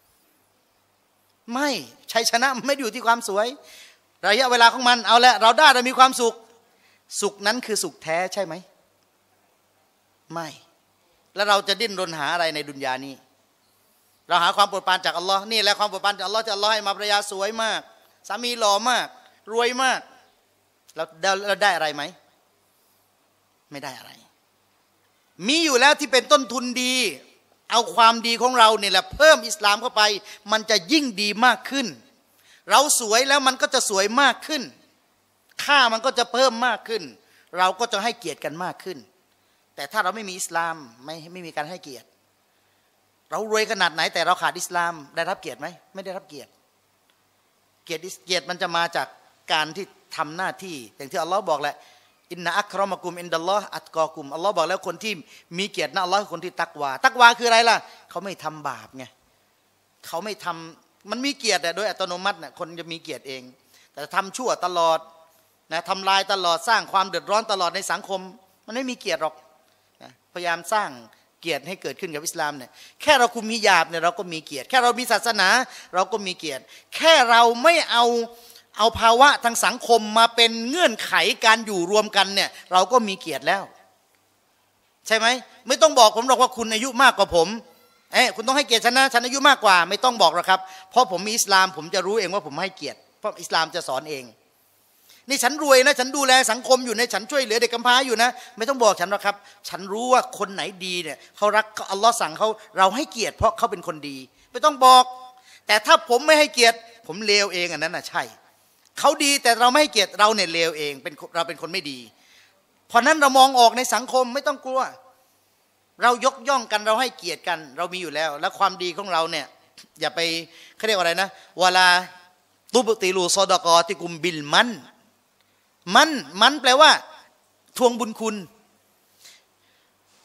ไม่ชัยชนะไม่อยู่ที่ความสวยระยะเวลาของมันเอาละเราได้เรามีความสุขสุขนั้นคือสุขแท้ใช่ไหมไม่แล้วเราจะดิ้นรนหาอะไรในดุนยานี้เราหาความโปรดปรานจากอัลลอฮ์นี่แหละความโปรดปรานจากอัลลอฮ์ที่อัลลอฮ์ให้มาภรรยาสวยมากสามีหล่อมากรวยมากเราเราได้อะไรไหมไม่ได้อะไรมีอยู่แล้วที่เป็นต้นทุนดีเอาความดีของเราเนี่ยแหละเพิ่มอิสลามเข้าไปมันจะยิ่งดีมากขึ้นเราสวยแล้วมันก็จะสวยมากขึ้นค่ามันก็จะเพิ่มมากขึ้นเราก็จะให้เกียรติกันมากขึ้นแต่ถ้าเราไม่มีอิสลามไม่ไม่มีการให้เกียรติเรารวยขนาดไหนแต่เราขาดอิสลามได้รับเกียรติไหมไม่ได้รับเกียรติเกียรติเกียรติมันจะมาจากการที่ทำหน้าที่อย่างที่อัลลอฮ์บอกแหละอินนะอัครอมะกุมอินดัลลอฮ์อัตกอกุมอัลลอฮ์บอกแล้วคนที่มีเกียรตินะอัลลอฮ์คือคนที่ตักวาตักวาคืออะไรล่ะเขาไม่ทำบาปไงเขาไม่ทำมันมีเกียรติโดยอัตโนมัติน่ะคนจะมีเกียรติเองแต่ทำชั่วตลอดนะทำลายตลอดสร้างความเดือดร้อนตลอดในสังคมมันไม่มีเกียรติหรอกนะพยายามสร้างเกียรติให้เกิดขึ้นกับอิสลามเนี่ยแค่เราคุมฮิญาบเนี่ยเราก็มีเกียรติแค่เรามีศาสนาเราก็มีเกียรติแค่เราไม่เอาเอาภาวะทางสังคมมาเป็นเงื่อนไขการอยู่รวมกันเนี่ยเราก็มีเกียรติแล้วใช่ไหมไม่ต้องบอกผมหรอกว่าคุณอายุมากกว่าผมเอ้คุณต้องให้เกียรติฉันนะฉันอายุมากกว่าไม่ต้องบอกหรอกครับเพราะผมมีอิสลามผมจะรู้เองว่าผมให้เกียรติเพราะอิสลามจะสอนเองนี่ฉันรวยนะฉันดูแลสังคมอยู่นะฉันช่วยเหลือเด็กกำพร้าอยู่นะไม่ต้องบอกฉันหรอกครับฉันรู้ว่าคนไหนดีเนี่ยเขารักอัลลอฮ์สั่งเขาเราให้เกียรติเพราะเขาเป็นคนดีไม่ต้องบอกแต่ถ้าผมไม่ให้เกียรติผมเลวเองอันนั้นน่ะใช่เขาดีแต่เราไม่ให้เกียรติเราเนี่ยเลวเองเป็นเราเป็นคนไม่ดีเพราะนั้นเรามองออกในสังคมไม่ต้องกลัวเรายกย่องกันเราให้เกียรติกันเรามีอยู่แล้วและความดีของเราเนี่ยอย่าไปเขาเรียกว่าอะไรนะเวลาตุบติลูซอดกอติกุมบิลมันมันมันแปลว่าทวงบุญคุณ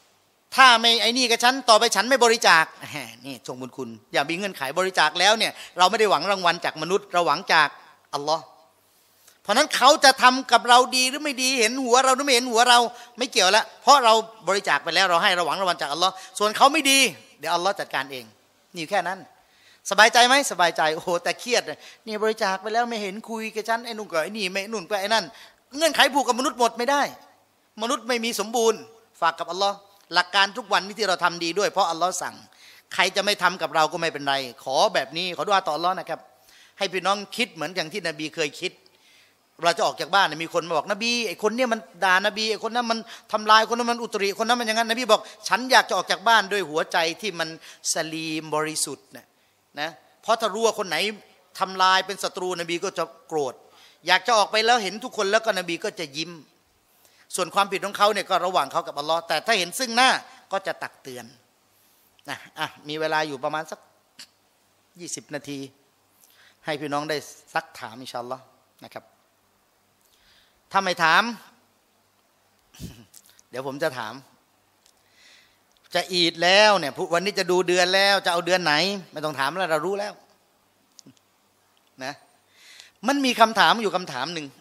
ถ้าไม่ไอ้นี่กับฉันต่อไปฉันไม่บริจาคนี่ทรงบุญคุณอย่ามีเงื่อนไขบริจาคแล้วเนี่ยเราไม่ได้หวังรางวัลจากมนุษย์เราหวังจากอัลลอฮ์เพราะนั้นเขาจะทำกับเราดีหรือไม่ดีเห็นหัวเราหรือไม่เห็นหัวเราไม่เกี่ยวแล้วเพราะเราบริจาคไปแล้วเราให้เราหวังรางวัลจากอัลลอฮ์ส่วนเขาไม่ดีเดี๋ยวอัลลอฮ์จัดการเองนี่แค่นั้นสบายใจไหมสบายใจโอ้โหแต่เครียดนี่บริจาคไปแล้วไม่เห็นคุยกับฉันไอ้นุ่งกับไอ้นี่ไม่นุ่นกับไอ้นั่นเงื่อนไขผูกกับมนุษย์หมดไม่ได้มนุษย์ไม่มีสมบูรณ์ฝากกับอัลลอฮ์หลักการทุกวันนี้ที่เราทำดีด้วยเพราะอัลลอฮ์สั่งใครจะไม่ทำกับเราก็ไม่เป็นไรขอแบบนี้ขอดุอาต่ออัลลอฮ์นะครับให้พี่น้องคิดเหมือนอย่างที่นบีเคยคิดเราจะออกจากบ้านมีคนมาบอกนบีไอ้คนเนี้ยมันด่านบีไอ้คนนั้นมันทำลายคนนั้นมันอุตริคนนั้นมันอย่างนั้นนบีบอกฉันอยากจะออกจากบ้านด้วยหัวใจที่มันสลีมบริสุทธิ์นะนะเพราะถ้ารู้ว่าคนไหนทำลายเป็นศัตรูนบีก็จะโกรธอยากจะออกไปแล้วเห็นทุกคนแล้วก็นบีก็จะยิ้มส่วนความผิดของเขาเนี่ยก็ระหว่างเขากับอัลลอฮ์แต่ถ้าเห็นซึ่งหน้าก็จะตักเตือนนะอ่ะมีเวลาอยู่ประมาณสักยี่สิบนาทีให้พี่น้องได้ซักถามอินชาอัลลอฮ์นะครับถ้าไม่ถาม เดี๋ยวผมจะถามจะอีดแล้วเนี่ยวันนี้จะดูเดือนแล้วจะเอาเดือนไหนไม่ต้องถามแล้วเรารู้แล้วนะมันมีคำถามอยู่คำถามหนึ่ง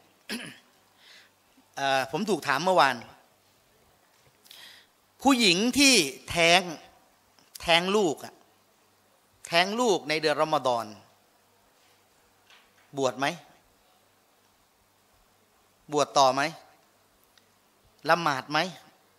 ผมถูกถามเมื่อวานผู้หญิงที่แท้งแท้งลูกอะแท้งลูกในเดือนรอมฎอนบวชไหมบวชต่อไหมละหมาดไหม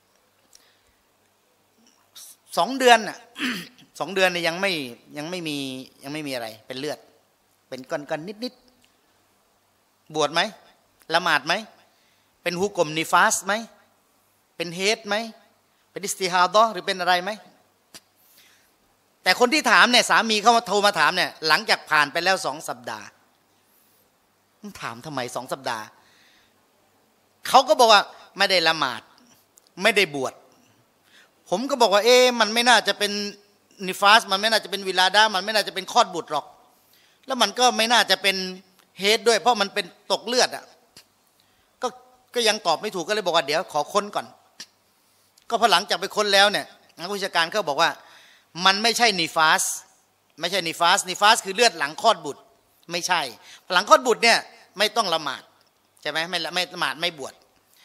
สองเดือนน่ะ สองเดือนเนี่ยยังไม่ยังไม่มียังไม่มีอะไรเป็นเลือดเป็นก้อนๆนิดๆบวชไหมละหมาดไหมเป็นฮุกกลมนิฟาสไหมเป็นเฮดไหมเป็นอิสติฮาดะห์หรือเป็นอะไรไหมแต่คนที่ถามเนี่ยสามีเขามาโทรมาถามเนี่ยหลังจากผ่านไปแล้วสองสัปดาห์ถามทำไมสองสัปดาห์เขาก็บอกว่าไม่ได้ละหมาดไม่ได้บวชผมก็บอกว่าเอ๊ะมันไม่น่าจะเป็นนิฟาสมันไม่น่าจะเป็นวิลาดะห์มันไม่น่าจะเป็นคลอดบุตรหรอกแล้วมันก็ไม่น่าจะเป็นเฮดด้วยเพราะมันเป็นตกเลือดอ่ะก็ก็ยังตอบไม่ถูกก็เลยบอกว่าเดี๋ยวขอค้นก่อนก็พอหลังจากไปค้นแล้วเนี่ยนักวิชาการเขาบอกว่ามันไม่ใช่นิฟาสไม่ใช่นิฟาสนิฟาสคือเลือดหลังคลอดบุตรไม่ใช่หลังคลอดบุตรเนี่ยไม่ต้องละหมาดใช่ไหมไม่ไม่ละหมาดไม่บวช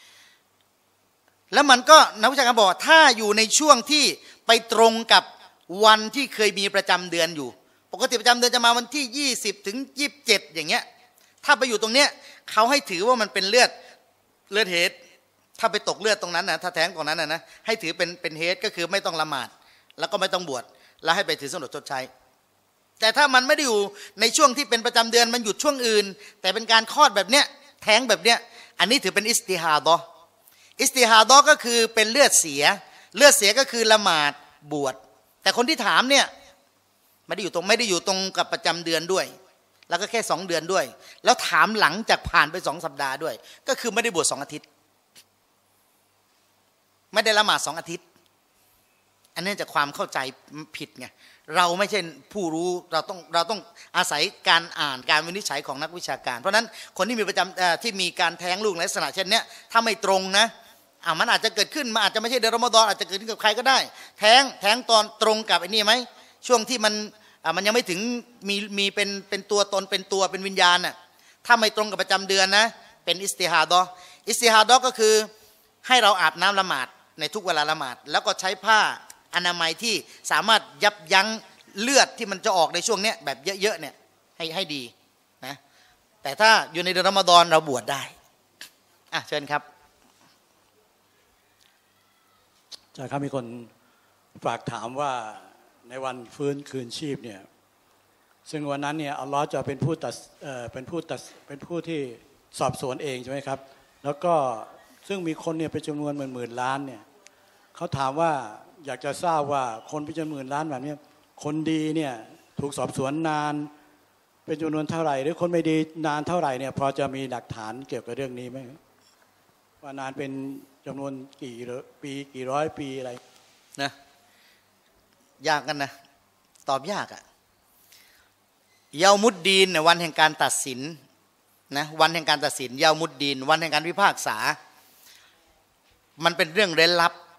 แล้วมันก็นักวิชาการบอกถ้าอยู่ในช่วงที่ไปตรงกับวันที่เคยมีประจำเดือนอยู่ปกติประจำเดือนจะมาวันที่ยี่สิบถึงยี่สิบเจ็ดอย่างเงี้ยถ้าไปอยู่ตรงเนี้ยเขาให้ถือว่ามันเป็นเลือดเลือดเฮดถ้าไปตกเลือดตรงนั้นนะถ้าแท้งตรงนั้นนะนะให้ถือเป็นเป็นเฮดก็คือไม่ต้องละหมาดแล้วก็ไม่ต้องบวชแล้วให้ไปถือสนดชดใช้แต่ถ้ามันไม่ได้อยู่ในช่วงที่เป็นประจำเดือนมันหยุดช่วงอื่นแต่เป็นการคลอดแบบเนี้ยแท้งแบบเนี้ยอันนี้ถือเป็นอิสติฮาดะห์อิสติฮาดะห์ก็คือเป็นเลือดเสียเลือดเสียก็คือละหมาดบวชแต่คนที่ถามเนี่ยไม่ได้อยู่ตรงไม่ได้อยู่ตรงกับประจำเดือนด้วยแล้วก็แค่สองเดือนด้วยแล้วถามหลังจากผ่านไปสองสัปดาห์ด้วยก็คือไม่ได้บวชสองอาทิตย์ไม่ได้ละหมาดสองอาทิตย์อันนี้จากความเข้าใจผิดไงเราไม่ใช่ผู้รู้เราต้องเราต้องอาศัยการอ่านการวินิจฉัยของนักวิชาการเพราะนั้นคนที่มีประจำที่มีการแท้งลูกในลักษณะเช่นนี้ถ้าไม่ตรงนะอ่ามันอาจจะเกิดขึ้นมันอาจจะไม่ใช่เดือนรอมฎอนอาจจะเกิดขึ้นกับใครก็ได้แท้งแท้งตอนตรงกับไอ้นี่ไหมช่วงที่มันอ่ามันยังไม่ถึงมีมีเป็นเป็นตัวตนเป็นตัวเป็นวิญญาณน่ะถ้าไม่ตรงกับประจำเดือนนะเป็นอิสติฮาดะห์อิสติฮาดะห์ก็คือให้เราอาบน้ำละหมาดในทุกเวลาละหมาดแล้วก็ใช้ผ้าอนามัยที่สามารถยับยั้งเลือดที่มันจะออกในช่วงนี้แบบเยอะๆเนี่ยให้ให้ดีนะแต่ถ้าอยู่ในเดือนรอมฎอนเราบวชได้อ่ะเชิญครับใช่ครับมีคนฝากถามว่าในวันฟื้นคืนชีพเนี่ยซึ่งวันนั้นเนี่ยอัลลอฮ์จะเป็นผู้ตัดเอ่อเป็นผู้ตัดเป็นผู้ที่สอบสวนเองใช่ไหมครับแล้วก็ซึ่งมีคนเนี่ยเป็นจำนวนหมื่นหมื่นล้านเนี่ยเขาถามว่าอยากจะทราบว่าคนเป็นจำนวนหมื่นล้านแบบนี้คนดีเนี่ยถูกสอบสวนนานเป็นจำนวนเท่าไหร่หรือคนไม่ดีนานเท่าไหร่เนี่ยพอจะมีหลักฐานเกี่ยวกับเรื่องนี้ไหมว่านานเป็นจำนวนกี่ปีกี่ร้อยปีอะไรนะยากกันนะตอบยากอะเยามุดดีนวันแห่งการตัดสินนะวันแห่งการตัดสินเยามุดดีนวันแห่งการพิพากษามันเป็นเรื่องเร้นลับ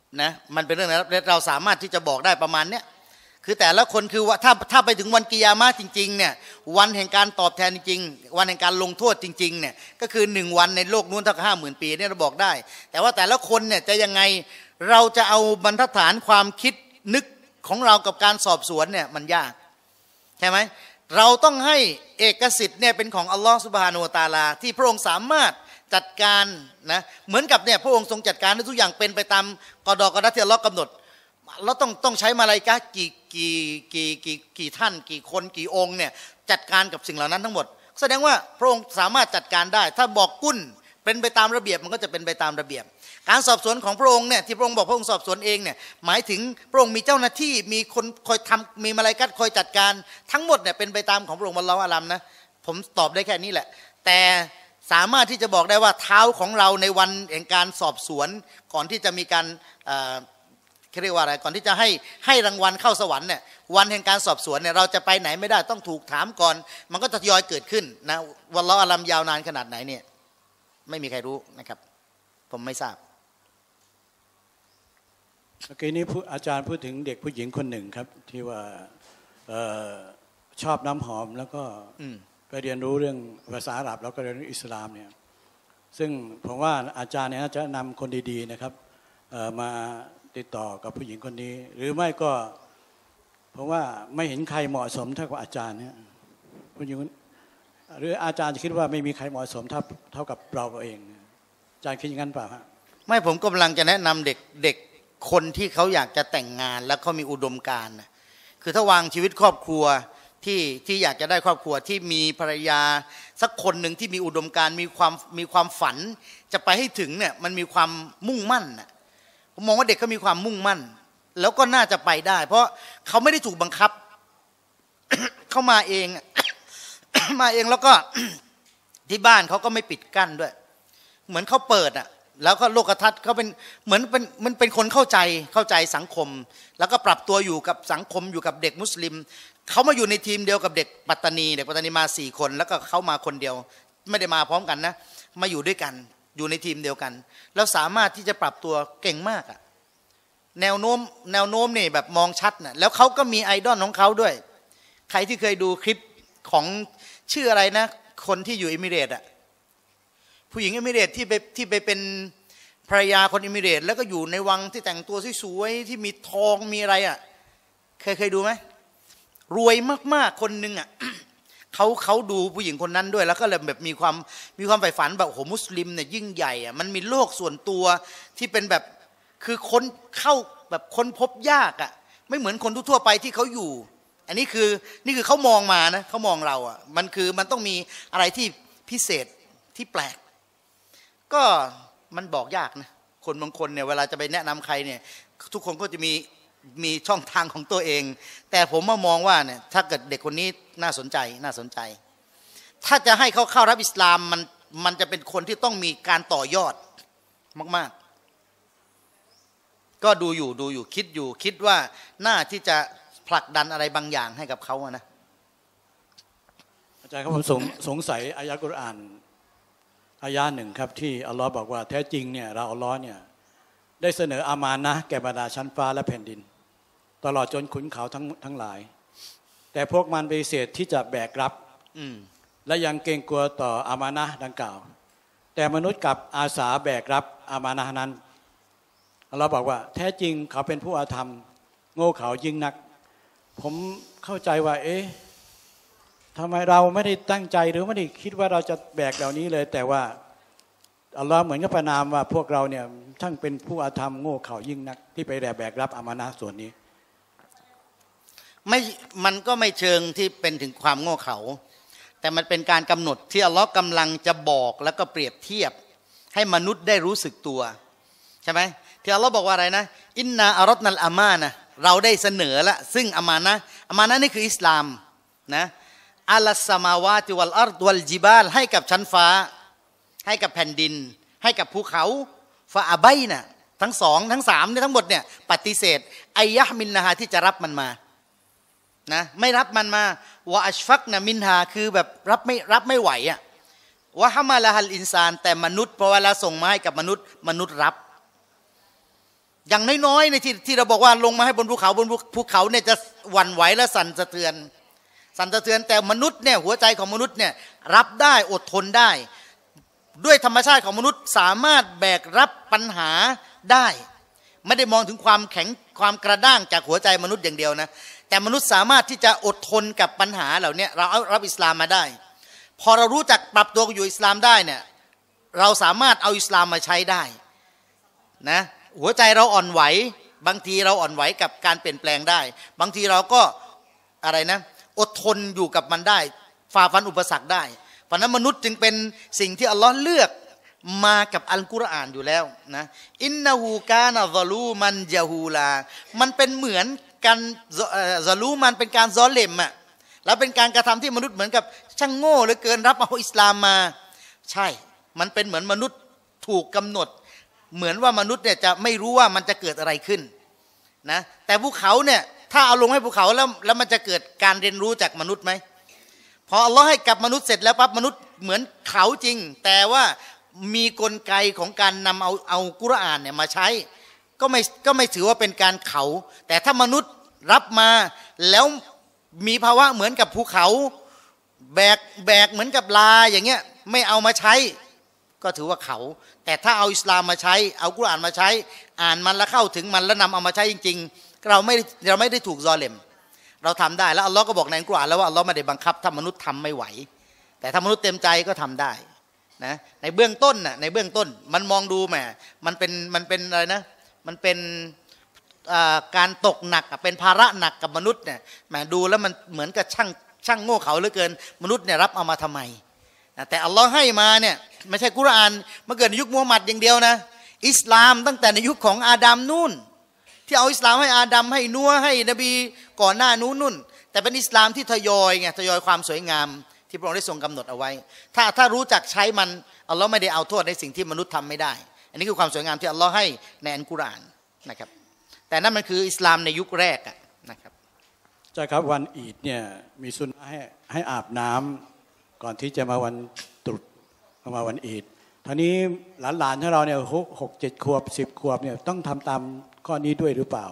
นะมันเป็นเรื่องนั้นเราสามารถที่จะบอกได้ประมาณเนี้ยคือแต่ละคนคือว่าถ้าถ้าไปถึงวันกิยามะห์จริงๆเนี่ยวันแห่งการตอบแทนจริงๆวันแห่งการลงโทษจริงๆเนี่ยก็คือหนึ่งวันในโลกนู้นเท่ากับห้าหมื่นปีเนี่ยเราบอกได้แต่ว่าแต่ละคนเนี่ยจะยังไงเราจะเอาบรรทัดฐานความคิดนึกของเรากับการสอบสวนเนี่ยมันยากใช่ไหมเราต้องให้เอกสิทธิ์เนี่ยเป็นของอัลลอฮฺซุบฮานะฮูวะตะอาลาที่พระองค์สามารถจัดการนะเหมือนกับเนี่ยพระองค์ทรงจัดการให้ทุกอย่างเป็นไปตามกอฎอกอดัรที่อัลลอฮฺกำหนดเราต้องต้องใช้มาลาอิกะฮ์กี่กี่กี่กี่กี่ท่านกี่คนกี่องค์เนี่ยจัดการกับสิ่งเหล่านั้นทั้งหมดแสดงว่าพระองค์สามารถจัดการได้ถ้าบอกกุ้นเป็นไปตามระเบียบมันก็จะเป็นไปตามระเบียบการสอบสวนของพระองค์เนี่ยที่พระองค์บอกพระองค์สอบสวนเองเนี่ยหมายถึงพระองค์มีเจ้าหน้าที่มีคนคอยทำมีมาลาอิกะฮ์คอยจัดการทั้งหมดเนี่ยเป็นไปตามของพระองค์อัลเลาะห์อาลัมนะผมตอบได้แค่นี้แหละแต่สามารถที่จะบอกได้ว่าเท้าของเราในวันแห่งการสอบสวนก่อนที่จะมีการเรียกว่าอะไรก่อนที่จะให้ให้รางวัลเข้าสวรรค์เนี่ยวันแห่งการสอบสวนเนี่ยเราจะไปไหนไม่ได้ต้องถูกถามก่อนมันก็จะทยอยเกิดขึ้นนะวัลลอฮุอาลัมยาวนานขนาดไหนเนี่ยไม่มีใครรู้นะครับผมไม่ทราบเมื่อกี้นี้อาจารย์พูดถึงเด็กผู้หญิงคนหนึ่งครับที่ว่าชอบน้ำหอมแล้วก็ไปเรียนรู้เรื่องภาษาอาหรับแล้วก็เรียนรู้อิสลามเนี่ยซึ่งผมว่าอาจารย์เนี่ยจะนำคนดีๆนะครับมาติดต่อกับผู้หญิงคนนี้หรือไม่ก็เพราะว่าไม่เห็นใครเหมาะสมเท่ากับอาจารย์เนี่ยผู้หญิงหรืออาจารย์จะคิดว่าไม่มีใครเหมาะสมเท่าเท่ากับเราเองอาจารย์คิดอย่างนั้นเปล่าฮะไม่ผมกำลังจะแนะนำเด็กเด็กคนที่เขาอยากจะแต่งงานแล้วเขามีอุดมการณ์คือถ้าวางชีวิตครอบครัวที่ที่อยากจะได้ครอบครัวที่มีภรรยาสักคนหนึ่งที่มีอุดมการณ์มีความมีความฝันจะไปให้ถึงเนี่ยมันมีความมุ่งมั่นนะผมมองว่าเด็กเขามีความมุ่งมั่นแล้วก็น่าจะไปได้เพราะเขาไม่ได้ถูกบังคับ เขามาเอง มาเองแล้วก็ที่บ้านเขาก็ไม่ปิดกั้นด้วยเหมือนเขาเปิดอ่ะแล้วก็โลกทัศน์เขาเป็นเหมือนเป็นมันเป็นคนเข้าใจเข้าใจสังคมแล้วก็ปรับตัวอยู่กับสังคมอยู่กับเด็กมุสลิมเขามาอยู่ในทีมเดียวกับเด็กปัตตานีเด็กปัตตานีมาสี่คนแล้วก็เขามาคนเดียวไม่ได้มาพร้อมกันนะมาอยู่ด้วยกันอยู่ในทีมเดียวกันแล้วสามารถที่จะปรับตัวเก่งมากอ่ะแนวโน้มแนวโน้มนี่แบบมองชัดนะแล้วเขาก็มีไอดอลของเขาด้วยใครที่เคยดูคลิปของชื่ออะไรนะคนที่อยู่อิมิเรตอ่ะผู้หญิงอิมิเรตที่ไปที่ไปเป็นภรรยาคนอิมิเรตแล้วก็อยู่ในวังที่แต่งตัวสวยๆที่มีทองมีอะไรอ่ะเคยเคยดูไหมรวยมากๆคนหนึ่งอ่ะ เขาเขาดูผู้หญิงคนนั้นด้วยแล้วก็เลยแบบมีความมีความใฝ่ฝันแบบโอ้โหมุสลิมเนี่ยยิ่งใหญ่อ่ะมันมีโลกส่วนตัวที่เป็นแบบคือคนเข้าแบบค้นพบยากอ่ะไม่เหมือนคนทั่วไปที่เขาอยู่อันนี้คือนี่คือเขามองมานะเขามองเราอ่ะมันคือมันต้องมีอะไรที่พิเศษที่แปลกก็มันบอกยากนะคนบางคนเนี่ยเวลาจะไปแนะนำใครเนี่ยทุกคนก็จะมีมีช่องทางของตัวเองแต่ผมมามองว่าเนี่ยถ้าเกิดเด็กคนนี้น่าสนใจน่าสนใจถ้าจะให้เขาเข้ารับอิสลามมันมันจะเป็นคนที่ต้องมีการต่อยอดมากๆก็ดูอยู่ดูอยู่คิดอยู่คิดว่าน่าที่จะผลักดันอะไรบางอย่างให้กับเขาอะนะอาจารย์ครับผมสงสงสัยอายะกุรอานอายะหนึ่งครับที่อัลลอฮ์บอกว่าแท้จริงเนี่ยเราอัลลอฮ์เนี่ยได้เสนออามานะห์แก่บรรดาชั้นฟ้าและแผ่นดินตลอดจนขุนเขาทั้งทั้งหลายแต่พวกมันปฏิเสธที่จะแบกรับและยังเกรงกลัวต่ออามานะห์ดังกล่าวแต่มนุษย์กับอาสาแบกรับอามานะห์นั้นอัลลอฮ์บอกว่าแท้จริงเขาเป็นผู้อาธรรมโง่เขลายิ่งนักผมเข้าใจว่าเอ๊ะทำไมเราไม่ได้ตั้งใจหรือไม่ได้คิดว่าเราจะแบกเหล่านี้เลยแต่ว่าอัลลอฮ์เหมือนกับประนามว่าพวกเราเนี่ยทั้งเป็นผู้อาธรรมโง่เขลายิ่งนักที่ไปแบกรับอามานะห์ส่วนนี้ไม่มันก็ไม่เชิงที่เป็นถึงความโง่เขลาแต่มันเป็นการกำหนดที่อัลลอฮ์กำลังจะบอกแล้วก็เปรียบเทียบให้มนุษย์ได้รู้สึกตัวใช่ไหมที่อัลลอฮ์บอกว่าอะไรนะอินนาอัรดนัลอามานะเราได้เสนอละซึ่งอามานะอามานะนี่คืออิสลามนะอัลสมาวาติวัลอัรฎวัลจิบาลให้กับชั้นฟ้าให้กับแผ่นดินให้กับภูเขาฟาอาบัยนะทั้งสองทั้งสามเนี่ยทั้งหมดเนี่ยปฏิเสธอายะมินนาฮาที่จะรับมันมานะไม่รับมันมาวะอัชฟักนะมินฮาคือแบบรับไม่รับไม่ไหวอ่ะวะฮะมาละฮัลอินซานแต่มนุษย์พอเวลาส่งมาให้กับมนุษย์มนุษย์รับอย่างน้อยๆในที่ที่เราบอกว่าลงมาให้บนภูเขาบนภูเขาเนี่ยจะหวั่นไหวและสั่นสะเทือนสั่นสะเทือนแต่มนุษย์เนี่ยหัวใจของมนุษย์เนี่ยรับได้อดทนได้ด้วยธรรมชาติของมนุษย์สามารถแบกรับปัญหาได้ไม่ได้มองถึงความแข็งความกระด้างจากหัวใจมนุษย์อย่างเดียวนะแต่มนุษย์สามารถที่จะอดทนกับปัญหาเหล่านี้เราเอารับอิสลามมาได้พอเรารู้จักปรับตัวอยู่อิสลามได้เนี่ยเราสามารถเอาอิสลามมาใช้ได้นะหัวใจเราอ่อนไหวบางทีเราอ่อนไหวกับการเปลี่ยนแปลงได้บางทีเราก็อะไรนะอดทนอยู่กับมันได้ฝ่าฟันอุปสรรคได้เพราะนั้นมนุษย์จึงเป็นสิ่งที่อัลลอฮ์เลือกมากับอัลกุรอานอยู่แล้วนะอินนะฮูกานะซอลูมันยะฮูลามันเป็นเหมือนกันซอลูมันเป็นการซอเลมอ่ะแล้วเป็นการกระทำที่มนุษย์เหมือนกับช่างโง่เหลือเกินรับเอาอิสลามมาใช่มันเป็นเหมือนมนุษย์ถูกกำหนดเหมือนว่ามนุษย์เนี่ยจะไม่รู้ว่ามันจะเกิดอะไรขึ้นนะแต่ภูเขาเนี่ยถ้าเอาลงให้ภูเขาแล้วแล้วมันจะเกิดการเรียนรู้จากมนุษย์ไหมพออัลลอฮ์ให้กับมนุษย์เสร็จแล้วปั๊บมนุษย์เหมือนเขาจริงแต่ว่ามีกลไกของการนำเอาเอากุรอานเนี่ยมาใช้ก็ไม่ก็ไม่ถือว่าเป็นการเขาแต่ถ้ามนุษย์รับมาแล้วมีภาวะเหมือนกับภูเขาแบกแบกเหมือนกับลาอย่างเงี้ยไม่เอามาใช้ก็ถือว่าเขาแต่ถ้าเอาอิสลามมาใช้เอากุรอานมาใช้อ่านมันแล้วเข้าถึงมันแล้วนำเอามาใช้จริงๆเราไม่เราไม่ได้ถูกซอเลมเราทำได้แล้วอัลลอฮ์ก็บอกในกุรอานแล้วว่าอัลลอฮ์ไม่ได้บังคับถ้ามนุษย์ทำไม่ไหวแต่ถ้ามนุษย์เต็มใจก็ทำได้นะในเบื้องต้นน่ะในเบื้องต้นมันมองดูแหมมันเป็นมันเป็นอะไรนะมันเป็นการตกหนักเป็นภาระหนักกับมนุษย์เนี่ยแหมดูแล้วมันเหมือนกับช่างช่างโง่เขลาเหลือเกินมนุษย์เนี่ยรับเอามาทำไมแต่อัลลอฮ์ให้มาเนี่ยไม่ใช่กุรอานมาเกิดในยุคมูฮัมหมัดอย่างเดียวนะอิสลามตั้งแต่ในยุคของอาดัมนู่นที่เอาอิสลามให้อาดัมให้นัวให้นบีก่อนหน้านู้นนู่นแต่เป็นอิสลามที่ทยอยไงทยอยความสวยงามที่พระองค์ได้ทรงกำหนดเอาไว้ถ้าถ้ารู้จักใช้มันอัลลอฮ์ไม่ได้เอาโทษในสิ่งที่มนุษย์ทำไม่ได้อันนี้คือความสวยงามที่อัลลอฮ์ให้ในอัลกุรอานนะครับแต่นั่นมันคืออิสลามในยุคแรกนะครับใช่ครับวันอีดเนี่ยมีสุนนะให้ให้อาบน้ำก่อนที่จะมาวันตรุษมาวันอีดทีนี้หลานๆของเราเนี่ยหกหกเจ็ดขวบสิบขวบเนี่ยต้องทำตามข้อนี้ด้วยหรือเปล่า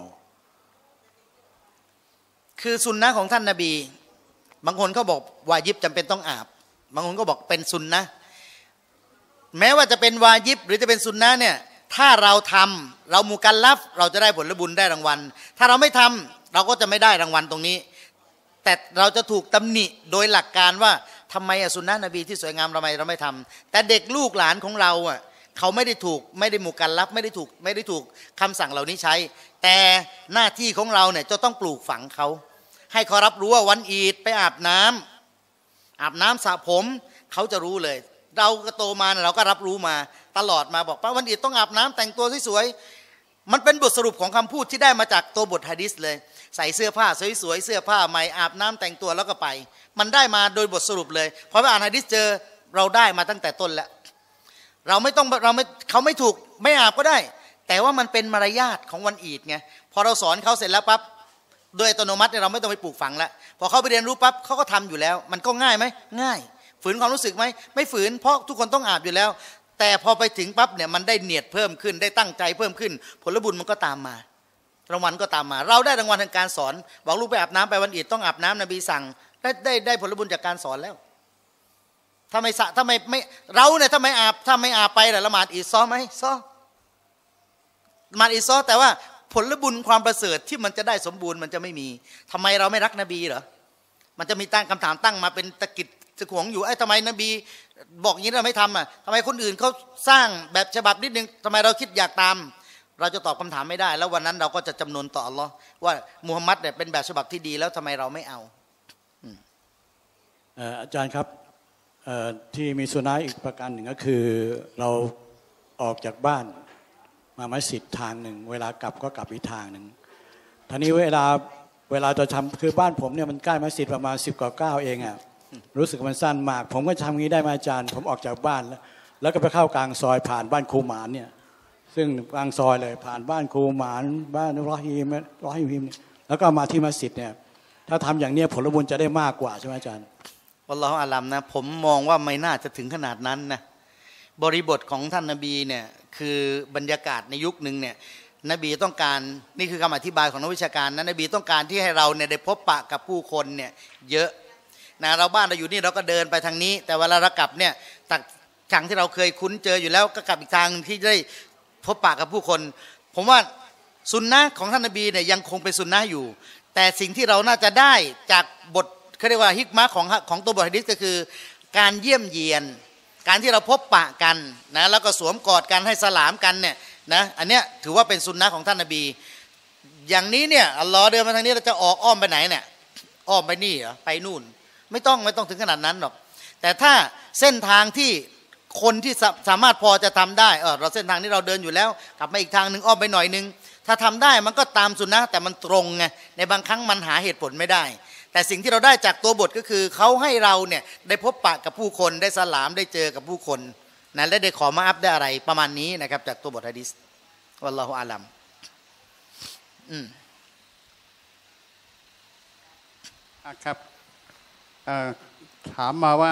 คือสุนนะของท่านนบีบางคนเขาบอกวาญิบจำเป็นต้องอาบบางคนก็บอกเป็นสุนนะแม้ว่าจะเป็นวาญิบหรือจะเป็นสุนนะเนี่ยถ้าเราทำเรามุกัลลัฟเราจะได้ผลบุญได้รางวัลถ้าเราไม่ทำเราก็จะไม่ได้รางวัลตรงนี้แต่เราจะถูกตำหนิโดยหลักการว่าทำไมอะสุนนะนบีที่สวยงามทำไมเราไม่ทำแต่เด็กลูกหลานของเราอ่ะเขาไม่ได้ถูกไม่ได้มุกัลลัฟไม่ได้ถูกไม่ได้ถูกคำสั่งเหล่านี้ใช้แต่หน้าที่ของเราเนี่ยจะต้องปลูกฝังเขาให้เขารับรู้ว่าวันอีดไปอาบน้ำอาบน้ำสระผมเขาจะรู้เลยเราก็โตมาเราก็รับรู้มาตลอดมาบอกว่าวันอีดต้องอาบน้ำแต่งตัวสวยๆมันเป็นบทสรุปของคำพูดที่ได้มาจากตัวบทหะดีษเลยใส่เสื้อผ้าสวยๆเสื้อผ้าใหม่อาบน้ำแต่งตัวแล้วก็ไปมันได้มาโดยบทสรุปเลยพอไปอ่านหะดีษเจอเราได้มาตั้งแต่ต้นแล้วเราไม่ต้องเราไม่เขาไม่ถูกไม่อาบก็ได้แต่ว่ามันเป็นมารยาทของวันอีดไงพอเราสอนเขาเสร็จแล้วปั๊บโดยอัตโนมัติเราไม่ต้องไปปลูกฝังแล้วพอเขาไปเรียนรู้ปั๊บเขาก็ทำอยู่แล้วมันก็ง่ายไหมง่ายฝืนความรู้สึกไหมไม่ฝืนเพราะทุกคนต้องอาบอยู่แล้วแต่พอไปถึงปั๊บเนี่ยมันได้เนียดเพิ่มขึ้นได้ตั้งใจเพิ่มขึ้นผลบุญมันก็ตามมารางวัลก็ตามมาเราได้รางวัลทางการสอนบอกลูกไปอาบน้ำไปวันอีดต้องอาบน้ำนบีสั่งได้ได้ได้ผลบุญจากการสอนแล้วถ้าไม่สะถ้าไม่ไม่เราเนี่ยถ้าไม่อาบถ้าไม่อาบไปละหมาดอีดซ้อไหมซ้อละหมาดอีดซ้อแต่ว่าผลบุญความประเสริฐที่มันจะได้สมบูรณ์มันจะไม่มีทำไมเราไม่รักนบีเหรอมันจะมีตั้งคำถามตั้งมาเป็นตะกิดตะขวงอยู่ไอ้ทำไมนบีบอกอย่างนี้เราไม่ทำอ่ะทำไมคนอื่นเขาสร้างแบบฉบับนิดนึงทำไมเราคิดอยากตามเราจะตอบคำถามไม่ได้แล้ววันนั้นเราก็จะจำนวนต่ออัลลอฮ์ว่ามุฮัมมัดเนี่ยเป็นแบบฉบับที่ดีแล้วทำไมเราไม่เอาอาจารย์ครับที่มีสุนัขอีกประการหนึ่งก็คือเราออกจากบ้านมามัสยิดทางหนึ่งเวลากลับก็กลับอีกทางหนึ่งทีนี้เวลาเวลาจะทำคือบ้านผมเนี่ยมันใกล้มัสยิดประมาณสิบกว่าก้าวเองอ่ะรู้สึกมันสั้นมากผมก็ทำงี้ได้มาอาจารย์ผมออกจากบ้านแล้วแล้วก็ไปเข้ากลางซอยผ่านบ้านครูหมานเนี่ยซึ่งกลางซอยเลยผ่านบ้านครูหมานบ้านรอฮีมรอฮีมแล้วก็มาที่มัสยิดเนี่ยถ้าทำอย่างนี้ผลบุญจะได้มากกว่าใช่ไหมอาจารย์วัลลอฮุอาลัมนะผมมองว่าไม่น่าจะถึงขนาดนั้นนะบริบทของท่านนบีเนี่ยคือบรรยากาศในยุคนึงเนี่ยนบีต้องการนี่คือคำอธิบายของนักวิชาการนะนบีต้องการที่ให้เราเนี่ยได้พบปะกับผู้คนเนี่ยเยอะนะเราบ้านเราอยู่นี่เราก็เดินไปทางนี้แต่เวลาเรากลับเนี่ยจากทางที่เราเคยคุ้นเจออยู่แล้วก็กลับอีกทางที่ได้พบปะกับผู้คนผมว่าสุนนะของท่านนบีเนี่ยยังคงเป็นสุนนะอยู่แต่สิ่งที่เราน่าจะได้จากบทเขาเรียกว่าฮิกมะของของตัวบทหะดีษก็คือการเยี่ยมเยียนการที่เราพบปะกันนะแล้วก็สวมกอดกันให้สลามกันเนี่ยนะอันเนี้ยถือว่าเป็นสุนนะของท่านนบีอย่างนี้เนี่ยอัลลอฮ์เดินมาทางนี้เราจะออกอ้อมไปไหนเนี่ยอ้อมไปนี่เหรอไปนู่นไม่ต้องไม่ต้องถึงขนาดนั้นหรอกแต่ถ้าเส้นทางที่คนที่สามารถพอจะทำได้เออเราเส้นทางที่เราเดินอยู่แล้วกลับมาอีกทางหนึ่งอ้อมไปหน่อยนึงถ้าทำได้มันก็ตามสุนนะแต่มันตรงไงในบางครั้งมันหาเหตุผลไม่ได้แต่สิ่งที่เราได้จากตัวบทก็คือเขาให้เราเนี่ยได้พบปะกับผู้คนได้สลามได้เจอกับผู้คนนะและได้ขอมาอัพได้อะไรประมาณนี้นะครับจากตัวบทหะดีษวัลลอฮุอาลัมอืมครับถามมาว่า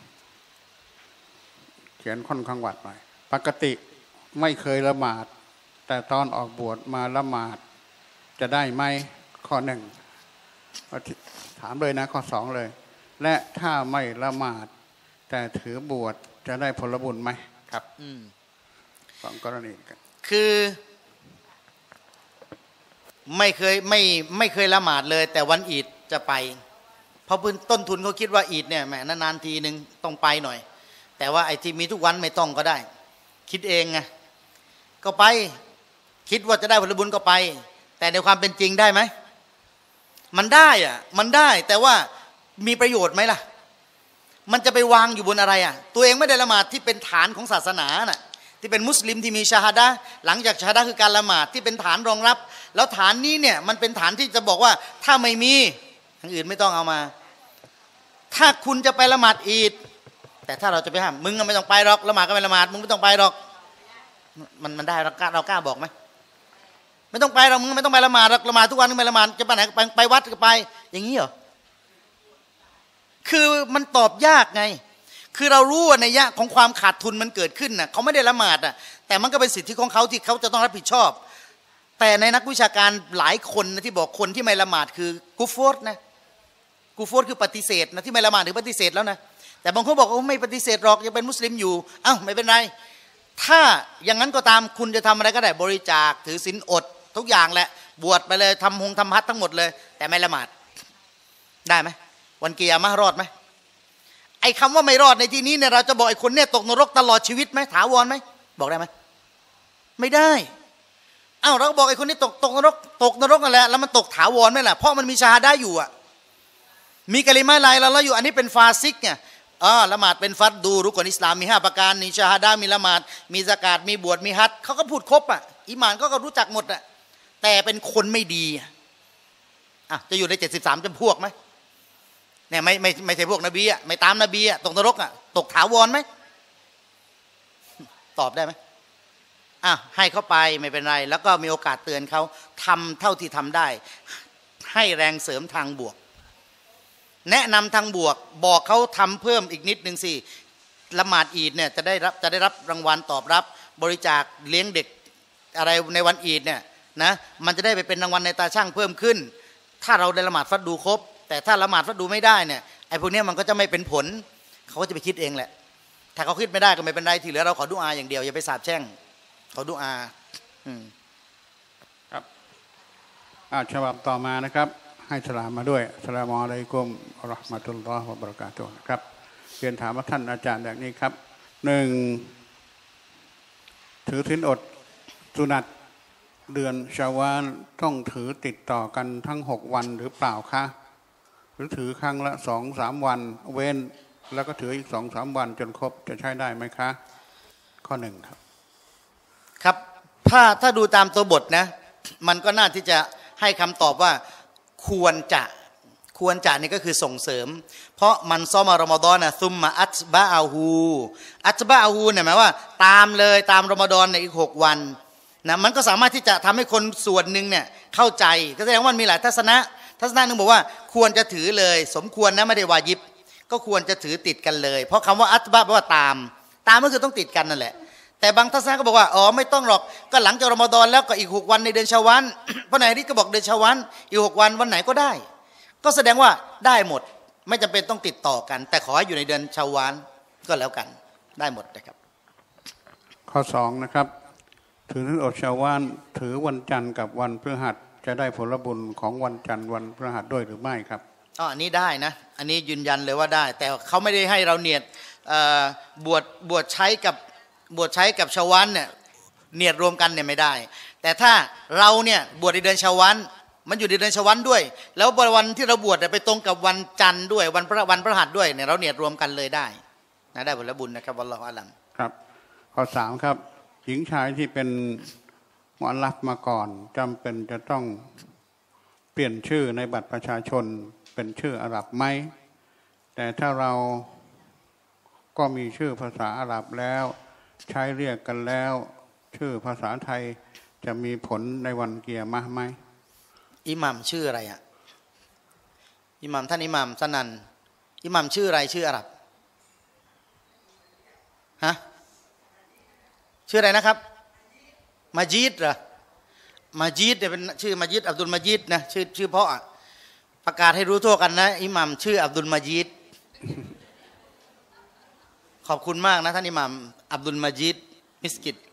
เขียนค่อนข้างวัดหน่อยปกติไม่เคยละหมาดแต่ตอนออกบวชมาละหมาดจะได้ไหมข้อหนึ่งถามเลยนะข้อสองเลยและถ้าไม่ละหมาดแต่ถือบวชจะได้ผลบุญไหมครับสองกรณีกันคือไม่เคยไม่ไม่เคยละหมาดเลยแต่วันอีดจะไปเพราะต้นทุนเขาคิดว่าอีดเนี่ยแหมนานๆทีนึงต้องไปหน่อยแต่ว่าไอ้ที่มีทุกวันไม่ต้องก็ได้คิดเองไงก็ไปคิดว่าจะได้ผลบุญก็ไปแต่ในความเป็นจริงได้ไหมมันได้อะมันได้แต่ว่ามีประโยชน์ไหมล่ะมันจะไปวางอยู่บนอะไรอ่ะตัวเองไม่ได้ละหมาดที่เป็นฐานของศาสนาน่ะที่เป็นมุสลิมที่มีชาฮาดะห์หลังจากชาฮาดะห์คือการละหมาดที่เป็นฐานรองรับแล้วฐานนี้เนี่ยมันเป็นฐานที่จะบอกว่าถ้าไม่มีทางอื่นไม่ต้องเอามาถ้าคุณจะไปละหมาดอีดแต่ถ้าเราจะไปห้ามมึงก็ไม่ต้องไปหรอกละหมาดก็ไม่ละหมาดมึงไม่ต้องไปหรอกมันมันได้เรากล้าเรากล้าบอกไหมไม่ต้องไปเรามึงไม่ต้องไปละหมาดละหมาดทุกวันไม่ละหมาดจะไปไหนไปไปวัดก็ไปอย่างนี้เหรอคือมันตอบยากไงคือเรารู้ว่าในยะของความขาดทุนมันเกิดขึ้นน่ะเขาไม่ได้ละหมาดอ่ะแต่มันก็เป็นสิทธิของเขาที่เขาจะต้องรับผิดชอบแต่ในนักวิชาการหลายคนนะที่บอกคนที่ไม่ละหมาดคือกูฟอร์นะกูฟอร์คือปฏิเสธนะที่ไม่ละหมาดหรือปฏิเสธแล้วนะแต่บางคนบอกว่าไม่ปฏิเสธหรอกยังเป็นมุสลิมอยู่อ้าวไม่เป็นไรถ้าอย่างนั้นก็ตามคุณจะทำอะไรก็ได้บริจาคถือศีลอดทุกอย่างแหละบวชไปเลยทำหงทำฮัจญ์ทั้งหมดเลยแต่ไม่ละหมาดได้ไหมวันกิยามะห์รอดไหมไอ้คำว่าไม่รอดในที่นี้เนี่ยเราจะบอกไอ้คนเนี่ยตกนรกตลอดชีวิตไหมถาวรไหมบอกได้ไหมไม่ได้อ้าวเราก็บอกไอ้คนนี้ตกตกนรกตกนรกนั่นแหละแล้วมันตกถาวรไหมล่ะเพราะมันมีชาฮาดะห์อยู่อ่ะมีกะลิมะลาอิลาฮะอิลลัลลอฮ์อยู่อันนี้เป็นฟาซิกไงอ๋อละหมาดเป็นฟัรดูรุกนอิสลามมีห้าประการมีชาฮาดะห์มีละหมาดมีซะกาตมีบวชมีฮัจญ์เขาก็พูดครบอ่ะอีหม่านก็ก็รู้จักหมดอ่ะแต่เป็นคนไม่ดีอ่ะจะอยู่ในเจ็ดสิบสามจำพวกไหมเนี่ยไม่ไม่ไม่ใช่พวกนบีอ่ะไม่ตามนบีอ่ะตกนรกอ่ะตกถาวรไหมตอบได้ไหมอ่ะให้เขาไปไม่เป็นไรแล้วก็มีโอกาสเตือนเขาทำเท่าที่ทำได้ให้แรงเสริมทางบวกแนะนำทางบวกบอกเขาทำเพิ่มอีกนิดนึงสิละหมาดอีดเนี่ยจะได้รับจะได้รับรางวัลตอบรับบริจาคเลี้ยงเด็กอะไรในวันอีดเนี่ยนะมันจะได้ไปเป็นรางวัลในตาช่างเพิ่มขึ้นถ้าเราได้ละหมาดฟัดดูครบแต่ถ้าละหมาดฟัดดูไม่ได้เนี่ยไอ้พวกนี้มันก็จะไม่เป็นผลเขาก็จะไปคิดเองแหละถ้าเขาคิดไม่ได้ก็ไม่เป็นไรที่เหลือเราขอดุอาอย่างเดียวอย่าไปสาปแช่งขอดุอาอืมครับอ่าฉบับต่อมานะครับให้สลามมาด้วยอัสสลามุอะลัยกุมวะเราะห์มะตุลลอฮ์วะบะเราะกาตุฮ์นะครับเรียนถามว่าท่านอาจารย์แบบนี้ครับหนึ่งถือศีลอดสุนัตเดือนชาวาลต้องถือติดต่อกันทั้งหกวันหรือเปล่าคะหรือถือครั้งละสองสามวันเว้นแล้วก็ถืออีกสองสามวันจนครบจะใช้ได้ไหมคะข้อหนึ่งครับครับถ้าถ้าดูตามตัวบทนะมันก็น่าที่จะให้คำตอบว่าควรจะควรจะนี่ก็คือส่งเสริมเพราะมันซอมารอมฎอนนะซุมมาอัตบะอาฮูอัตบะอาฮูเนี่ยหมายว่าตามเลยตามรอมฎอนในอีกหกวันนะมันก็สามารถที่จะทำให้คนส่วนหนึ่งเนี่ยเข้าใจก็แสดงว่ามีหลายทัศนะทัศนะหนึ่งบอกว่าควรจะถือเลยสมควรนะไม่ได้วาญิบก็ควรจะถือติดกันเลยเพราะคำว่าอัตบะแปลว่าตามตามก็คือต้องติดกันนั่นแหละแแต่บางทัศนะก็บอกว่าอ๋อไม่ต้องหรอกก็หลังจากรอมฎอนแล้วก็อีกหกวันในเดือนชาวาลเพราะไหนที่ก็บอกเดือนชาวาลอีกหกวันวันไหนก็ได้ก็แสดงว่าได้หมดไม่จำเป็นต้องติดต่อกันแต่ขอให้อยู่ในเดือนชาวาลก็แล้วกันได้หมดนะครับข้อสองนะครับถืออดชาวาลถือวันจันทร์กับวันพฤหัสจะได้ผลบุญของวันจันทร์วันพฤหัสด้วยหรือไม่ครับอ๋ออันนี้ได้นะอันนี้ยืนยันเลยว่าได้แต่เขาไม่ได้ให้เราเนียดบวชบวชใช้กับบวชใช้กับชาวาลเนี่ยเนียดรวมกันเนี่ยไม่ได้แต่ถ้าเราเนี่ยบวชในเดือนชาวาลมันอยู่ในเดือนชาวาลด้วยแล้ววันที่เราบวชไปตรงกับวันจันทร์ด้วยวันพระวันพฤหัสด้วยเนี่ยเราเนียดรวมกันเลยได้นะได้ผลบุญนะครับวัลลอฮุอาลัมครับข้อสามครับหญิงชายที่เป็นมุอัลลัฟมาก่อนจำเป็นจะต้องเปลี่ยนชื่อในบัตรประชาชนเป็นชื่ออาหรับไหมแต่ถ้าเราก็มีชื่อภาษาอาหรับแล้วใช้เรียกกันแล้วชื่อภาษาไทยจะมีผลในวันเกียรติไหมอิหมัมชื่ออะไรอ่ะอิหมัมท่านอิหมัมสนันอิหมัมชื่ออะไรชื่ออาหรับฮะชื่ออะไรนะครับมัจิดเหรอมัจิดเนี่ยเป็นชื่อมัจิดอับดุลมัจิดนะชื่อชื่อเพราะประกาศให้รู้ทั่วกันนะอิหมัมชื่ออับดุลมัจิดขอบคุณมากนะท่านอิหมัมอับดุลมัจิดมิสกิด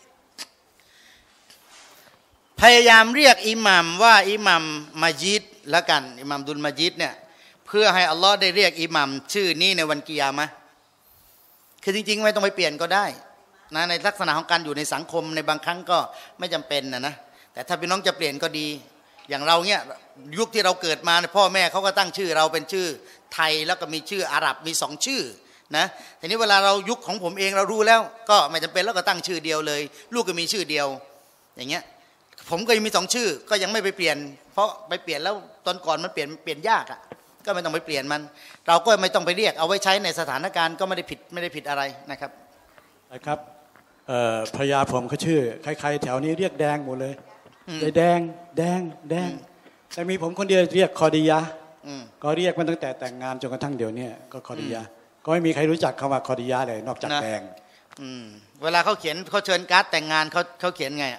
พยายามเรียกอิหมัมว่าอิหมัมมัจิดแล้วกันอิหมัมดุลมัจิดเนี่ยเพื่อให้อัลลอฮ์ได้เรียกอิหมัมชื่อนี้ในวันกิยามะห์คือจริงๆไม่ต้องไปเปลี่ยนก็ได้นะในลักษณะของการอยู่ในสังคมในบางครั้งก็ไม่จำเป็นนะนะแต่ถ้าพี่น้องจะเปลี่ยนก็ดีอย่างเราเนี่ยยุคที่เราเกิดมาพ่อแม่เขาก็ตั้งชื่อเราเป็นชื่อไทยแล้วก็มีชื่ออาหรับมีสองชื่อนะทีนี้เวลาเรายุคของผมเองเรารู้แล้วก็ไม่จำเป็นแล้วก็ตั้งชื่อเดียวเลยลูกก็มีชื่อเดียวอย่างเงี้ยผมก็ยังมีสองชื่อก็ยังไม่ไปเปลี่ยนเพราะไปเปลี่ยนแล้วตอนก่อนมันเปลี่ยนเปลี่ยนยากอ่ะก็ไม่ต้องไปเปลี่ยนมันเราก็ไม่ต้องไปเรียกเอาไว้ใช้ในสถานการณ์ก็ไม่ได้ผิดไม่ได้ผิดอะไรนะครับนะครับภรรยาผมเขาชื่อใครๆแถวนี้เรียกแดงหมดเลยแดงแดงแดงแต่มีผมคนเดียวเรียกคอดียะก็เรียกมันตั้งแต่แต่งงานจนกระทั่งเดี๋ยวนี้ก็คอดียะก็ไม่มีใครรู้จักคำว่าคอดียะเลยนอกจากแดงเวลาเขาเขียนเขาเชิญการ์ดแต่งงานเขาเขาเขียนไง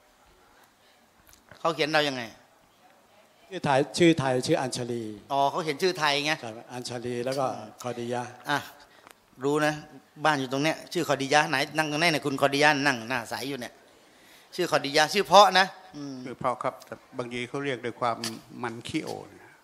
เขาเขียนเรายังไงชื่อไทยชื่อไทยชื่ออัญชลีอ๋อเขาเขียนชื่อไทยไงอัญชลีแล้วก็คอดียะอ่ะรู้นะบ้านอยู่ตรงเนี้ยชื่อคอดียะไหนนั่งตรงไหนเนี่ยคุณคอดียะนั่งหน้าใสอยู่เนี่ยชื่อคอดียะชื่อเพาะนะคือเพาะครับบางทีเขาเรียกด้วยความมันขี้โอ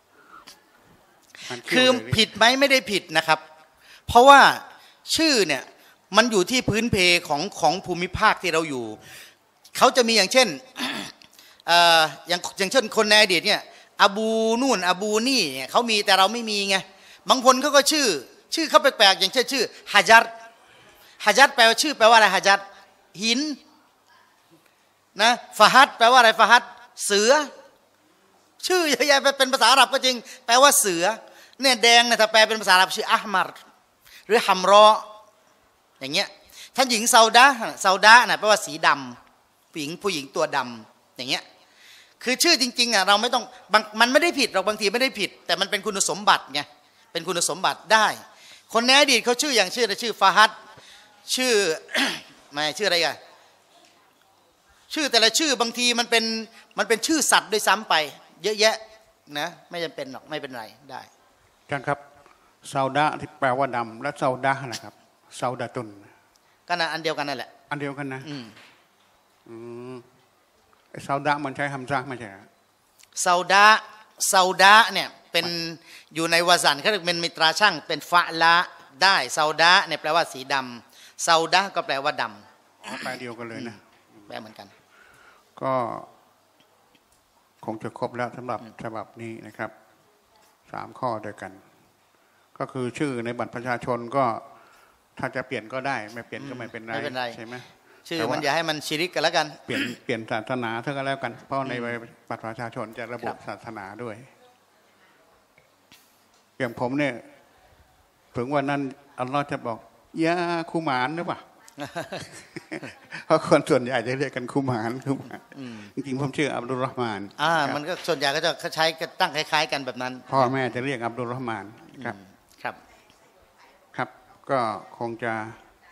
คือผิดไหมไม่ได้ผิดนะครับเพราะว่าชื่อเนี่ยมันอยู่ที่พื้นเพของของภูมิภาคที่เราอยู่เขาจะมีอย่างเช่นอย่างอย่างเช่นคนในอดีตเนี่ยอบูนู่นอบูนี่เนี่ยเขามีแต่เราไม่มีไงบางคนเขาก็ชื่อชื่อเขาแปลกๆอย่างเช่นชื่อฮะจัดฮะจัดแปลว่าชื่อแปลว่าอะไรฮะจัดหินนะฟาฮัดแปลว่าอะไรฟาฮัดเสือชื่อเยอะแยะเป็นภาษาอาหรับก็จริงแปลว่าเสือเนี่ยแดงเนี่ยถ้าแปลเป็นภาษาอาหรับชื่ออัลมัรหรือฮัมรออย่างเงี้ยท่านหญิงซาดาซาดาเนี่ยแปลว่าสีดำผู้หญิงผู้หญิงตัวดำอย่างเงี้ยคือชื่อจริงๆอ่ะเราไม่ต้องมันไม่ได้ผิดหรอกบางทีไม่ได้ผิดแต่มันเป็นคุณสมบัติไงเป็นคุณสมบัติได้คนในอดีตเขาชื่ออย่างชื่อชื่อฟาฮัดชื่อ ไม่ชื่ออะไรกันชื่อแต่ละชื่อบางทีมันเป็นมันเป็นชื่อสัตว์ด้วยซ้ำไปเยอะแยะนะไม่จำเป็นหรอกไม่เป็นไรได้จังครับซาดาที่แปลว่าดำและซาดานะครับซาดาตุนก็น่ะอันเดียวกันนั่นแหละอันเดียวกันนะอืมอืมซาดามันใช้ฮัมซะไม่ใช่ซาดาซาดาเนี่ยเป็นอยู่ในวาซันเขาเรียกเป็นมิตราช่างเป็นฟะละได้ซาดาเนี่ยแปลว่าสีดำซาดาก็แปลว่าดำแปลเดียวกันเลยนะแปลเหมือนกันก็คงจะครบแล้วสำหรับฉบับนี้นะครับสามข้อด้วยกันก็คือชื่อในบัตรประชาชนก็ถ้าจะเปลี่ยนก็ได้ไม่เปลี่ยนก็ไม่เป็นไรใช่ไหมชื่อมันอย่าให้มันชิริกกันแล้วกันเปลี่ยนเปลี่ยนศาสนาเท่ากันแล้วกันเพราะในบัตรประชาชนจะระบุศาสนาด้วยอย่างผมเนี่ยถึงวันนั้นอัลลอฮ์จะบอกยาคุมานหรือเปล่าเพราะคนส่วนใหญ่จะเรียกกันคุมานคุมานจริงๆผมชื่ออับดุลรอฮ์มานอ่ามันก็ส่วนใหญ่ก็จะใช้ตั้งคล้ายๆกันแบบนั้นพ่อแม่จะเรียกอับดุลรอฮ์มานครับครับครับก็คงจะ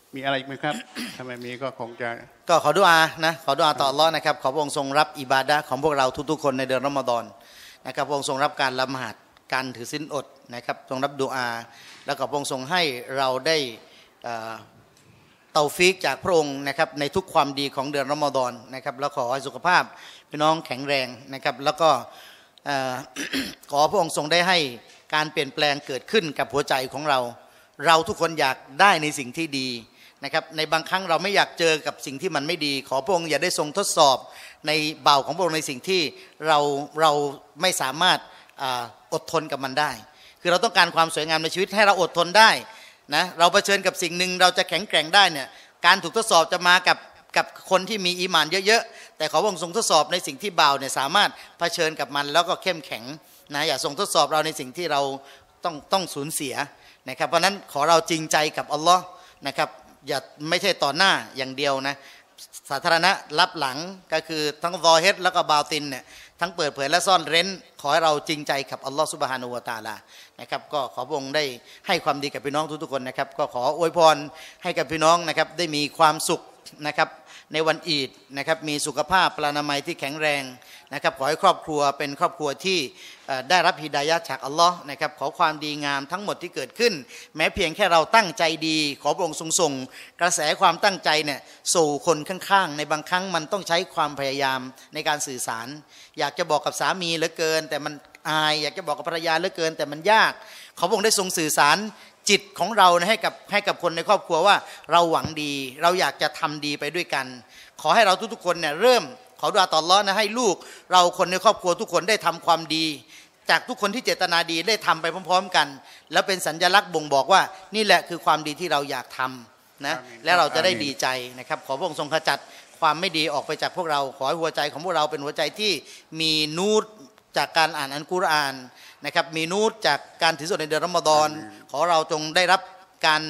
มีอะไรไหมครับ ถ้าไม่มีก็คงจะก็ขอดุอานะขอดุอาต่ออัลเลาะห์นะครับขอพระองค์ทรงรับอิบาดะห์ของพวกเราทุกๆคนในเดือนรอมฎอนนะครับพระองค์ทรงรับการละหมาดการถือศีลอดนะครับทรงรับดุอาแล้วก็พระองค์ทรงให้เราได้เตาฟีกจากพระองค์นะครับในทุกความดีของเดือนรอมฎอนนะครับแล้วขอให้สุขภาพพี่น้องแข็งแรงนะครับแล้วก็ขอพระองค์ทรงได้ให้การเปลี่ยนแปลงเกิดขึ้นกับหัวใจของเราเราทุกคนอยากได้ในสิ่งที่ดีนะครับในบางครั้งเราไม่อยากเจอกับสิ่งที่มันไม่ดีขอพระองค์อย่าได้ทรงทดสอบในบ่าวของพระองค์ในสิ่งที่เราเราไม่สามารถอดทนกับมันได้คือเราต้องการความสวยงามในชีวิตให้เราอดทนได้นะเราเผชิญกับสิ่งหนึ่งเราจะแข็งแกร่งได้เนี่ยการถูกทดสอบจะมากับกับคนที่มีอีหม่านเยอะๆแต่ขอพระองค์ทรงทดสอบในสิ่งที่บ่าวเนี่ยสามารถเผชิญกับมันแล้วก็เข้มแข็งนะอย่าทรงทดสอบเราในสิ่งที่เราต้องต้องสูญเสียนะครับเพราะนั้นขอเราจริงใจกับอัลลอฮ์นะครับอย่าไม่ใช่ต่อหน้าอย่างเดียวนะสาธารณะรับหลังก็คือทั้งซอฮิรแล้วก็บาตินเนี่ยทั้งเปิดเผยและซ่อนเร้นขอให้เราจริงใจกับอัลลอฮ์ซุบฮานะฮูวะตะอาลานะครับก็ขอพระองค์ได้ให้ความดีกับพี่น้องทุกๆคนนะครับก็ขออวยพรให้กับพี่น้องนะครับได้มีความสุขนะครับในวันอีดนะครับมีสุขภาพปรานามัยที่แข็งแรงนะครับขอให้ครอบครัวเป็นครอบครัวที่ได้รับฮิดายะห์จากอัลลอฮ์นะครับขอความดีงามทั้งหมดที่เกิดขึ้นแม้เพียงแค่เราตั้งใจดีขอพระองค์ทรงส่งกระแสความตั้งใจเนี่ยสู่คนข้างๆในบางครั้งมันต้องใช้ความพยายามในการสื่อสารอยากจะบอกกับสามีเหลือเกินแต่มันอายอยากจะบอกกับภรรยาเหลือเกินแต่มันยากขอพระองค์ได้ทรงสื่อสารจิตของเราให้กับให้กับคนในครอบครัวว่าเราหวังดีเราอยากจะทำดีไปด้วยกันขอให้เราทุกๆคนเนี่ยเริ่มขอดุอาต่ออัลเลาะห์นะให้ลูกเราคนในครอบครัวทุกคนได้ทำความดีจากทุกคนที่เจตนาดีได้ทำไปพร้อมๆกันแล้วเป็นสัญลักษณ์บ่งบอกว่านี่แหละคือความดีที่เราอยากทำนะและเราจะได้ดีใจนะครับขอพระองค์ทรงขจัดความไม่ดีออกไปจากพวกเราขอให้หัวใจของพวกเราเป็นหัวใจที่มีนูรจากการอ่านอัลกุรอานนะครับมีนูรจากการถือศีลในเดือนรอมฎอนขอเราจงได้รับการ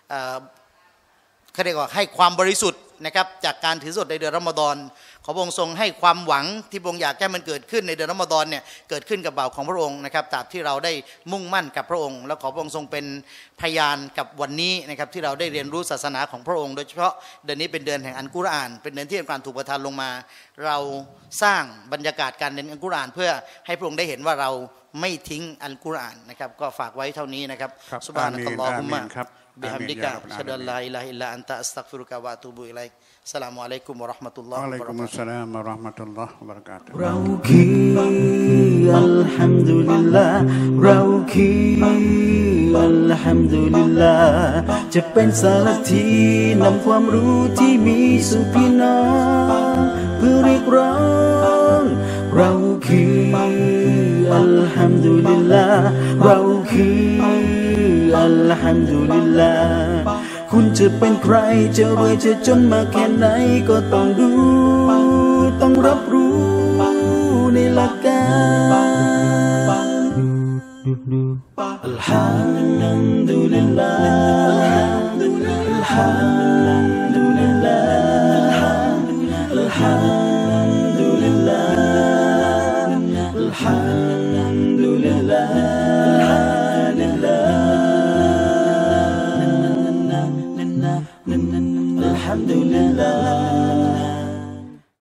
เขาเรียกว่าให้ความบริสุทธิ์นะครับจากการถือศีลในเดือนรอมฎอนขอพระองค์ทรงให้ความหวังที่พระองค์อยากให้มันเกิดขึ้นในเดือนรอมฎอนเนี่ยเกิดขึ้นกับบ่าวของพระองค์นะครับตราบที่เราได้มุ่งมั่นกับพระองค์แล้วขอพระองค์ทรงเป็นพยานกับวันนี้นะครับที่เราได้เรียนรู้ศาสนาของพระองค์โดยเฉพาะเดือนนี้เป็นเดือนแห่งอัลกุรอานเป็นเดือนที่การถูกประทานลงมาเราสร้างบรรยากาศการเรียนอัลกุรอานเพื่อให้พระองค์ได้เห็นว่าเราไม่ทิ้งอัลกุรอานนะครับก็ฝากไว้เท่านี้นะครับซุบฮานะกัลลอฮุมมะบิฮัมดิกะชะดัลลาอิลาฮะอิลลาอันตะอัสตัฆฟิรุกะวะอะตูบุอิลัยอัสสลามุอะลัยกุมวะเราะห์มะตุลลอฮ์วะบะเราะกาตุฮ์วะอะลัยกุมุสสลามวะเราะห์มะตุลลอฮ์วะบะเราะกาตุฮ์เราคืออัลฮัมดุลิลลาห์เราคืออัลฮัมดุลิลลาห์จะเป็นสารทีนำความรู้ที่มีสู่พี่น้องเพื่อเรียกร้องเราคืออัลฮัมดุลิลลาห์เราคืออัลฮัมดุลิลลาห์คุณจะเป็นใครจะรวยจะจนมาแค่ไหนก็ต้องดูต้องรับรู้ในหลักการอัลฮัมดุลิลลาห์อัลฮัมดุลิลลาห์